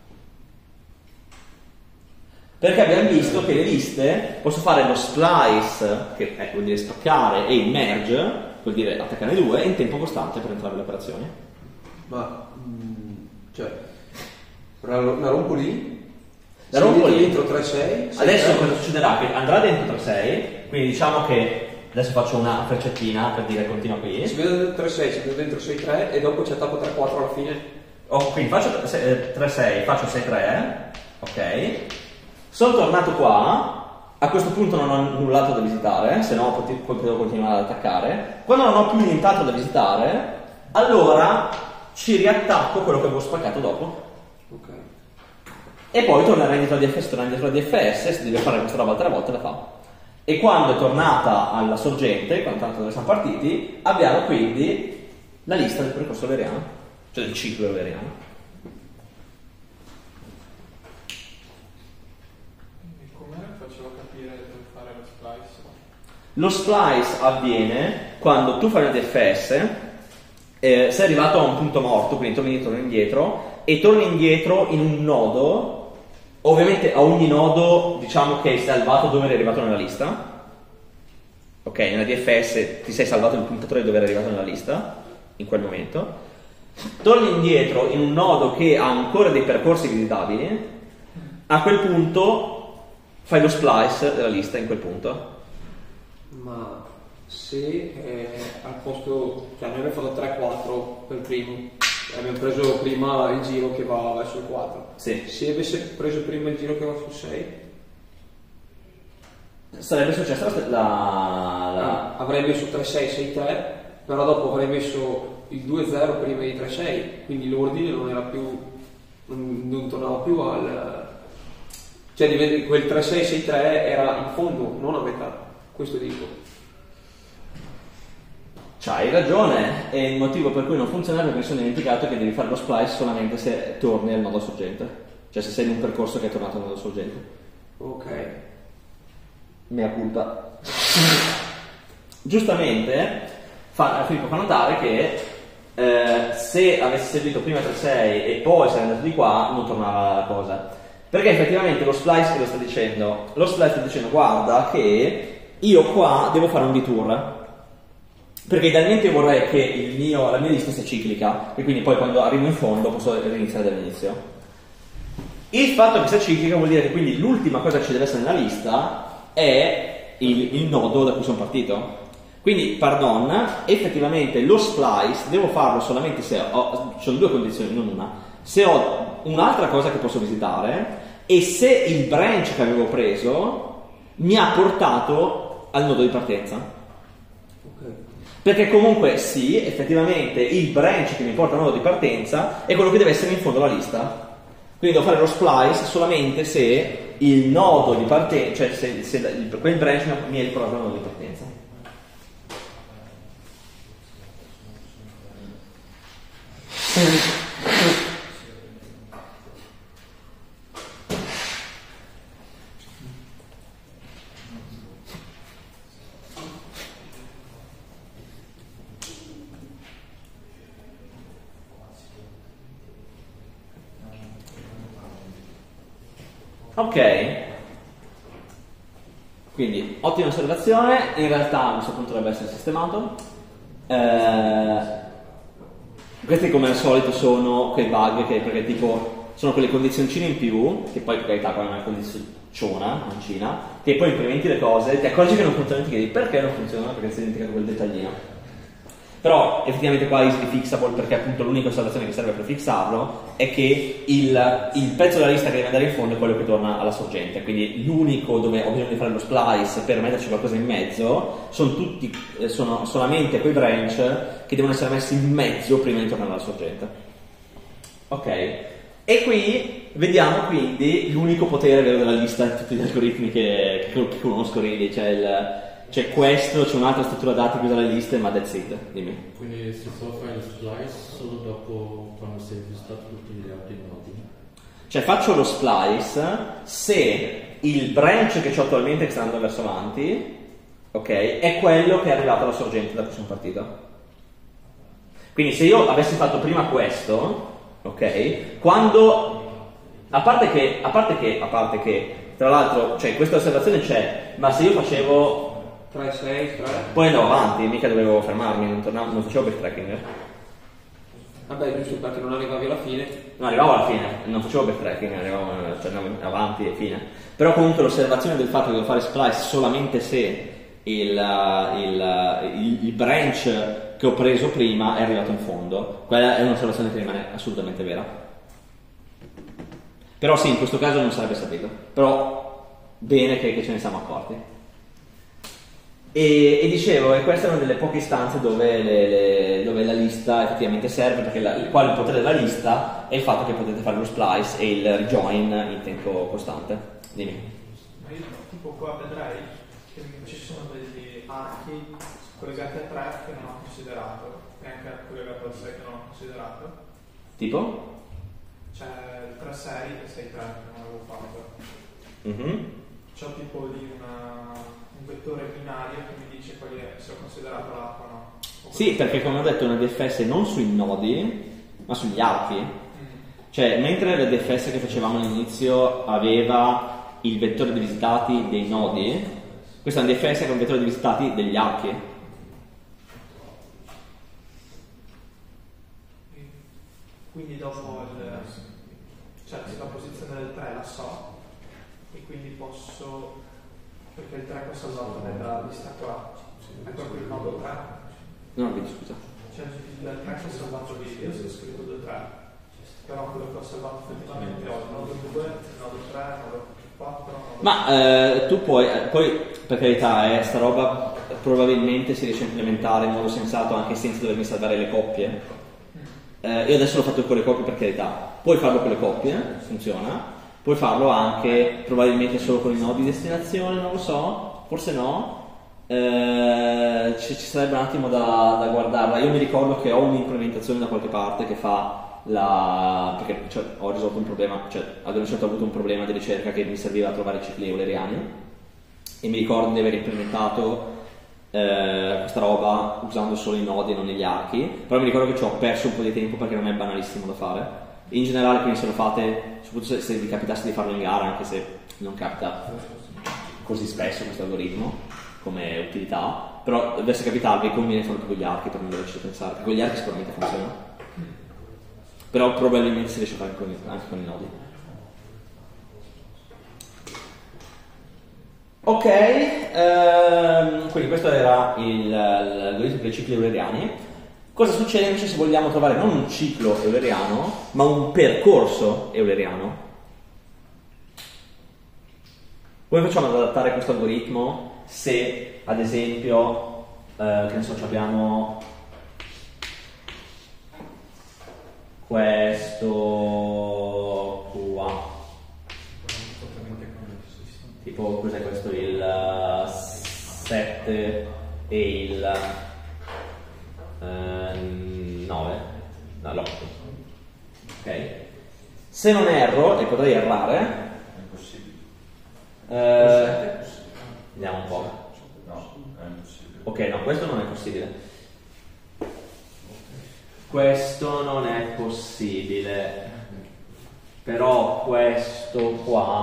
perché abbiamo visto che le liste posso fare lo splice, che eh, vuol dire spaccare, e il merge, vuol dire attaccare due in tempo costante per entrare le operazioni. Ma mm, cioè la, la rompo lì? La rompo lì dentro tre sei. Adesso cosa succederà? Che andrà dentro tre sei, quindi diciamo che adesso faccio una freccettina per dire continua qui. Si vede dentro tre sei, si vede dentro sei tre e dopo c'è tappo tre quattro alla fine. Oh, quindi faccio tre sei, faccio sei tre, ok. Sono tornato qua, a questo punto non ho null'altro da visitare, se no potevo continuare ad attaccare. Quando non ho più nient'altro da visitare, allora ci riattacco quello che avevo spaccato dopo. Ok. E poi tornerà indietro alla D F S, tornerà indietro alla D F S, se deve fare questa roba tre volte la fa. E quando è tornata alla sorgente, quando tanto dove siamo partiti, abbiamo quindi la lista del percorso valeriano, cioè del ciclo valeriano. E come facevo capire dove fare lo splice? Lo splice avviene quando tu fai una D F S, eh, sei arrivato a un punto morto, quindi torni indietro, torni indietro, e torni indietro in un nodo. Ovviamente a ogni nodo diciamo che hai salvato dove eri arrivato nella lista. Ok, nella D F S ti sei salvato il puntatore dove eri arrivato nella lista in quel momento. Torni indietro in un nodo che ha ancora dei percorsi visitabili. A quel punto fai lo splice della lista in quel punto. Ma se eh, al posto, cioè noi abbiamo fatto tre quattro per primo, abbiamo preso prima il giro che va verso il quattro. Sì. Se avesse preso prima il giro che va sul sei, sarebbe successa la, la, la... avrei messo tre sei sei tre, però dopo avrei messo il due zero prima di tre sei, quindi l'ordine non era più, non, non tornava più al, cioè quel tre sei sei tre era in fondo, non a metà, questo dico. C'hai ragione, e il motivo per cui non funziona è perché mi sono dimenticato che devi fare lo splice solamente se torni al nodo sorgente, cioè se sei in un percorso che è tornato al nodo sorgente. Ok. mea culpa. Giustamente fa, Filippo fa notare che eh, se avessi seguito prima tre sei e poi sarei andato di qua non tornava la cosa, perché effettivamente lo splice che lo sta dicendo lo splice sta dicendo guarda che io qua devo fare un detour, perché idealmente vorrei che il mio, la mia lista sia ciclica e quindi poi quando arrivo in fondo posso riniziare dall'inizio. Il fatto che sia ciclica vuol dire che quindi l'ultima cosa che ci deve essere nella lista è il, il nodo da cui sono partito. Quindi, pardon, effettivamente lo splice devo farlo solamente se ho, ci sono due condizioni, non una, se ho un'altra cosa che posso visitare e se il branch che avevo preso mi ha portato al nodo di partenza. Ok. Perché comunque sì, effettivamente il branch che mi porta al nodo di partenza è quello che deve essere in fondo alla lista. Quindi devo fare lo splice solamente se il nodo di partenza, cioè se, se il, quel branch mi è riportato al nodo di partenza. Ok, quindi ottima osservazione, in realtà a questo punto dovrebbe essere sistemato. Eh, questi come al solito sono quei bug che, perché tipo sono quelle condizioncine in più, che poi per carità qua non è una condizionciona, mancina, che poi implementi le cose, ti accorgi che non funzionano e ti chiedi perché non funzionano, perché si è dimenticato quel dettaglino. Però effettivamente qua è easily fixable, perché appunto l'unica osservazione che serve per fixarlo è che il, il pezzo della lista che deve andare in fondo è quello che torna alla sorgente, quindi l'unico dove ho bisogno di fare lo splice per metterci qualcosa in mezzo sono tutti sono solamente quei branch che devono essere messi in mezzo prima di tornare alla sorgente. Ok, e qui vediamo quindi l'unico potere vero della lista di tutti gli algoritmi che, che, che conosco, quindi c'è il C'è questo, c'è un'altra struttura dati qui dalle liste, ma that's it, dimmi. Quindi si può fare lo splice solo dopo quando si è vistato tutti gli altri nodi? Cioè faccio lo splice se il branch che ho attualmente che sta andando verso avanti, ok, è quello che è arrivato alla sorgente da cui sono partito. Quindi se io avessi fatto prima questo, ok, quando, a parte che, a parte che, a parte che, tra l'altro, cioè questa osservazione c'è, ma se io facevo tre sei tre poi andavo avanti, mica dovevo fermarmi, non, tornavo, non facevo backtracking. Vabbè, giusto perché non arrivavi alla fine. Non arrivavo alla fine, non facevo backtracking, arrivavo, cioè andavo avanti e fine. Però comunque l'osservazione del fatto che devo fare splice solamente se il, il, il, il branch che ho preso prima è arrivato in fondo, quella è un'osservazione che rimane assolutamente vera. Però sì, in questo caso non sarebbe servito, però bene che, che ce ne siamo accorti. E, e dicevo, e questa è una delle poche istanze dove, le, le, dove la lista effettivamente serve, perché la, il, quale il potere della lista è il fatto che potete fare lo splice e il rejoin in tempo costante. Dimmi. Ma io tipo qua vedrei che ci sono degli archi collegati a tre che non ho considerato e anche collegato al sei che non ho considerato. Tipo? C'è il tre sei e sei tre che non avevo fatto. Mm-hmm. C'ho tipo lì una, un vettore binario che mi dice quali è, se ho considerato l'arco o no. O Sì, perché come ho detto è una D F S non sui nodi, ma sugli archi. Mm. Cioè, mentre la D F S che facevamo all'inizio aveva il vettore di visitati dei nodi, questa è una D F S che ha un vettore di visitati degli archi. Quindi dopo il, cioè la posizione del tre la so e quindi posso, perché il tre che ho salvato nella lista qua è proprio il nodo tre, No, vedi, scusa. cioè il tre che ho salvato lì, io ho scritto del tre, però quello che ho salvato effettivamente ho il nodo due, il nodo tre, il nodo quattro, il nodo... Ma eh, tu puoi, eh, poi per carità, eh, sta roba probabilmente si riesce a implementare in modo sensato anche senza dovermi salvare le coppie. Eh, io adesso l'ho fatto con le coppie per carità, puoi farlo con le coppie, funziona, puoi farlo anche probabilmente solo con i nodi di destinazione, non lo so, forse no, eh, ci, ci sarebbe un attimo da, da guardarla. Io mi ricordo che ho un'implementazione da qualche parte che fa la... perché cioè, ho risolto un problema, cioè ad un certo ho avuto un problema di ricerca che mi serviva a trovare i cicli euleriani e mi ricordo di aver implementato eh, questa roba usando solo i nodi e non gli archi, però mi ricordo che ci ho perso un po' di tempo perché non è banalissimo da fare. In generale, quindi se lo fate, soprattutto se, se vi capitasse di farlo in gara, anche se non capita così spesso questo algoritmo come utilità, però dovesse capitarvi conviene farlo con gli archi per non doverci pensare, perché con gli archi sicuramente funziona, però probabilmente si riesce a fare anche con, anche con i nodi. Ok, ehm, quindi questo era il, l'algoritmo dei cicli euleriani. Cosa succede invece se vogliamo trovare non un ciclo euleriano, ma un percorso euleriano? Come facciamo ad adattare questo algoritmo se, ad esempio, eh, che ne so, abbiamo questo qua, tipo cos'è questo, il sette e il nove, no, l'otto, ok? Se non erro, e potrei errare, È impossibile. eh, vediamo un po'. No, è impossibile. Ok, no, questo non è possibile. Questo non è possibile. Però questo qua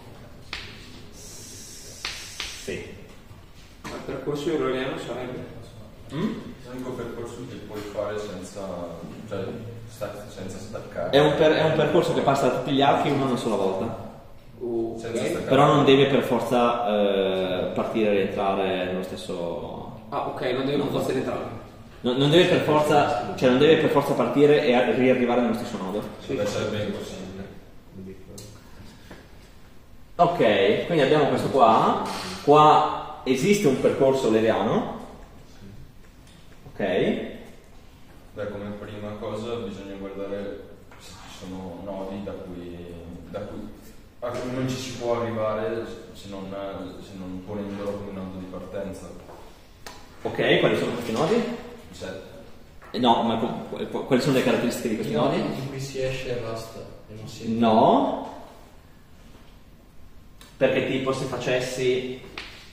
sì. Ma il percorso euleriano sarebbe? Mm? L'unico percorso che puoi fare senza, cioè, sta- senza staccare. È un, per- è un percorso che passa da tutti gli archi una sola volta. Ok. Senza staccare. Però non deve per forza eh, partire e rientrare nello stesso. Ah, ok, non deve per forza rientrare. Non, non deve per forza, cioè non deve per forza partire e a- riarrivare nello stesso nodo. Deve essere impossibile. Ok, quindi abbiamo questo qua. Qua esiste un percorso euleriano. Ok. Beh, come prima cosa bisogna guardare se ci sono nodi da cui, da cui, a cui non ci si può arrivare se non, se non ponendolo come nodo di partenza. Ok, quali sono questi nodi? Sette. Eh, No, ma qu- qu- quali sono le caratteristiche di questi nodi? In cui si esce e basta. E non si No. Perché tipo se facessi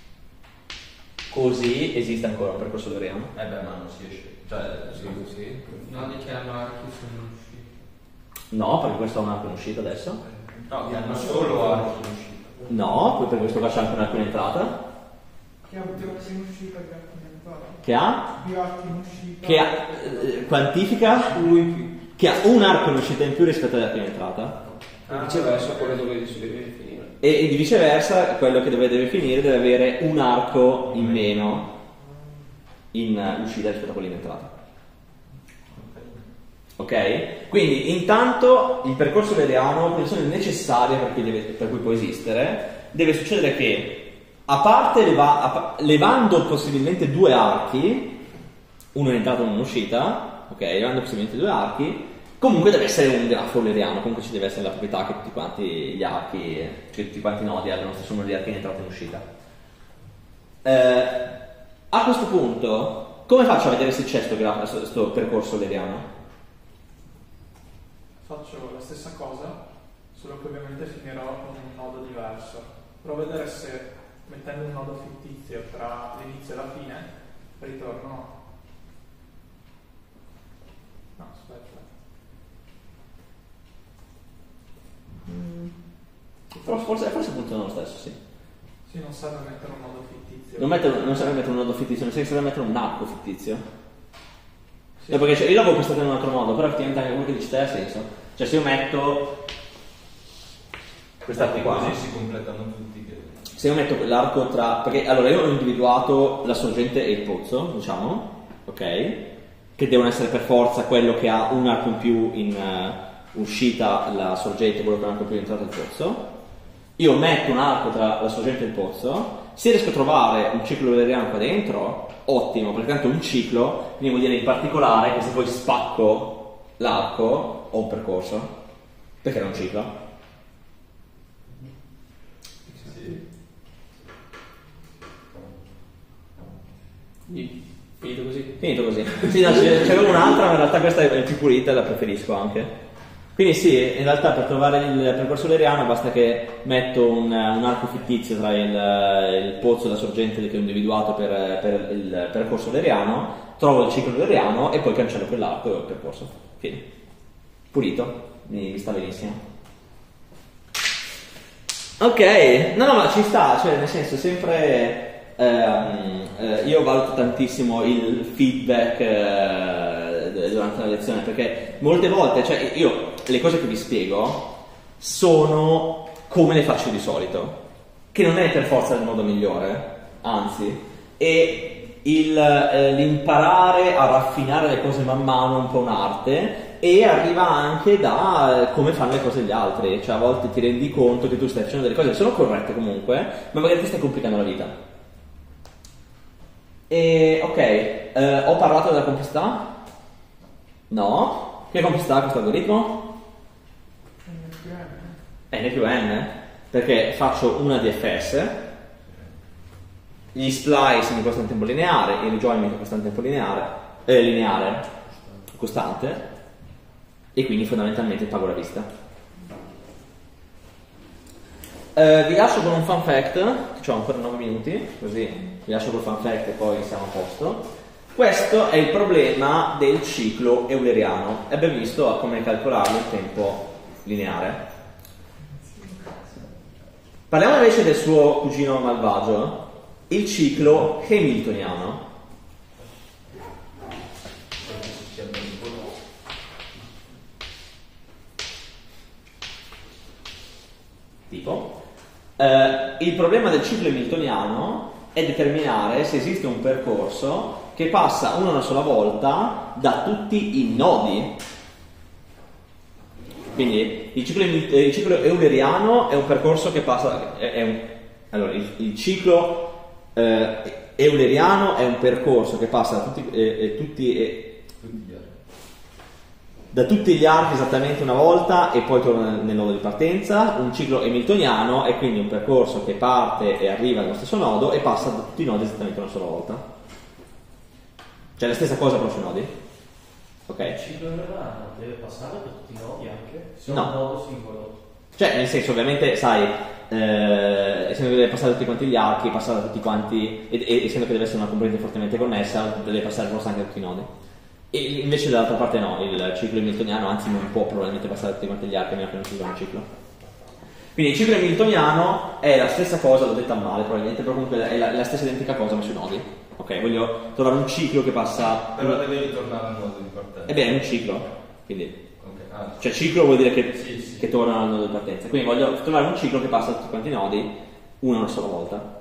così esiste ancora un percorso euleriano? Eh beh, ma non si esce. Cioè, sì, sì. Nodi che hanno archi sono usciti. No, perché questo ha un arco in uscita adesso. No, che hanno solo archi in uscita. No, poi per questo qua c'è anche un arco in entrata. Che ha più archi in uscita che archi in entrata. Che ha? Più archi in uscita. Che ha eh, quantifica? Uno in più. Che ha un arco in uscita in più rispetto agli archi in entrata. E viceversa, quello dove si deve finire. E, e di viceversa, quello che dove deve finire deve avere un arco in meno in uh, uscita rispetto a quello in entrata. Ok? Quindi intanto il percorso euleriano, condizione necessaria per cui, deve, per cui può esistere, deve succedere che a parte leva, a pa- levando possibilmente due archi, uno in entrata e uno in uscita, ok? Levando possibilmente due archi, comunque deve essere un grafo euleriano, comunque ci deve essere la proprietà che tutti quanti gli archi, cioè tutti quanti i nodi abbiano lo stesso numero di archi in entrata e in uscita. Eh, a questo punto, come faccio a vedere se c'è questo percorso euleriano? Faccio la stessa cosa, solo che ovviamente finirò con un nodo diverso. Provo a vedere se mettendo un nodo fittizio tra l'inizio e la fine ritorno. No, aspetta. Mm. Però forse, forse funziona lo stesso, sì. Sì, non serve mettere un nodo fittizio. Non, mettere, non serve mettere un nodo fittizio, non serve mettere un arco fittizio. Sì. No, perché cioè, io l'avevo pensato in un altro modo, però effettivamente anche quello che dici te ha senso. Cioè se io metto quest'arco qua, Così si completano tutti. Che... se io metto l'arco tra... perché allora io ho individuato la sorgente e il pozzo, diciamo, ok? Che devono essere per forza quello che ha un arco in più in uh, uscita la sorgente, quello che ha un arco in più in entrata il pozzo. Io metto un arco tra la sorgente e il pozzo. Se riesco a trovare un ciclo euleriano qua dentro, ottimo, perché tanto un ciclo quindi vuol dire in particolare che se poi spacco l'arco ho un percorso, perché era un ciclo. Sì. Finito così. Finito così. Sì, no, c'è, c'è un'altra, ma in realtà questa è più pulita e la preferisco anche. Quindi sì, in realtà per trovare il percorso euleriano basta che metto un, un arco fittizio tra il, il pozzo e la sorgente che ho individuato per, per il percorso euleriano, trovo il ciclo euleriano e poi cancello quell'arco e ho il percorso. Fine. Pulito, mi, mi sta benissimo. Ok, no no ma ci sta, cioè nel senso sempre ehm, eh, io valuto tantissimo il feedback eh, durante la lezione, perché molte volte, cioè io le cose che vi spiego sono come le faccio di solito, che non è per forza il modo migliore, anzi, e il, eh, l'imparare a raffinare le cose man mano è un po' un'arte, e arriva anche da come fanno le cose gli altri, cioè a volte ti rendi conto che tu stai facendo delle cose che sono corrette comunque, ma magari ti stai complicando la vita. E ok, eh, ho parlato della complessità? No? Che complessità ha questo algoritmo? N più N, perché faccio una D F S, gli splice mi costano tempo lineare, il rejoin mi costa tempo lineare, eh, lineare, costante, e quindi fondamentalmente pago la vista. Eh, vi lascio con un fun fact, ho ancora nove minuti, così vi lascio col fun fact e poi siamo a posto. Questo è il problema del ciclo euleriano, e abbiamo visto a come calcolarlo in tempo lineare. Parliamo invece del suo cugino malvagio, il ciclo hamiltoniano. Tipo, eh, il problema del ciclo hamiltoniano è determinare se esiste un percorso che passa una sola volta da tutti i nodi. Quindi il ciclo, il ciclo euleriano è un percorso che passa, è, è un, allora il, il ciclo eh, euleriano è un percorso che passa da tutti, eh, eh, tutti, eh, da tutti gli archi esattamente una volta e poi torna nel nodo di partenza. Un ciclo hamiltoniano è quindi un percorso che parte e arriva nello stesso nodo e passa da tutti i nodi esattamente una sola volta. Cioè la stessa cosa però sui nodi. Ok? Il ciclo euleriano deve passare per tutti i nodi anche? Se No. un nodo singolo. Cioè, nel senso, ovviamente, sai, eh, essendo che deve passare tutti quanti gli archi, passare da tutti quanti, e, e essendo che deve essere una componente fortemente connessa, deve passare forse anche da tutti i nodi. E invece dall'altra parte no, il ciclo hamiltoniano, anzi non può probabilmente passare da tutti quanti gli archi, a meno che non sia un ciclo. Quindi il ciclo hamiltoniano è la stessa cosa, l'ho detta male probabilmente, però comunque è la, la stessa identica cosa ma sui nodi. Ok, voglio trovare un ciclo che passa... Però deve ritornare al nodo di partenza. Ebbene, è un ciclo, quindi... Ok, ah, Cioè ciclo vuol dire che, Sì, sì. che torna al nodo di partenza. Quindi voglio trovare un ciclo che passa da tutti quanti i nodi una, una sola volta.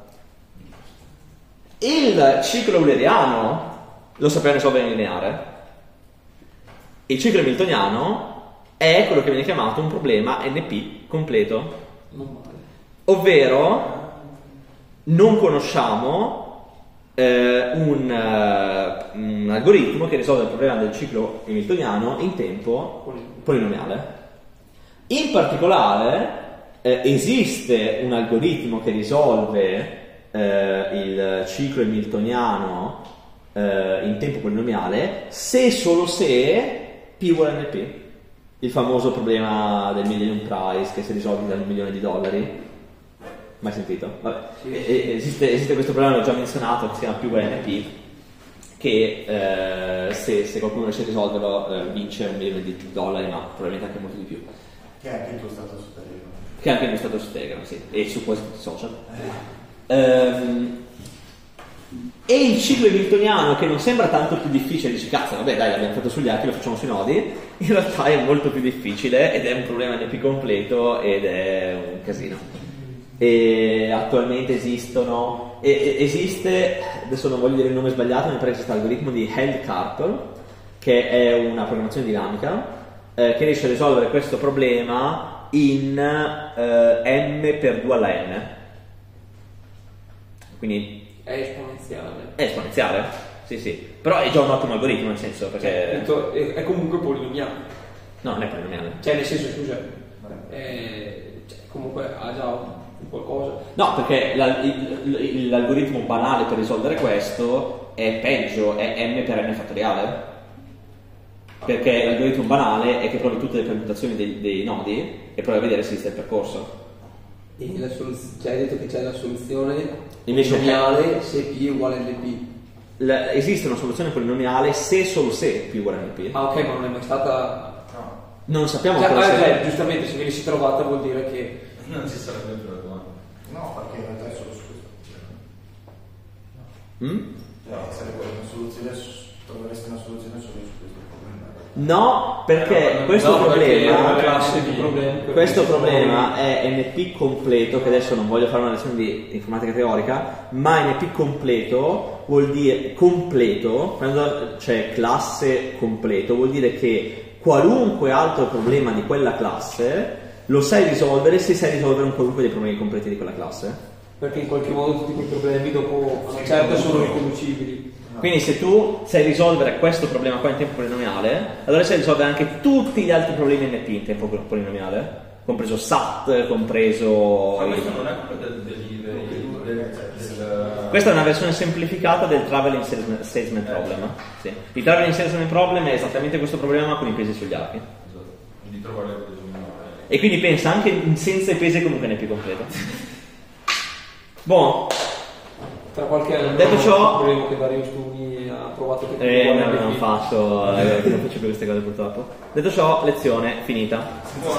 Il ciclo euleriano lo sappiamo risolvere in lineare. Il ciclo hamiltoniano è quello che viene chiamato un problema N P completo. Non male. Ovvero non conosciamo eh, un, uh, un algoritmo che risolve il problema del ciclo hamiltoniano in tempo polinomiale. In particolare eh, esiste un algoritmo che risolve eh, il ciclo hamiltoniano eh, in tempo polinomiale se e solo se P uguale N P, il famoso problema del Millennium Prize che si risolve da un milione di dollari. Mai sentito? Vabbè. Sì. E- e- esiste, esiste questo problema, l'ho già menzionato, che si chiama P uguale N P, che eh, se, se qualcuno riesce a risolverlo eh, vince un milione di dollari, ma probabilmente anche molto di più. Che è anche il tuo stato su Telegram. Che è anche il mio stato su Telegram, sì, e su quasi tutti i social. Ehm, e il ciclo hamiltoniano, che non sembra tanto più difficile, dici cazzo, vabbè dai, l'abbiamo fatto sugli archi, lo facciamo sui nodi, in realtà è molto più difficile ed è un problema N P completo ed è un casino. E attualmente esistono, e, e, esiste, adesso non voglio dire il nome sbagliato, mi pare che esista l'algoritmo di Held-Karp, che è una programmazione dinamica, eh, che riesce a risolvere questo problema in eh, m per due alla n. Quindi È esponenziale. è esponenziale, sì sì, però è già un ottimo algoritmo, nel senso, perché... È, è comunque polinomiale. No, non è polinomiale. Cioè, nel senso, scusa, eh, cioè, comunque ha già un qualcosa. No, perché la- il- il- l'algoritmo banale per risolvere questo è peggio, è m per n fattoriale. Perché l'algoritmo banale è che provi tutte le permutazioni dei, dei nodi e provi a vedere se esiste il percorso. E la soluz- cioè hai detto che c'è la soluzione Invece polinomiale se P è uguale a L P. La- esiste una soluzione polinomiale se solo se P uguale a P. Ah ok, ma non è mai stata... No, Non sappiamo Cioè, ancora ah, se... cioè, giustamente se ve ne si trovata vuol dire che... non si sarebbe più la domanda. No, perché in realtà è solo su questo. Mm? Cioè, sarebbe una soluzione, su- troveresti una soluzione solo su questo problema. No, perché No, no, questo no, perché è una problema... classe di problemi. per Questo cui si problema può- è N P completo, che adesso non voglio fare una lezione di informatica teorica, ma N P completo vuol dire completo, quando c'è classe completo, vuol dire che qualunque altro problema di quella classe lo sai risolvere se sai risolvere un qualunque dei problemi completi di quella classe. Perché in qualche modo tutti quei problemi dopo a una certa sono riconducibili. Quindi se tu sai risolvere questo problema qua in tempo polinomiale, allora sai risolvere anche tutti gli altri problemi N P in tempo polinomiale, compreso S A T, compreso... Ma questo non è quello del delivery, del, del, del... Questa è una versione semplificata del Traveling Salesman, salesman Problem. Sì. Il Traveling Salesman Problem è esattamente questo problema ma con i pesi sugli archi. Esatto, di trovare il presumo. E quindi pensa anche senza i pesi comunque N P completo. Buono. Tra qualche anno Detto ciò- scopriremo che Dario Stuni ha provato che Eh, uguale no, a non P. faccio, eh, non faccio più queste cose purtroppo. Detto ciò, lezione finita.